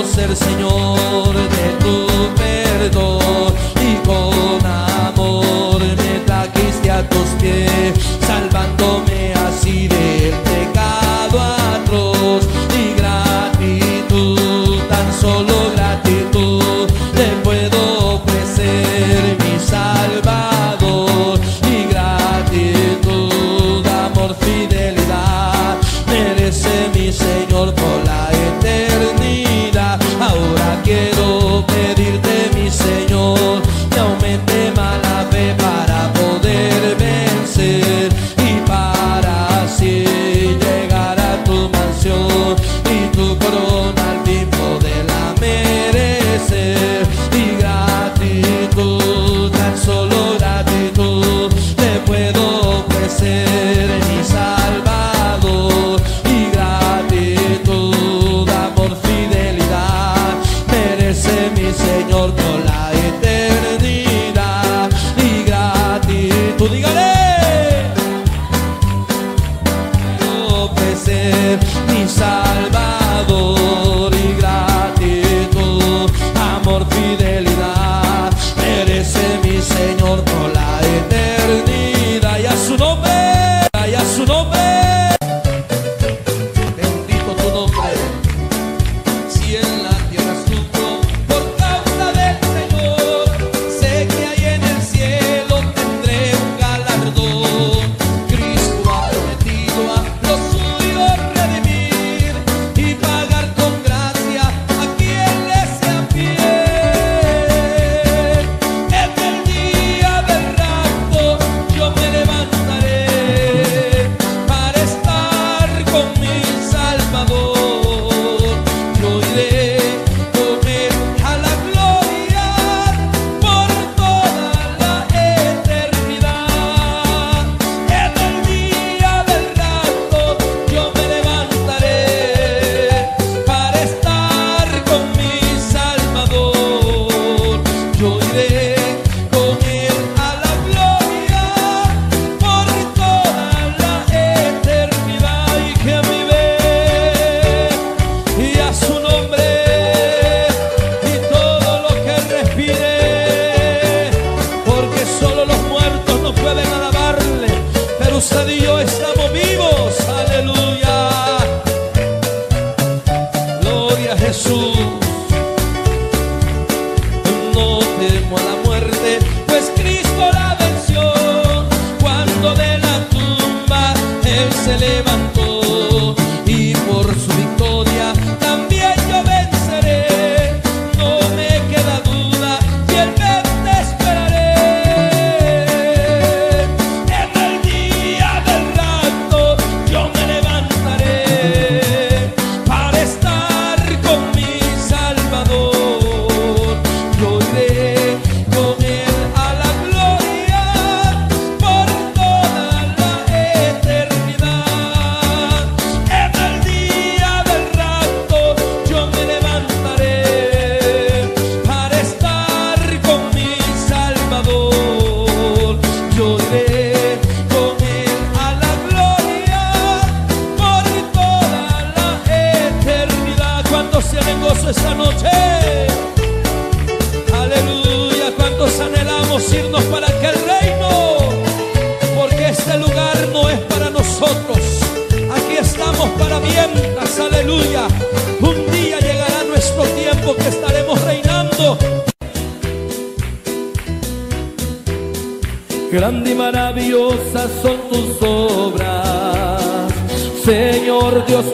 ser, Señor, de tu perdón, y con amor me trajiste a tus pies, salvándome así del pecado atroz. Y gratitud, tan solo gratitud, te puedo ofrecer, mi Salvador. Y gratitud, amor, fidelidad, merece mi Señor por la eternidad. Ahora quiero pedirte, mi Señor, que aumente más la fe para poder vencer y para así llegar a tu mansión y tu corona al fin poderla merecer. Y gratitud, tan solo gratitud, te puedo ofrecer, mi Salvador. Y gratitud, amor, fidelidad, merece mi Señor por la eternidad. Y gratitud, dígale, ofrecer, mi Salvador. Y gratitud, amor, fidelidad, merece mi Señor por la eternidad. Y a su nombre, y a su nombre, bendito tu nombre. Si en la tierra estuvo por causa del Señor, sé que ahí en el cielo tendré un galardón. Cristo ha prometido a los suyos redimir y pagar con gracia a quien le sea fiel. En el día del rapto yo me levantaré para estar con mi Salvador. Yo iré con él a la gloria por toda la eternidad. En el día del rapto yo me levantaré para estar con mi Salvador. Yo iré con él a la gloria por toda la eternidad. Y que vive y a su nombre y todo lo que respire, porque solo los muertos no pueden alabarle, pero usted y yo estamos vivos. Aleluya, gloria a Jesús. No temo a la muerte, pues Cristo la venció, cuando de la tumba Él se levantó. Y por su victoria también yo venceré, no me queda duda, fielmente esperaré. En el día del rapto yo me levantaré para estar con mi Salvador. Yo iré con él a la gloria por toda la eternidad. En el día del rapto yo me levantaré para estar con mi Salvador. Yo iré con él a la gloria por toda la eternidad. ¿Cuántos tienen gozo esta noche? Aleluya. ¿Cuántos anhelamos irnos para aquel reino? Porque este lugar no es para nosotros. Aquí estamos para mientras. Aleluya. Un día llegará nuestro tiempo que estaremos reinando. Grande y maravillosas son tus obras, Señor Dios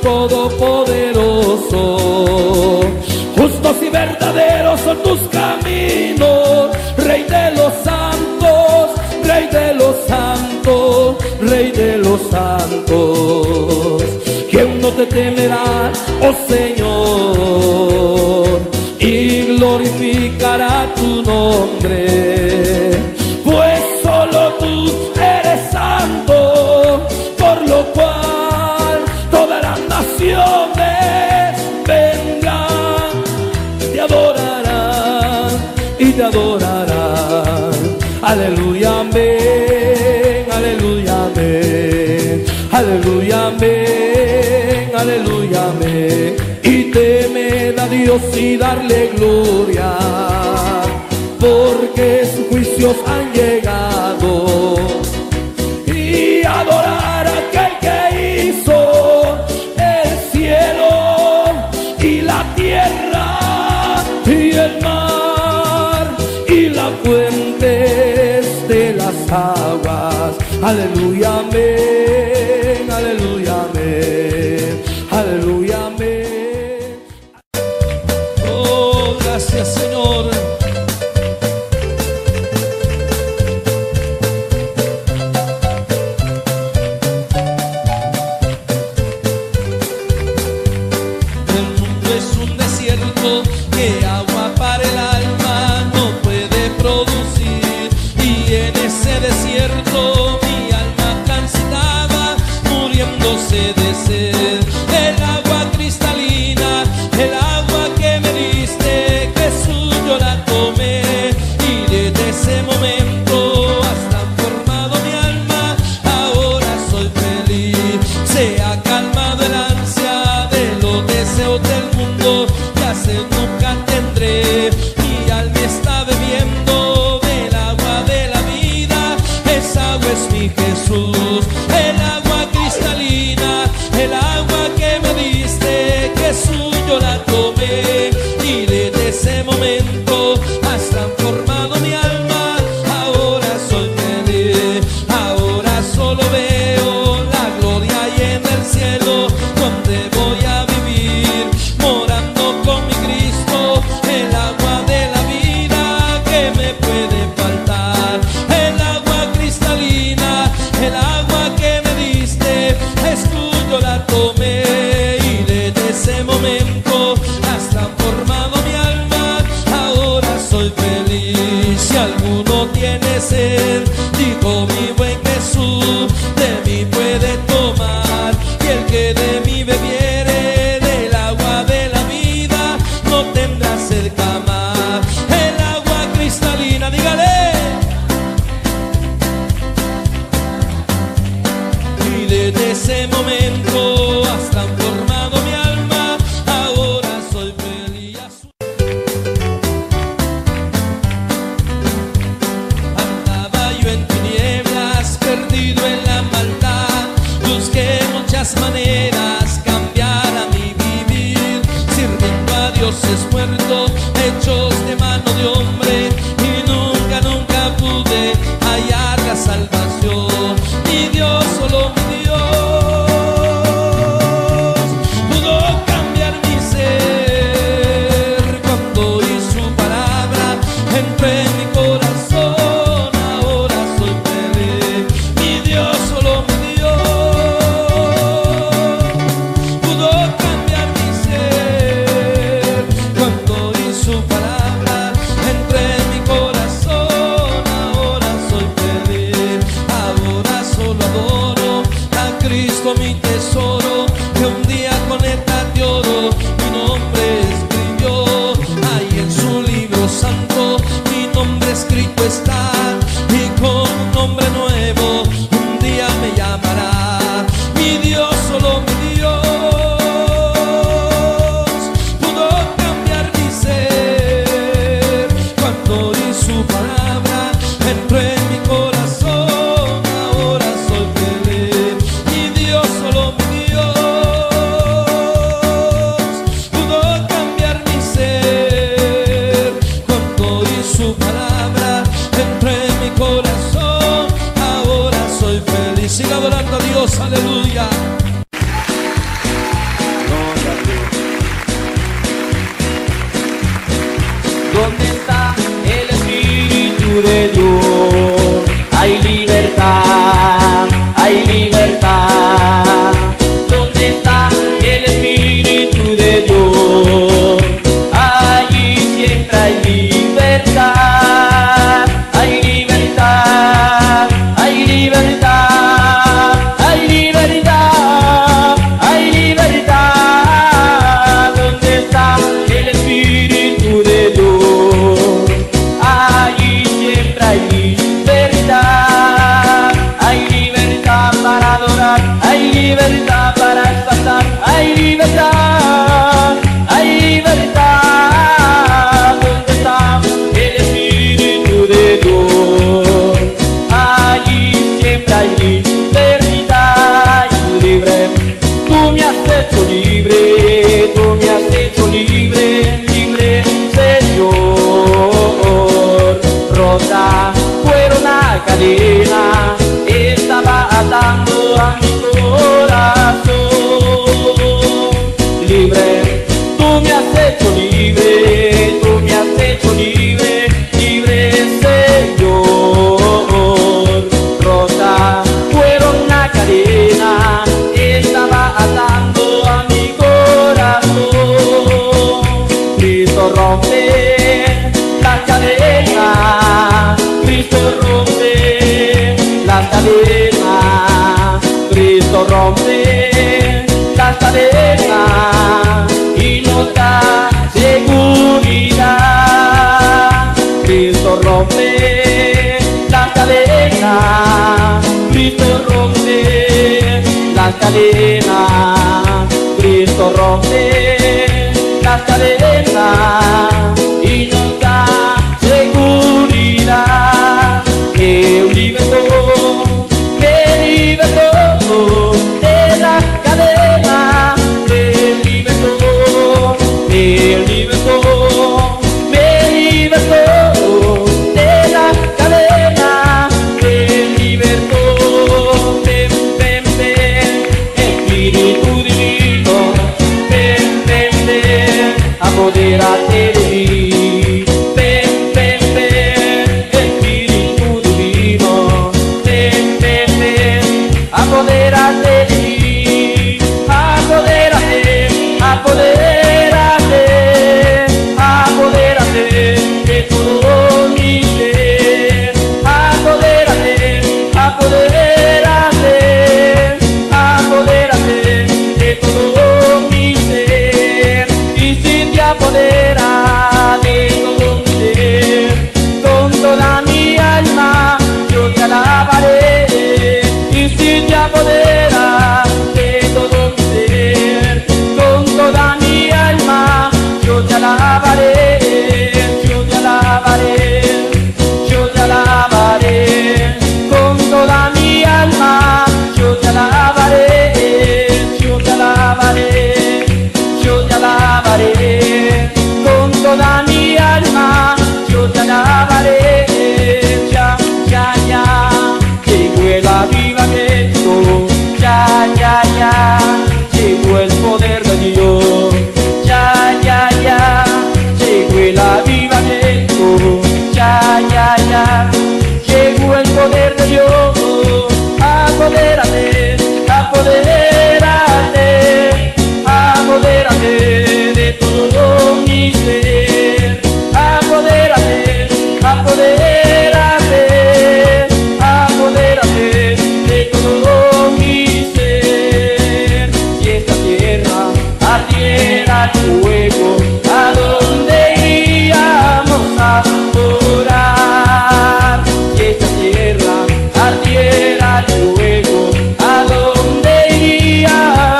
Todopoderoso. Justos y verdaderos son tus caminos, Rey de los santos, Rey de los santos, Rey de los santos. ¿Quién no te temerá, oh Señor, y glorificará tu nombre? Pues solo tú eres santo, por lo cual todas las naciones vendrán, te adorarán y te adorarán. Aleluya, amén, aleluya, amén, aleluya, amén, aleluya, amén. Y teme a Dios Dios y darle gloria, porque sus juicios han llegado, y adorar a aquel que hizo el cielo y la tierra y el mar y las fuentes de las aguas. Aleluya, amén, aleluya, amén, aleluya, amén. Oh, gracias, Señor. El mundo es un desierto que agua para el alma no puede producir, y en ese desierto mi alma transitaba muriéndose de sed. El agua cristalina, el agua que me diste, Jesús, yo la tomé, y desde ese momento has transformado mi alma. Ahora soy feliz, se ha calmado el ansia de los deseos del mundo, ya sé nunca tendré. Mi alma está bebiendo del agua de la vida, esa agua es mi Jesús. El agua cristalina, el agua que me diste, Jesús, yo la tomé, y desde ese momento has transformado mi alma. Ahora soy feliz, ahora solo veo la gloria y en el cielo donde voy a vivir, morando con mi Cristo. El agua de la vida que me puede faltar, el agua cristalina, el agua que me diste, Jesús, yo la tomé, y desde ese momento has transformado mi alma. Ahora soy feliz. Si alguno tiene sed, dijo mi buen Jesús, de mí puede tomar, y el que de mí bebiere del agua de la vida no tendrá sed jamás. El agua cristalina, dígale. Y desde ese momento has transformado mi alma. Ahora soy feliz. Andaba yo en tinieblas, perdido en la maldad, busqué muchas maneras cambiar a mi vivir, sirviendo a dioses muertos, hechos de mano de hombre, y nunca, nunca pude hallar la salvación. Mi Dios, solo mi Dios, pudo cambiar mi ser cuando hizo su palabra entró en mi corazón. Ahora soy feliz. Mi Dios, solo mi Dios, pudo cambiar mi ser cuando hizo su palabra entró en mi corazón. Cristo rompe las cadenas, Cristo rompe las cadenas, Cristo rompe las cadenas y nos da seguridad. Cristo rompe las cadenas, Cristo rompe las cadenas, Cristo rompe las cadenas y nos da seguridad. Que libertó, que libertó de las cadenas, que libertó, que libertó, me libertó de las cadenas, que libertó. Ven, ven, ven, Espíritu Divino, ven, ven, ven, apodérate de mí. Ven, ven, ven, Espíritu Divino, ven, ven, ven, apodérate de mí. Apodérate, apodérate, apodérate de todo mi ser. Apodérate, apodérate, apodérate de todo mi ser. Y si te apoderas de todo mi ser, con toda mi alma yo te alabaré. Y si te apoderas de todo mi ser, con toda mi alma yo te alabaré, yo te alabaré, yo te alabaré, con toda mi alma yo te alabaré, yo te alabaré, yo te alabaré, con toda mi alma yo te alabaré. Ya, ya, ya, llegó el avivamiento, ya, ya, ya, llegó el poder de Dios, ya, ya, ya, llegó el avivamiento, ya, ya, ya, llegó el poder de Dios. Apodérate, apodérate, apodérate de todo mi ser. Apodérate, apodérate, apodérate de todo mi ser. Si esta tierra ardiera tu fuego, ¿a dónde iríamos a orar? Si esta tierra ardiera tu fuego, ¿a dónde iría?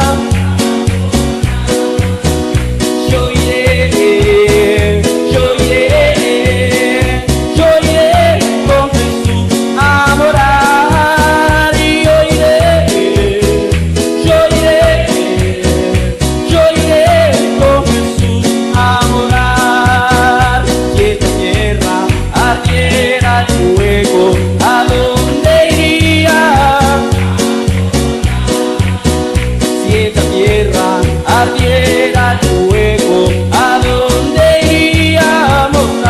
Yo iré, yo iré, yo iré con Jesús a morar. Y yo iré, yo iré, yo iré con Jesús a morar. Si esta tierra ardiera tu fuego, ¿a dónde iría? Si esta tierra ardiera tu fuego, ¿a dónde iríamos a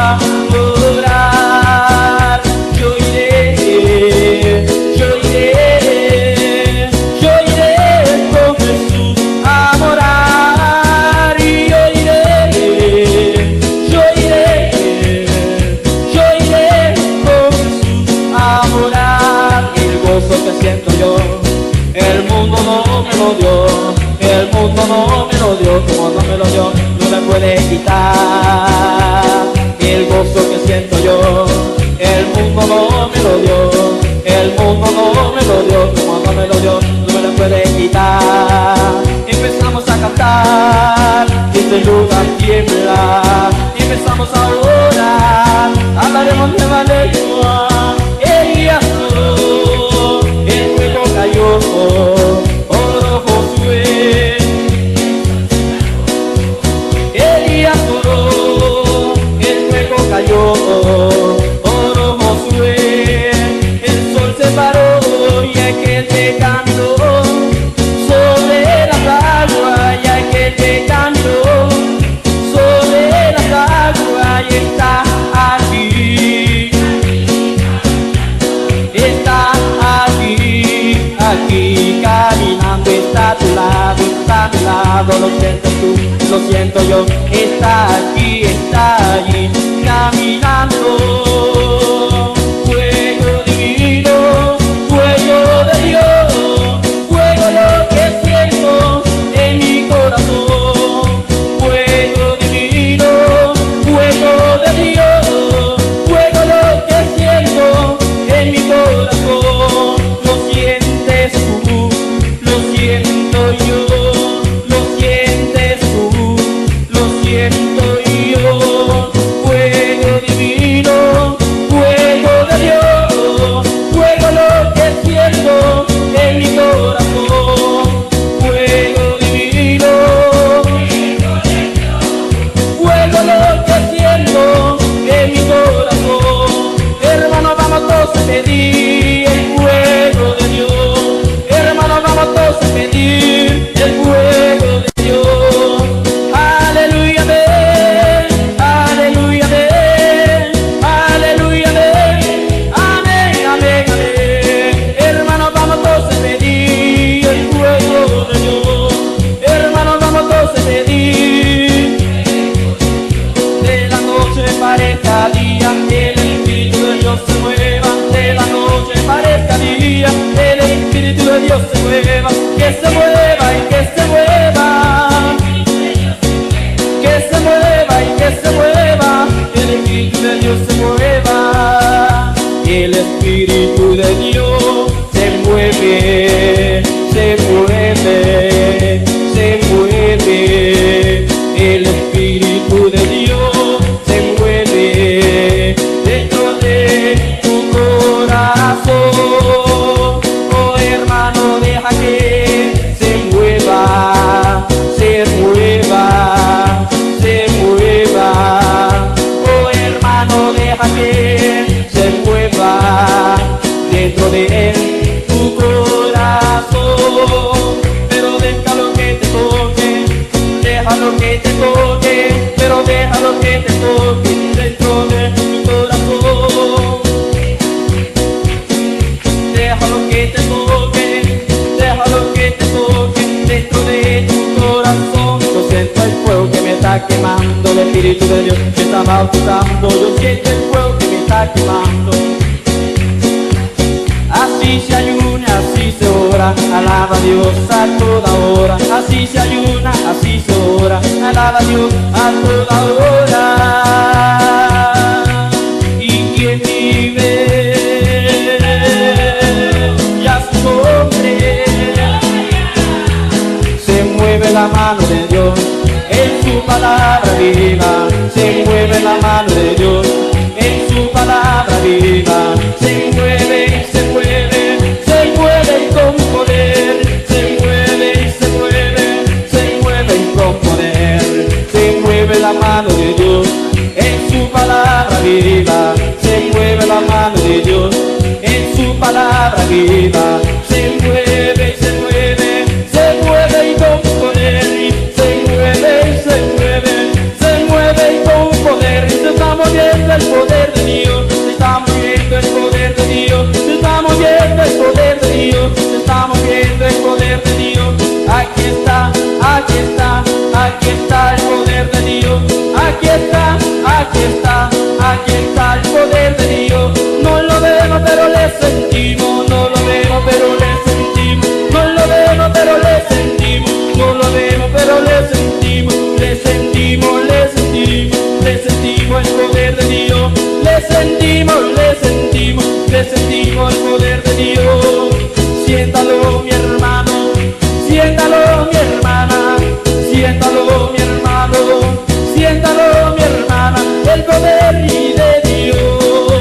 orar? Yo iré, yo iré, yo iré con Jesús a morar. Y yo iré, yo iré, yo iré con Jesús a morar. El gozo que siento yo, el mundo no me lo dio, el mundo no me lo dio, como no me lo dio, no me puede quitar. El gozo que siento yo, el mundo no me lo dio, el mundo no me lo dio, como no me lo dio, no me lo puede quitar. Empezamos a cantar y este lugar tiembla, empezamos a orar, hablaremos nueva lengua. Elías oró, el fuego cayó, oró Josué. Elías oró, el fuego cayó, oró Josué. El sol se paró y aquel que caminó sobre las aguas, y aquel que caminó sobre las aguas y está aquí. Está aquí, aquí caminando, está a tu lado, está a mi lado, lo siento tú, lo siento yo, está aquí, parezca día, el Espíritu de Dios se mueva, que la noche parezca día, el Espíritu de Dios se mueva, que se mueva y que se mueva, que se mueva y que se mueva, el Espíritu de Dios se mueva, el Espíritu de Dios se mueve, se mueve, se mueve, el Espíritu de Dios se mueve dentro de tu corazón. Oh hermano, deja que se mueva, se mueva, se mueva. Oh hermano, deja que se mueva dentro de él tu corazón. Pero déjalo que te toque, déjalo que te toque, pero déjalo que te toque dentro de tu corazón. Déjalo que te toque, déjalo que te toque dentro de tu corazón. Yo siento el fuego que me está quemando, el Espíritu de Dios me está bautizando. Yo siento el fuego que me está quemando. Así se ayuna, así se ora, alaba a Dios a toda hora. Así se ayuna, así se ora, alaba a Dios a toda hora. Y quien vive y a su nombre, se mueve la mano de Dios, en su palabra viva. Se mueve la mano de Dios, en su palabra viva. Se mueve, se mueve, se mueve con poder. Se mueve, se mueve, se mueve con poder. Se mueve la mano de Dios, en su palabra viva. Se mueve la mano de Dios, en su palabra viva. Se mueve, se mueve, se mueve y con poder. Se mueve, se mueve, se mueve y con poder. Se está moviendo el poder de Dios, se está moviendo el poder de Dios, se está moviendo el poder de Dios, se está moviendo el poder de Dios. Aquí está, aquí está, aquí está el poder de Dios. Aquí está, aquí está, aquí está el poder de Dios. No lo vemos pero le sentimos, no lo vemos pero le sentimos, no lo vemos pero le sentimos, no lo vemos pero le sentimos, le sentimos, le sentimos, le sentimos el poder de Dios, le sentimos, le sentimos, le sentimos el poder de Dios. Siéntalo mi hermano, siéntalo mi hermana, siéntalo mi hermano, siéntalo mi hermana, el poder y de Dios,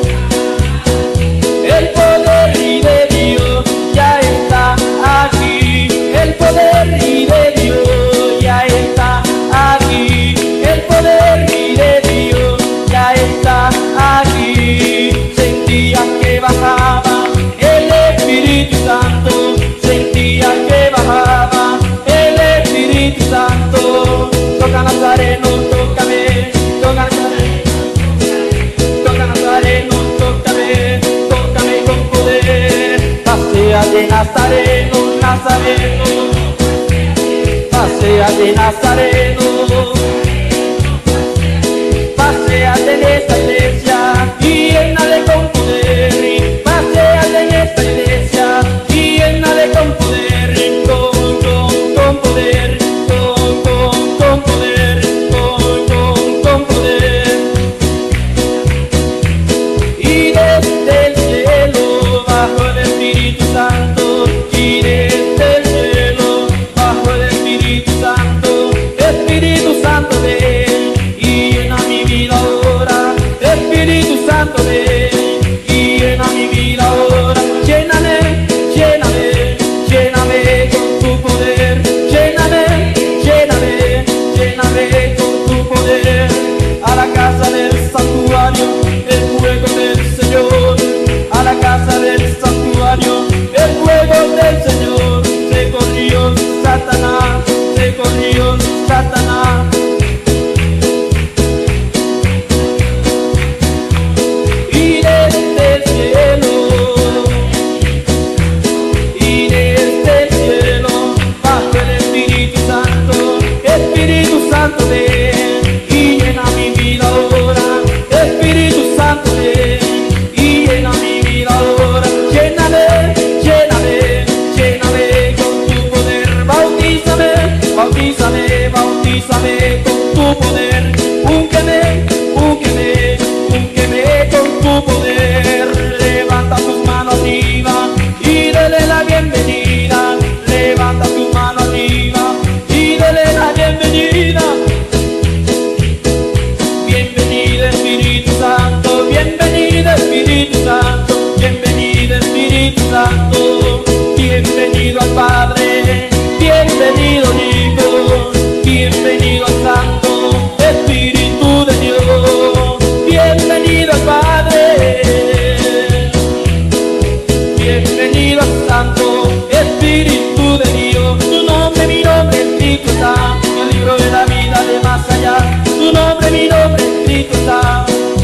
el poder y de Dios ya está aquí, el poder y de Dios ya está aquí, el poder y de Dios ya está aquí. Sentía que bajaba el Espíritu Santo, sentía que bajaba el Espíritu Santo. Toca Nazareno, tócame, toca Nazareno, toca Nazareno, tócame, tócame con poder. Pasea de Nazareno, Nazareno, pasea de Nazareno, pasea en esta iglesia y llénale con poder. Pasea en esta iglesia y llénale con poder, con, con, con poder, con, con, con poder, con, con, con poder. Y desde el cielo bajo el Espíritu Santo, y desde el cielo bajo el Espíritu Santo, Espíritu Santo ven y llena mi vida ahora. bienvenido Espíritu Santo, bienvenido Espíritu Santo, bienvenido Espíritu Santo, bienvenido al Padre, bienvenido al Hijo, bienvenido al Santo Espíritu de Dios, bienvenido al Padre, bienvenido al Santo Espíritu de Dios. Tu nombre, mi nombre, escrito está en el libro de la vida de más allá. Tu nombre, mi nombre, escrito está.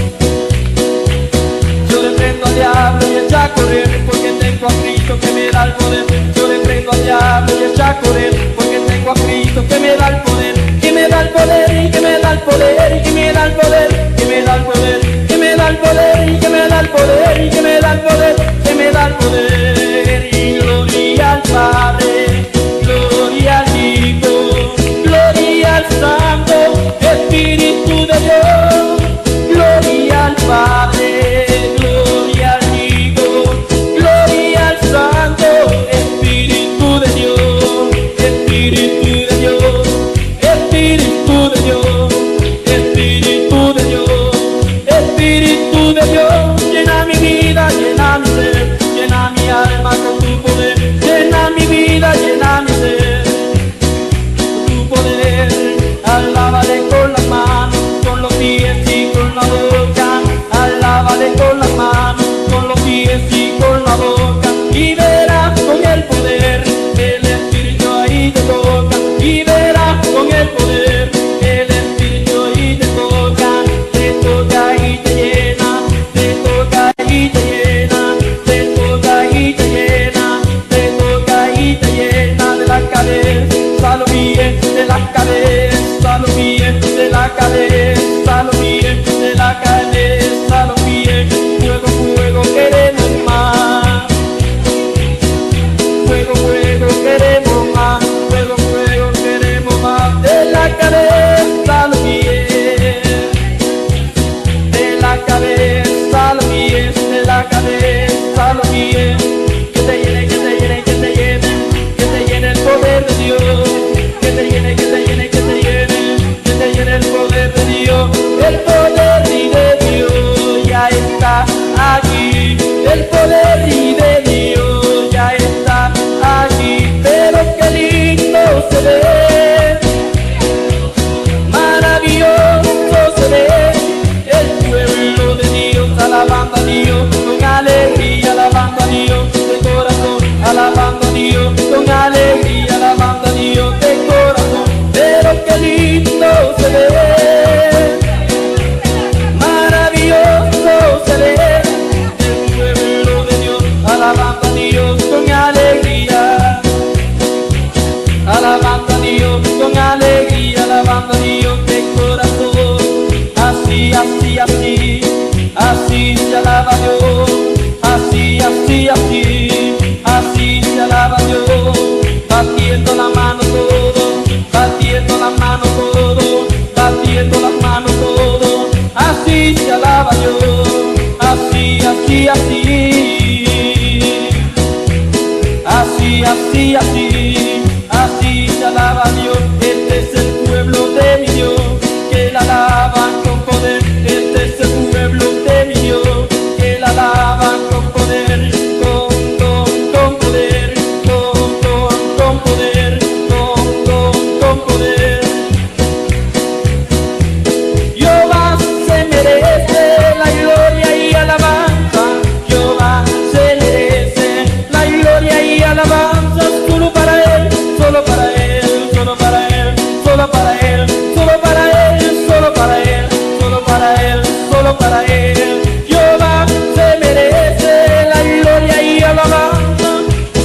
Yo le prendo al diablo y echa a correr, porque tengo a Cristo que me da el poder. Yo le prendo al diablo y echa a correr, porque tengo a Cristo que me da el poder, que me da el poder y que me da el poder y que me da el poder, que me da el poder, que me da el poder y que me da el poder y que me da el poder, que me da el poder. Y gloria al Padre, gloria al Hijo, gloria al Santo Espíritu de Dios, gloria al Padre, gloria al Hijo, gloria al Santo Espíritu de Dios, Espíritu de Dios, Espíritu de Dios, Espíritu de Dios, Espíritu de Dios. Llena mi vida, llena mi ser, llena mi alma con tu poder, llena mi vida, llena mi ser con tu poder. Alábale con las manos, con los pies y con la boca, alábale con las manos, con los pies y con la boca, y verás con el poder, el Espíritu ahí te toca, y verás con el poder, el Espíritu ahí te toca, te toca y te llena, te toca y te llena, te toca y te llena, te toca y te llena de la cabeza, lo bien, de la cabeza, lo bien, de la cabeza, lo bien, de la cabeza, lo bien. Fuego, fuego, queremos más. Fuego, fuego, queremos más. Fuego, fuego, queremos más. De la cabeza, lo bien, de la cabeza, lo bien, de la cabeza, lo bien. Que te llene, que te llene, que te llene, que te llene el poder de Dios. Que te llene, que te llene, que te llene, que te llene el poder de Dios. El poder y de Dios ya está aquí. El poder y de Dios ya está aquí. Pero qué lindo se ve, maravilloso se ve. El pueblo de Dios alabando a Dios con alegría, alabando a Dios de corazón, alabando a Dios con alegría, alabando a Dios de corazón. Pero qué lindo se ve, maravilloso se ve. El pueblo de Dios alabando a Dios con alegría, alabando a Dios con alegría, alabando a Dios de corazón. Así, así, así, así se alaba a Dios. Así, así, así, así se alaba a Dios. Batiendo la mano todo, batiendo la mano todo, batiendo las manos todo. Así se alaba a Dios. Así, así, así, así, así, así, así se alaba a Dios. Este es el pueblo de mi Dios, que la alaban con poder. Este es el pueblo de mi Dios, que la alaban con poder, con, con, con poder, con, con, con poder, con, con, con poder. Jehová se merece la gloria y alabanza. Jehová se merece la gloria y alabanza. Solo para él, solo para él, solo para él, solo para él, solo para él, solo para él, solo para él, solo para él. Jehová se merece la gloria y alabanza.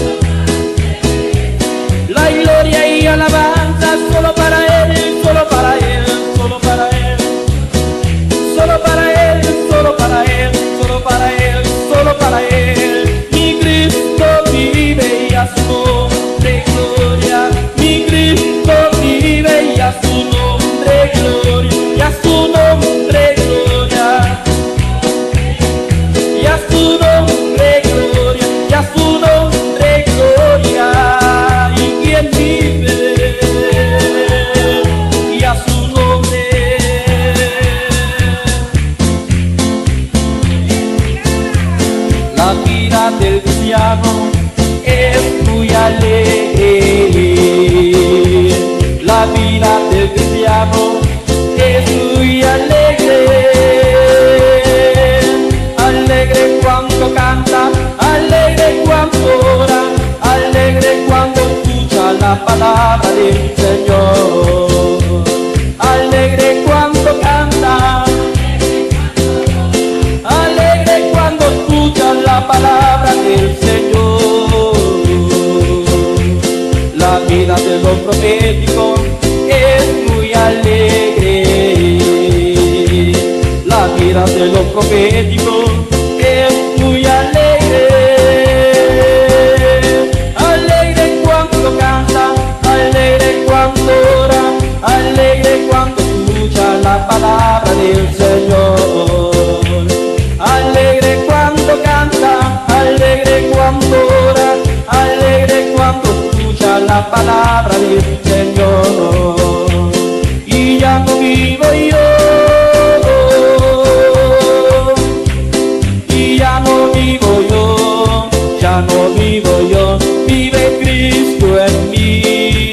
La gloria y alabanza solo para él, solo para él, solo para él, solo para él, solo para él, solo para él, solo para él. Mi Cristo vive y a su nombre gloria. Mi Cristo vive y a su nombre gloria, y a su nombre gloria. del cristiano es muy alegre. La vida del cristiano es muy alegre. Alegre cuando canta, alegre cuando ora, alegre cuando escucha la palabra del Señor. Alegre cuando canta, alegre cuando escucha la palabra del Señor. La vida de los proféticos es muy alegre. La vida de los proféticos es muy alegre. Alegre cuando canta, alegre cuando ora, alegre cuando escucha la palabra del Señor. Alegre cuando canta, alegre cuando ora, alegre cuando escucha la palabra del Señor. Y ya no vivo yo, y ya no vivo yo, ya no vivo yo, vive Cristo en mí.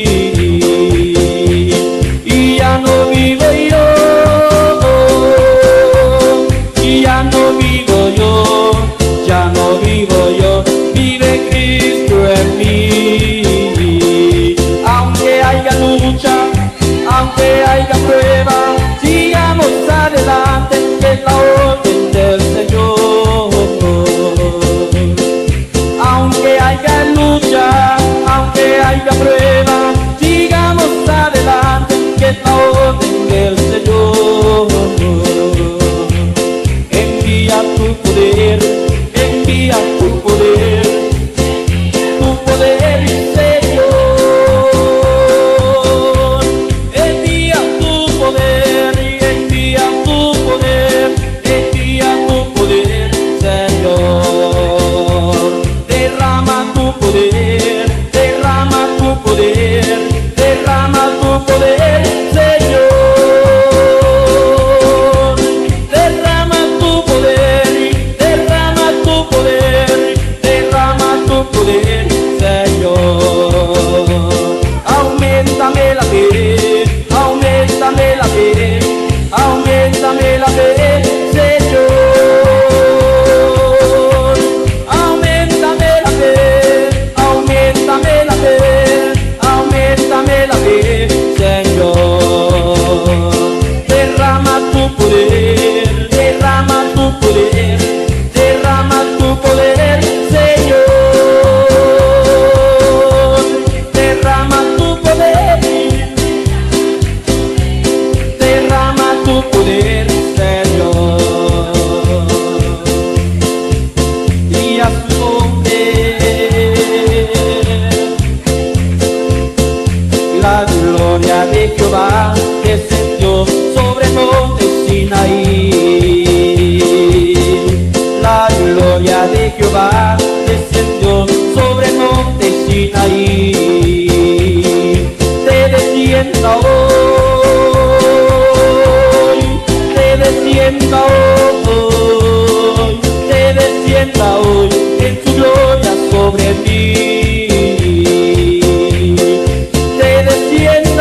Y ya no vivo yo, y ya no vivo yo, ya no vivo yo, vive Cristo en mí. Aunque haya lucha, aunque haya prueba, sigamos adelante, que es la orden del Señor. Aunque haya lucha, aunque haya prueba, sigamos adelante, que es la orden del Señor. Envía tu poder, envía tu poder, tu poder, Señor. Envía tu poder, envía tu poder, envía tu poder, Señor. Derrama tu poder, derrama tu poder, derrama tu poder, Señor. Derrama tu poder, derrama tu poder, derrama tu poder, Señor. Auméntame la fe, auméntame la fe, auméntame la fe, Señor. Auméntame la fe, auméntame la fe, auméntame la fe, Señor. Derrama tu poder, derrama tu poder, derrama tu poder, Señor. Derrama tu poder, derrama tu poder, Señor. Y a su nombre la gloria de Jehová descendió sobre el monte Sinaí. La gloria de Jehová descendió sobre el monte Sinaí. Te descienda hoy, te descienda hoy, te descienda hoy en su gloria sobre mí. Te descienda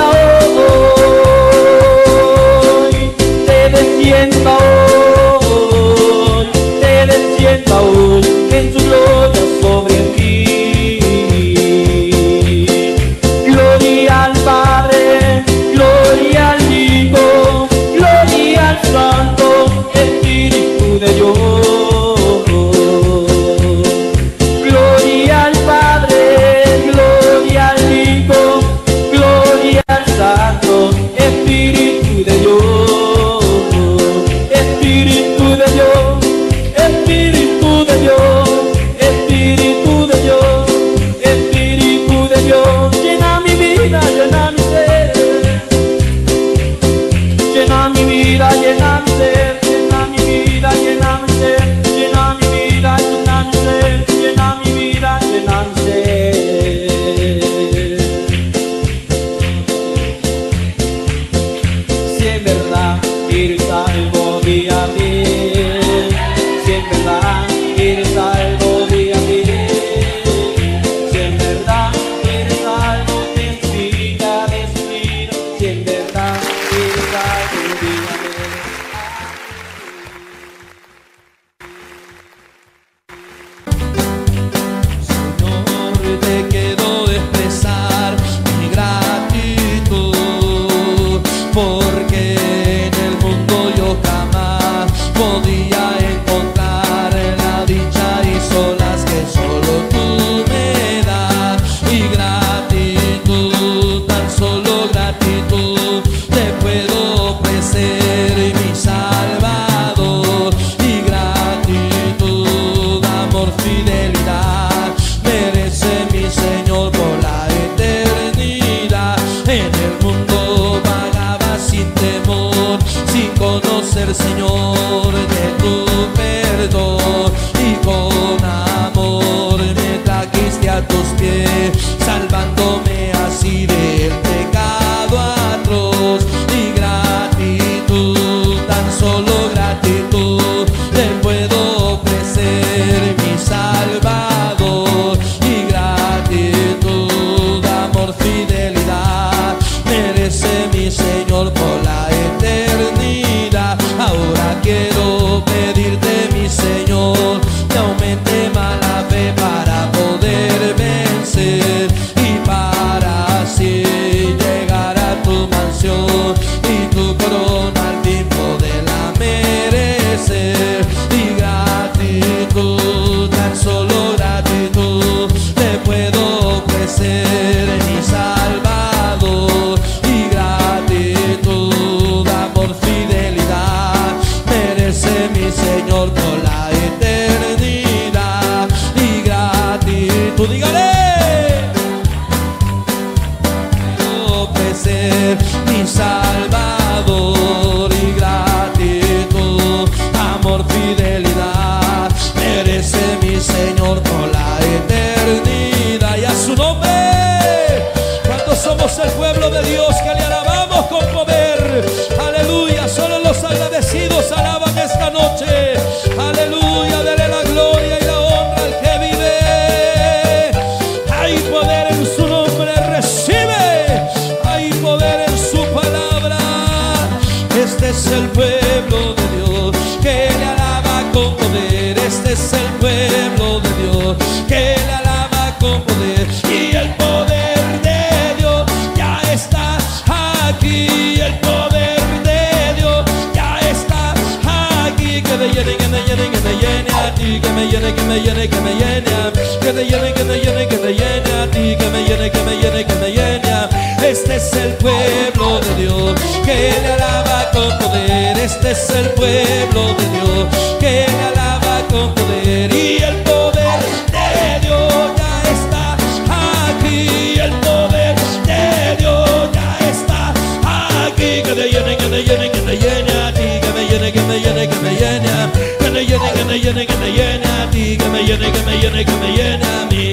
hoy, te descienda hoy, te descienda hoy en su gloria sobre mí. Gloria al Padre, gloria al Hijo, gloria al Santo Espíritu. podía encontrar la dicha y son las que solo tú me das. Y gratitud, tan solo gratitud, te puedo ofrecer, mi Salvador. Y gratitud, amor, fidelidad, merece mi Señor por la eternidad. En el mundo vagaba sin temor, sin conocer, Señor, de tu perdón. Y con amor me trajiste a tus pies, salvándome así del pecado atroz. Y gratitud, tan solo gratitud, te puedo ofrecer, mi Salvador. Y gratitud, amor, fidelidad, merece mi Señor por la eternidad. Ahora quiero pedirte, mi Señor, que aumente más la fe para poder vencer y para así llegar a tu mansión y tu corona al fin poderla merecer. Y gratitud, tan solo gratitud, te puedo ofrecer, mi Salvador. Y gratitud, amor, fidelidad, merece mi Señor por la eternidad. Y gratitud, dígale, ofrecer, mi Salvador. Y gratitud, amor, fidelidad, merece mi Señor por la eternidad. Y a su nombre, ¿cuántos somos el pueblo de Dios que le alabamos con poder? Aleluya, solo los agradecidos alaban esta noche. Aleluya, dele la gloria y la honra al que vive. Hay poder en su nombre, recibe. Hay poder en su palabra. Este es el pueblo de Dios que le alaba con poder. Este es el pueblo de Dios que le alaba con poder. Y el poder de Dios ya está aquí. El poder de Dios ya está aquí. Que me llene, que me llene, que me llene a ti. Que me llene, que me llene, que me llene a ti. Que me llene, que me llene, que me llene a ti. Que me llene, que me llene, que me llene a ti. Este es el pueblo de Dios que le alaba con poder. Este es el pueblo de Dios que le alaba con poder. Y el poder de Dios ya está aquí. El poder de Dios ya está aquí. Que te llene, que te llene, que te llene a ti. Que me llene, que me llene, que me llene a ti. Que te llene, que me llene, que me llene a ti. Que me llene, que me llene, que me llene a mí.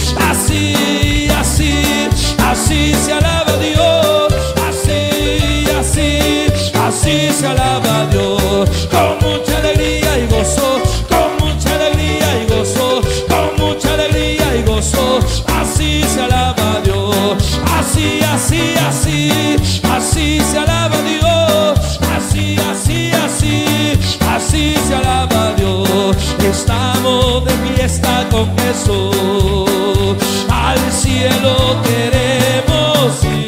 Así, así, así se alaba a Dios. Así, así, así se alaba a Dios. Con mucha alegría y gozo, con mucha alegría y gozo, con mucha alegría y gozo. Así se alaba a Dios. Así, así, así, así se alaba a Dios. Así, así, así, así se alaba a Dios. Estamos de fiesta con Jesús, al cielo queremos ir.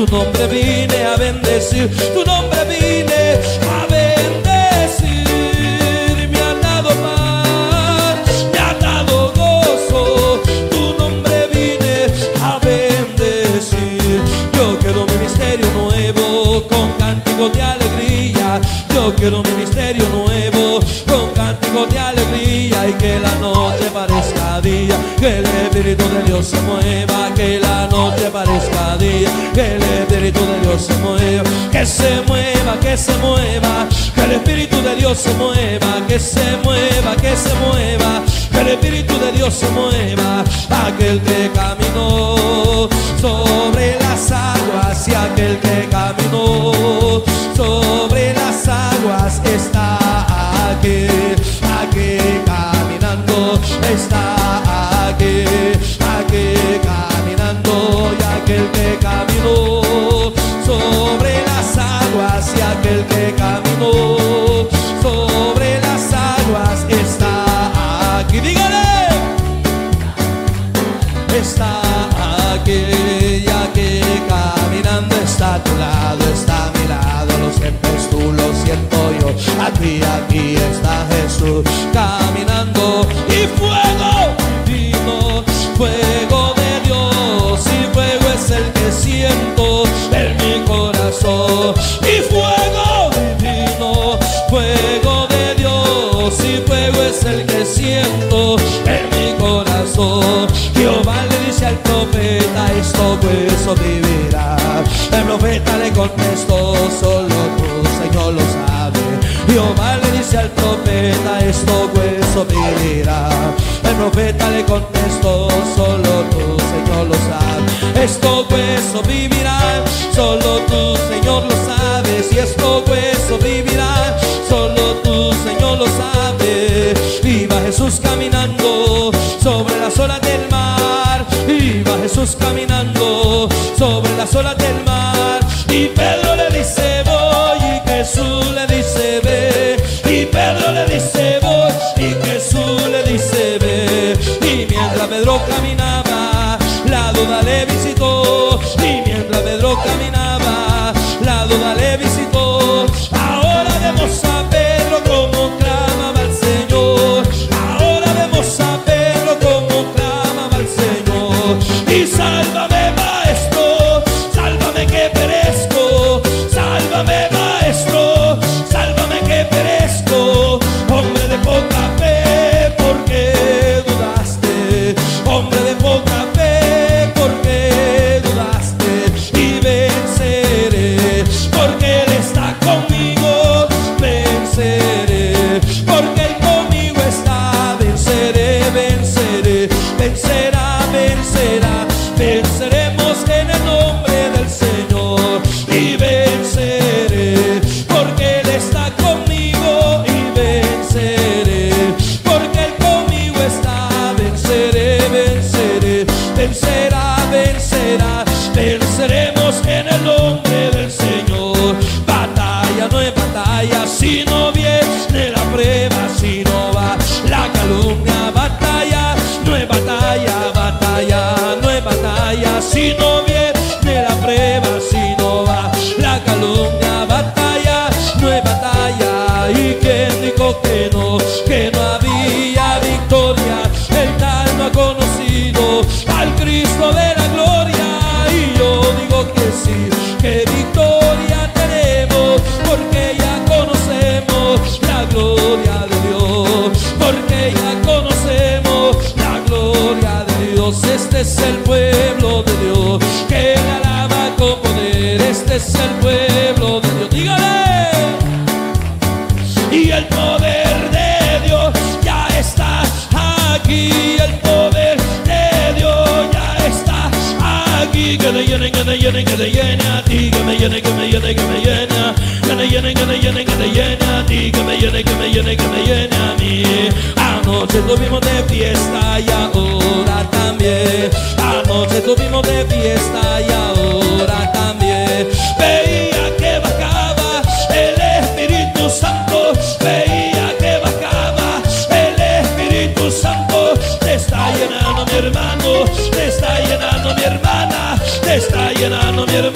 tu nombre vine a bendecir, tu nombre vine a bendecir. Me ha dado paz, me ha dado gozo, tu nombre vine a bendecir. Yo quiero un ministerio nuevo con cánticos de alegría. Yo quiero un ministerio nuevo con cánticos de alegría, y que la noche parezca día, que el Espíritu de Dios se mueva, que la noche parezca día, que el Espíritu de Dios se mueva, que se mueva, que se mueva, que el Espíritu de Dios se mueva, que se mueva, que se mueva, que el Espíritu de Dios se mueva. Aquel que caminó sobre las aguas, y aquel que caminó sobre las aguas está aquí, aquí caminando, está aquí, aquí caminando. Y aquel que caminó sobre las aguas, y aquel que caminó sobre las aguas está aquí. Dígale, está aquí, y aquí caminando, está a tu lado, está a mi lado. Lo sientes tú, lo siento yo. Aquí, aquí está Jesús caminando. Y fuego divino, fuego de Dios, y fuego es el que siento en mi corazón. Y fuego divino, fuego de Dios, y fuego es el que siento en mi corazón. Jehová le dice al profeta, esto pues vivirá. El profeta le contestó, solo tú, Señor, lo sabe. Jehová le dice al profeta, esto pues vivirá. El profeta le contestó, solo tú, Señor, lo sabe. Esto hueso vivirá, solo tú, Señor, lo sabes. Y esto hueso vivirá, solo tú, Señor, lo sabes. Iba Jesús caminando sobre las olas del mar, iba Jesús caminando sobre las olas del mar. Y Pedro le dice voy, y Jesús le dice ve. Y Pedro le dice voy, y Jesús le dice ve. Y mientras Pedro caminaba, la duda le visitó. Y mientras Pedro caminaba, la duda le visitó. Ahora vemos a Pedro como clamaba al Señor. Ahora vemos a Pedro como clamaba al Señor. Y sálvame, maestro, sálvame que perezco. Sálvame, maestro, sálvame que perezco. Hombre de poca fe, ¿por qué dudaste? Hombre de poca fe, ¿por qué dudaste? Y venceré, porque Él está conmigo. Venceré, porque Él conmigo está. Venceré, venceré, vencerá, vencerá. Venceremos en el nombre del Señor. Y venceré, porque Él está conmigo. Y venceré, porque Él conmigo está. Venceré, venceré, vencerá, vencerá. Venceremos en el nombre del Señor. Batalla no es batalla si no viene la prueba, si no va la calumnia. Batalla no es batalla, batalla no es batalla si no viene la prueba, si no va la calumnia. Batalla no es batalla. Y quien dijo que no, que no había victoria, el tal no ha conocido al Cristo de la gloria. Y yo digo que sí, que victoria tenemos, porque ya conocemos la gloria de Dios, porque ya conocemos la gloria de Dios. Este es el pueblo de Dios que le alaba con poder. Este es el pueblo de Dios. Dígale. Y el poder de Dios ya está aquí. El poder de Dios ya está aquí. Que te llene, que te llene, que te llene a ti. Que me llene, que me llene, que me llene. Que te llene, que te llene, que te llene a ti. Que me llene, que me llene, que me llene a mí. Anoche tuvimos de fiesta y ahora también. Anoche tuvimos de fiesta y ahora también. Veía que bajaba el Espíritu Santo. Veía que bajaba el Espíritu Santo. Te está llenando mi hermano, te está llenando mi hermana, te está llenando mi hermano,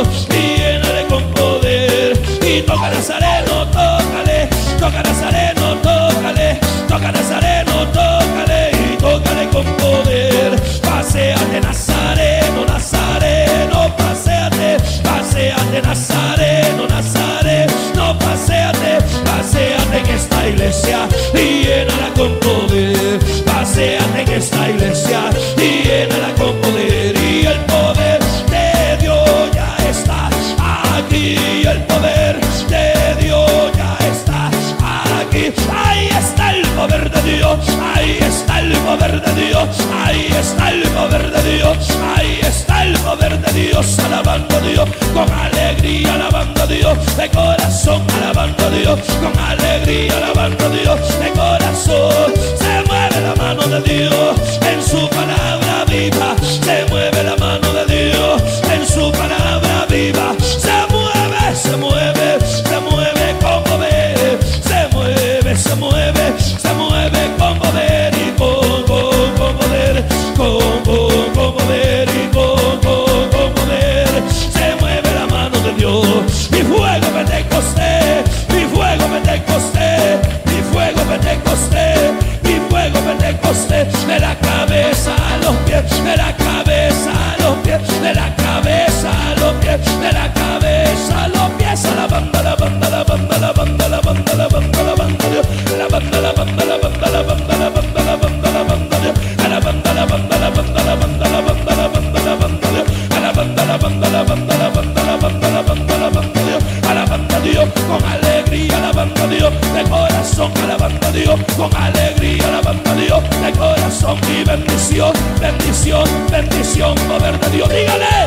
y llénale con poder. Y toca Nazareno, tócale, toca Nazareno, tócale, toca Nazareno, tócale y tócale con poder. Paséate Nazareno, Nazareno, paséate, paséate Nazareno, Nazareno, paséate, paséate en esta iglesia y llénala con poder. Paséate en esta iglesia y llénala con poder. Y el poder de Dios ya está aquí, y el poder de Dios ya está aquí. Ahí está el poder de Dios, ahí está el poder de Dios, ahí está el poder de Dios, ahí está el poder de Dios. Alabando a Dios con alegría, alabando a Dios de corazón, alabando a Dios con alegría, alabando a Dios de corazón. Se mueve la mano de Dios en su palabra viva, se mueve la mano de Dios en su palabra viva. Se mueve, se mueve, se mueve con poder, se mueve, se mueve, se mueve con poder y con, con, con poder, con, con, con poder y con, con, con poder. Se mueve la mano de Dios. Mi fuego Pentecostés, mi fuego Pentecostés, mi fuego Pentecostés, mi fuego Pentecostés. De la cabeza a los pies, de la cabeza a los pies, de la cabeza a los pies, de la cabeza a los pies. A la banda, la banda, la banda, la banda, la banda, la banda, la banda, la banda, la banda, la banda, la banda, la banda, la banda, la banda, a la banda, la banda, la banda, la banda, la banda, la banda, la banda, a la banda, la banda, la banda, la banda, la banda, la banda, la banda, a la banda Dios con alegría, la banda Dios de corazón, a la banda Dios con alegría, la banda Dios de corazón. Y bendición, bendición, bendición, poder de Dios, dígale.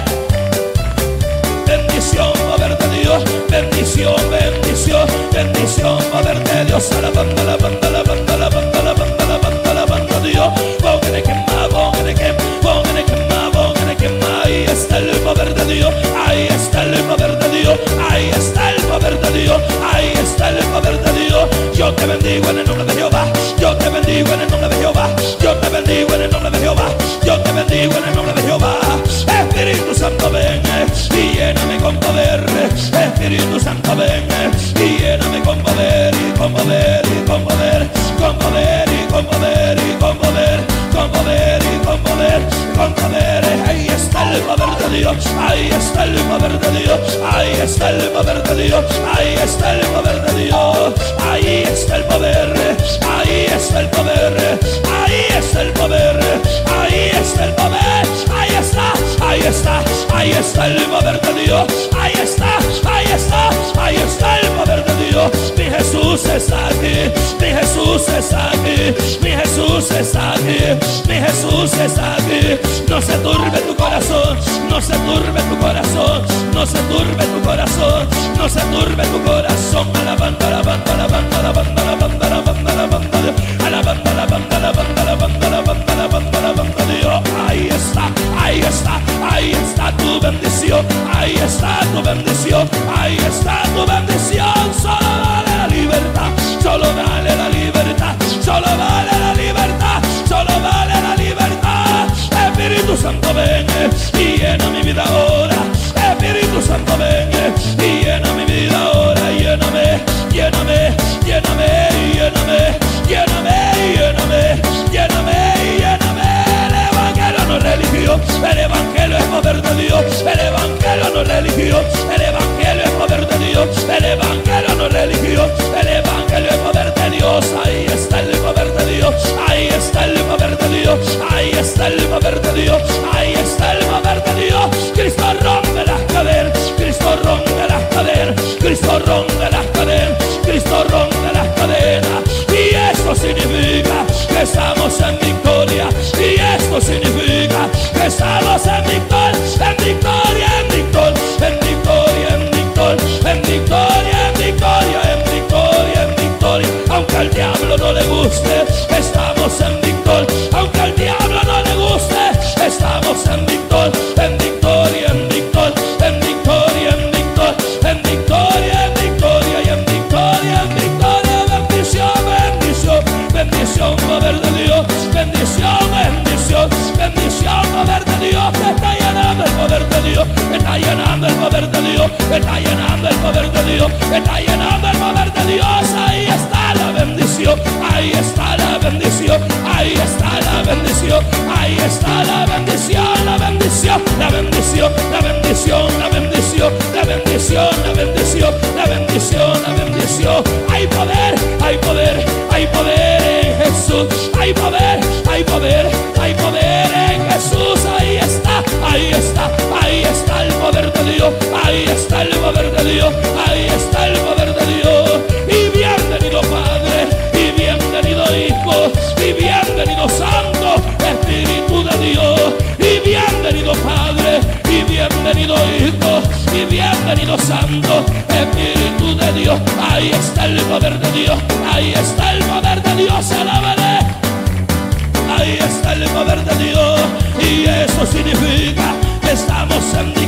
Bendición, poder de Dios, bendición, bendición, bendición, poder de Dios. A la banda, la banda, la banda, la banda, la banda, la banda, la banda Dios. Póngale quema, póngale quema, póngale quema, póngale quema. Ahí está el poder de Dios, ahí está el poder de Dios, ahí está el poder de Dios, ahí está el poder de Dios. Yo te bendigo en el nombre de Jehová, yo te bendigo en el nombre de Jehová, yo te bendigo en el nombre de Jehová, yo te bendigo en el nombre de Jehová. Espíritu Santo ven y lléname con poder, Espíritu Santo ven y lléname con poder y con poder y con poder, con poder y con poder y con poder, con poder y con poder, con poder. Ahí está el poder de Dios, ahí está el poder de Dios, ahí está el poder de Dios, ahí está el poder de Dios, ahí está el poder, ahí está el poder, ahí está el poder, ahí está el poder, ahí está, ahí está, ahí está el poder de Dios, ahí está, ahí está, ahí está el poder de Dios. Mi Jesús está aquí, mi Jesús está aquí, mi Jesús está aquí, mi Jesús está aquí. No se turbe tu corazón, no se turbe tu corazón, no se turbe tu corazón, no se turbe tu corazón. A la banda, la banda, la banda, la banda, la banda, la banda, la banda, a la banda, la banda, la banda, la banda, la banda, la banda, la banda, Dios. Ahí está, ahí está, ahí está tu bendición, ahí está tu bendición, ahí está tu bendición. Solo vale la libertad, solo vale la libertad, solo vale la libertad, solo vale la libertad. Espíritu Santo ven y llena mi vida ahora, Espíritu Santo ven y llena mi vida ahora. Lléname, lléname, lléname, lléname, lléname, lléname, lléname, lléname. El evangelio no es religión, el evangelio es poder de Dios, el evangelio no es religión, el evangelio es poder de Dios, el evangelio no es religión, el evangelio es poder de Dios. Ahí está el poder de Dios, ahí está el poder de Dios, ahí está el poder de Dios, ahí está el poder de Dios. Cristo rompe las cadenas, Cristo rompe las cadenas, Cristo rompe las cadenas, Cristo rompe las cadenas. Y esto significa que estamos en victoria, y esto significa que estamos en victoria, en victoria, en victoria, en victoria, en victoria, en victoria, en victoria, en victoria, en victoria. Aunque al diablo no le guste, estamos en victoria. Aunque al diablo no le guste, estamos en victoria, en victoria, en victoria, en victoria, en victoria, en victoria, en victoria y en victoria, en victoria. Bendición, bendición, bendición, poder de Dios, bendición, bendición, bendición, poder de Dios. Te está llenando el poder de Dios, te está llenando el poder de Dios. Dios, está llenando el poder de Dios, está llenando el poder de Dios. Ahí está la bendición, ahí está la bendición, ahí está la bendición, ahí está la bendición, la bendición, la bendición, la bendición, la bendición, la bendición, la bendición, la bendición, la bendición. Hay poder, hay poder, hay poder en Jesús, hay poder, hay poder, hay poder en Jesús. Ahí está, ahí está, ahí está el poder de Dios, ahí está el poder de Dios, ahí está el poder de Dios. Y bienvenido Padre, y bienvenido Hijo, y bienvenido Santo Espíritu de Dios, y bienvenido Padre, y bienvenido Hijo, y bienvenido Santo Espíritu de Dios. Ahí está el poder de Dios, ahí está el poder de Dios, alábale. Ahí está el poder de Dios, y eso significa que estamos en Dios.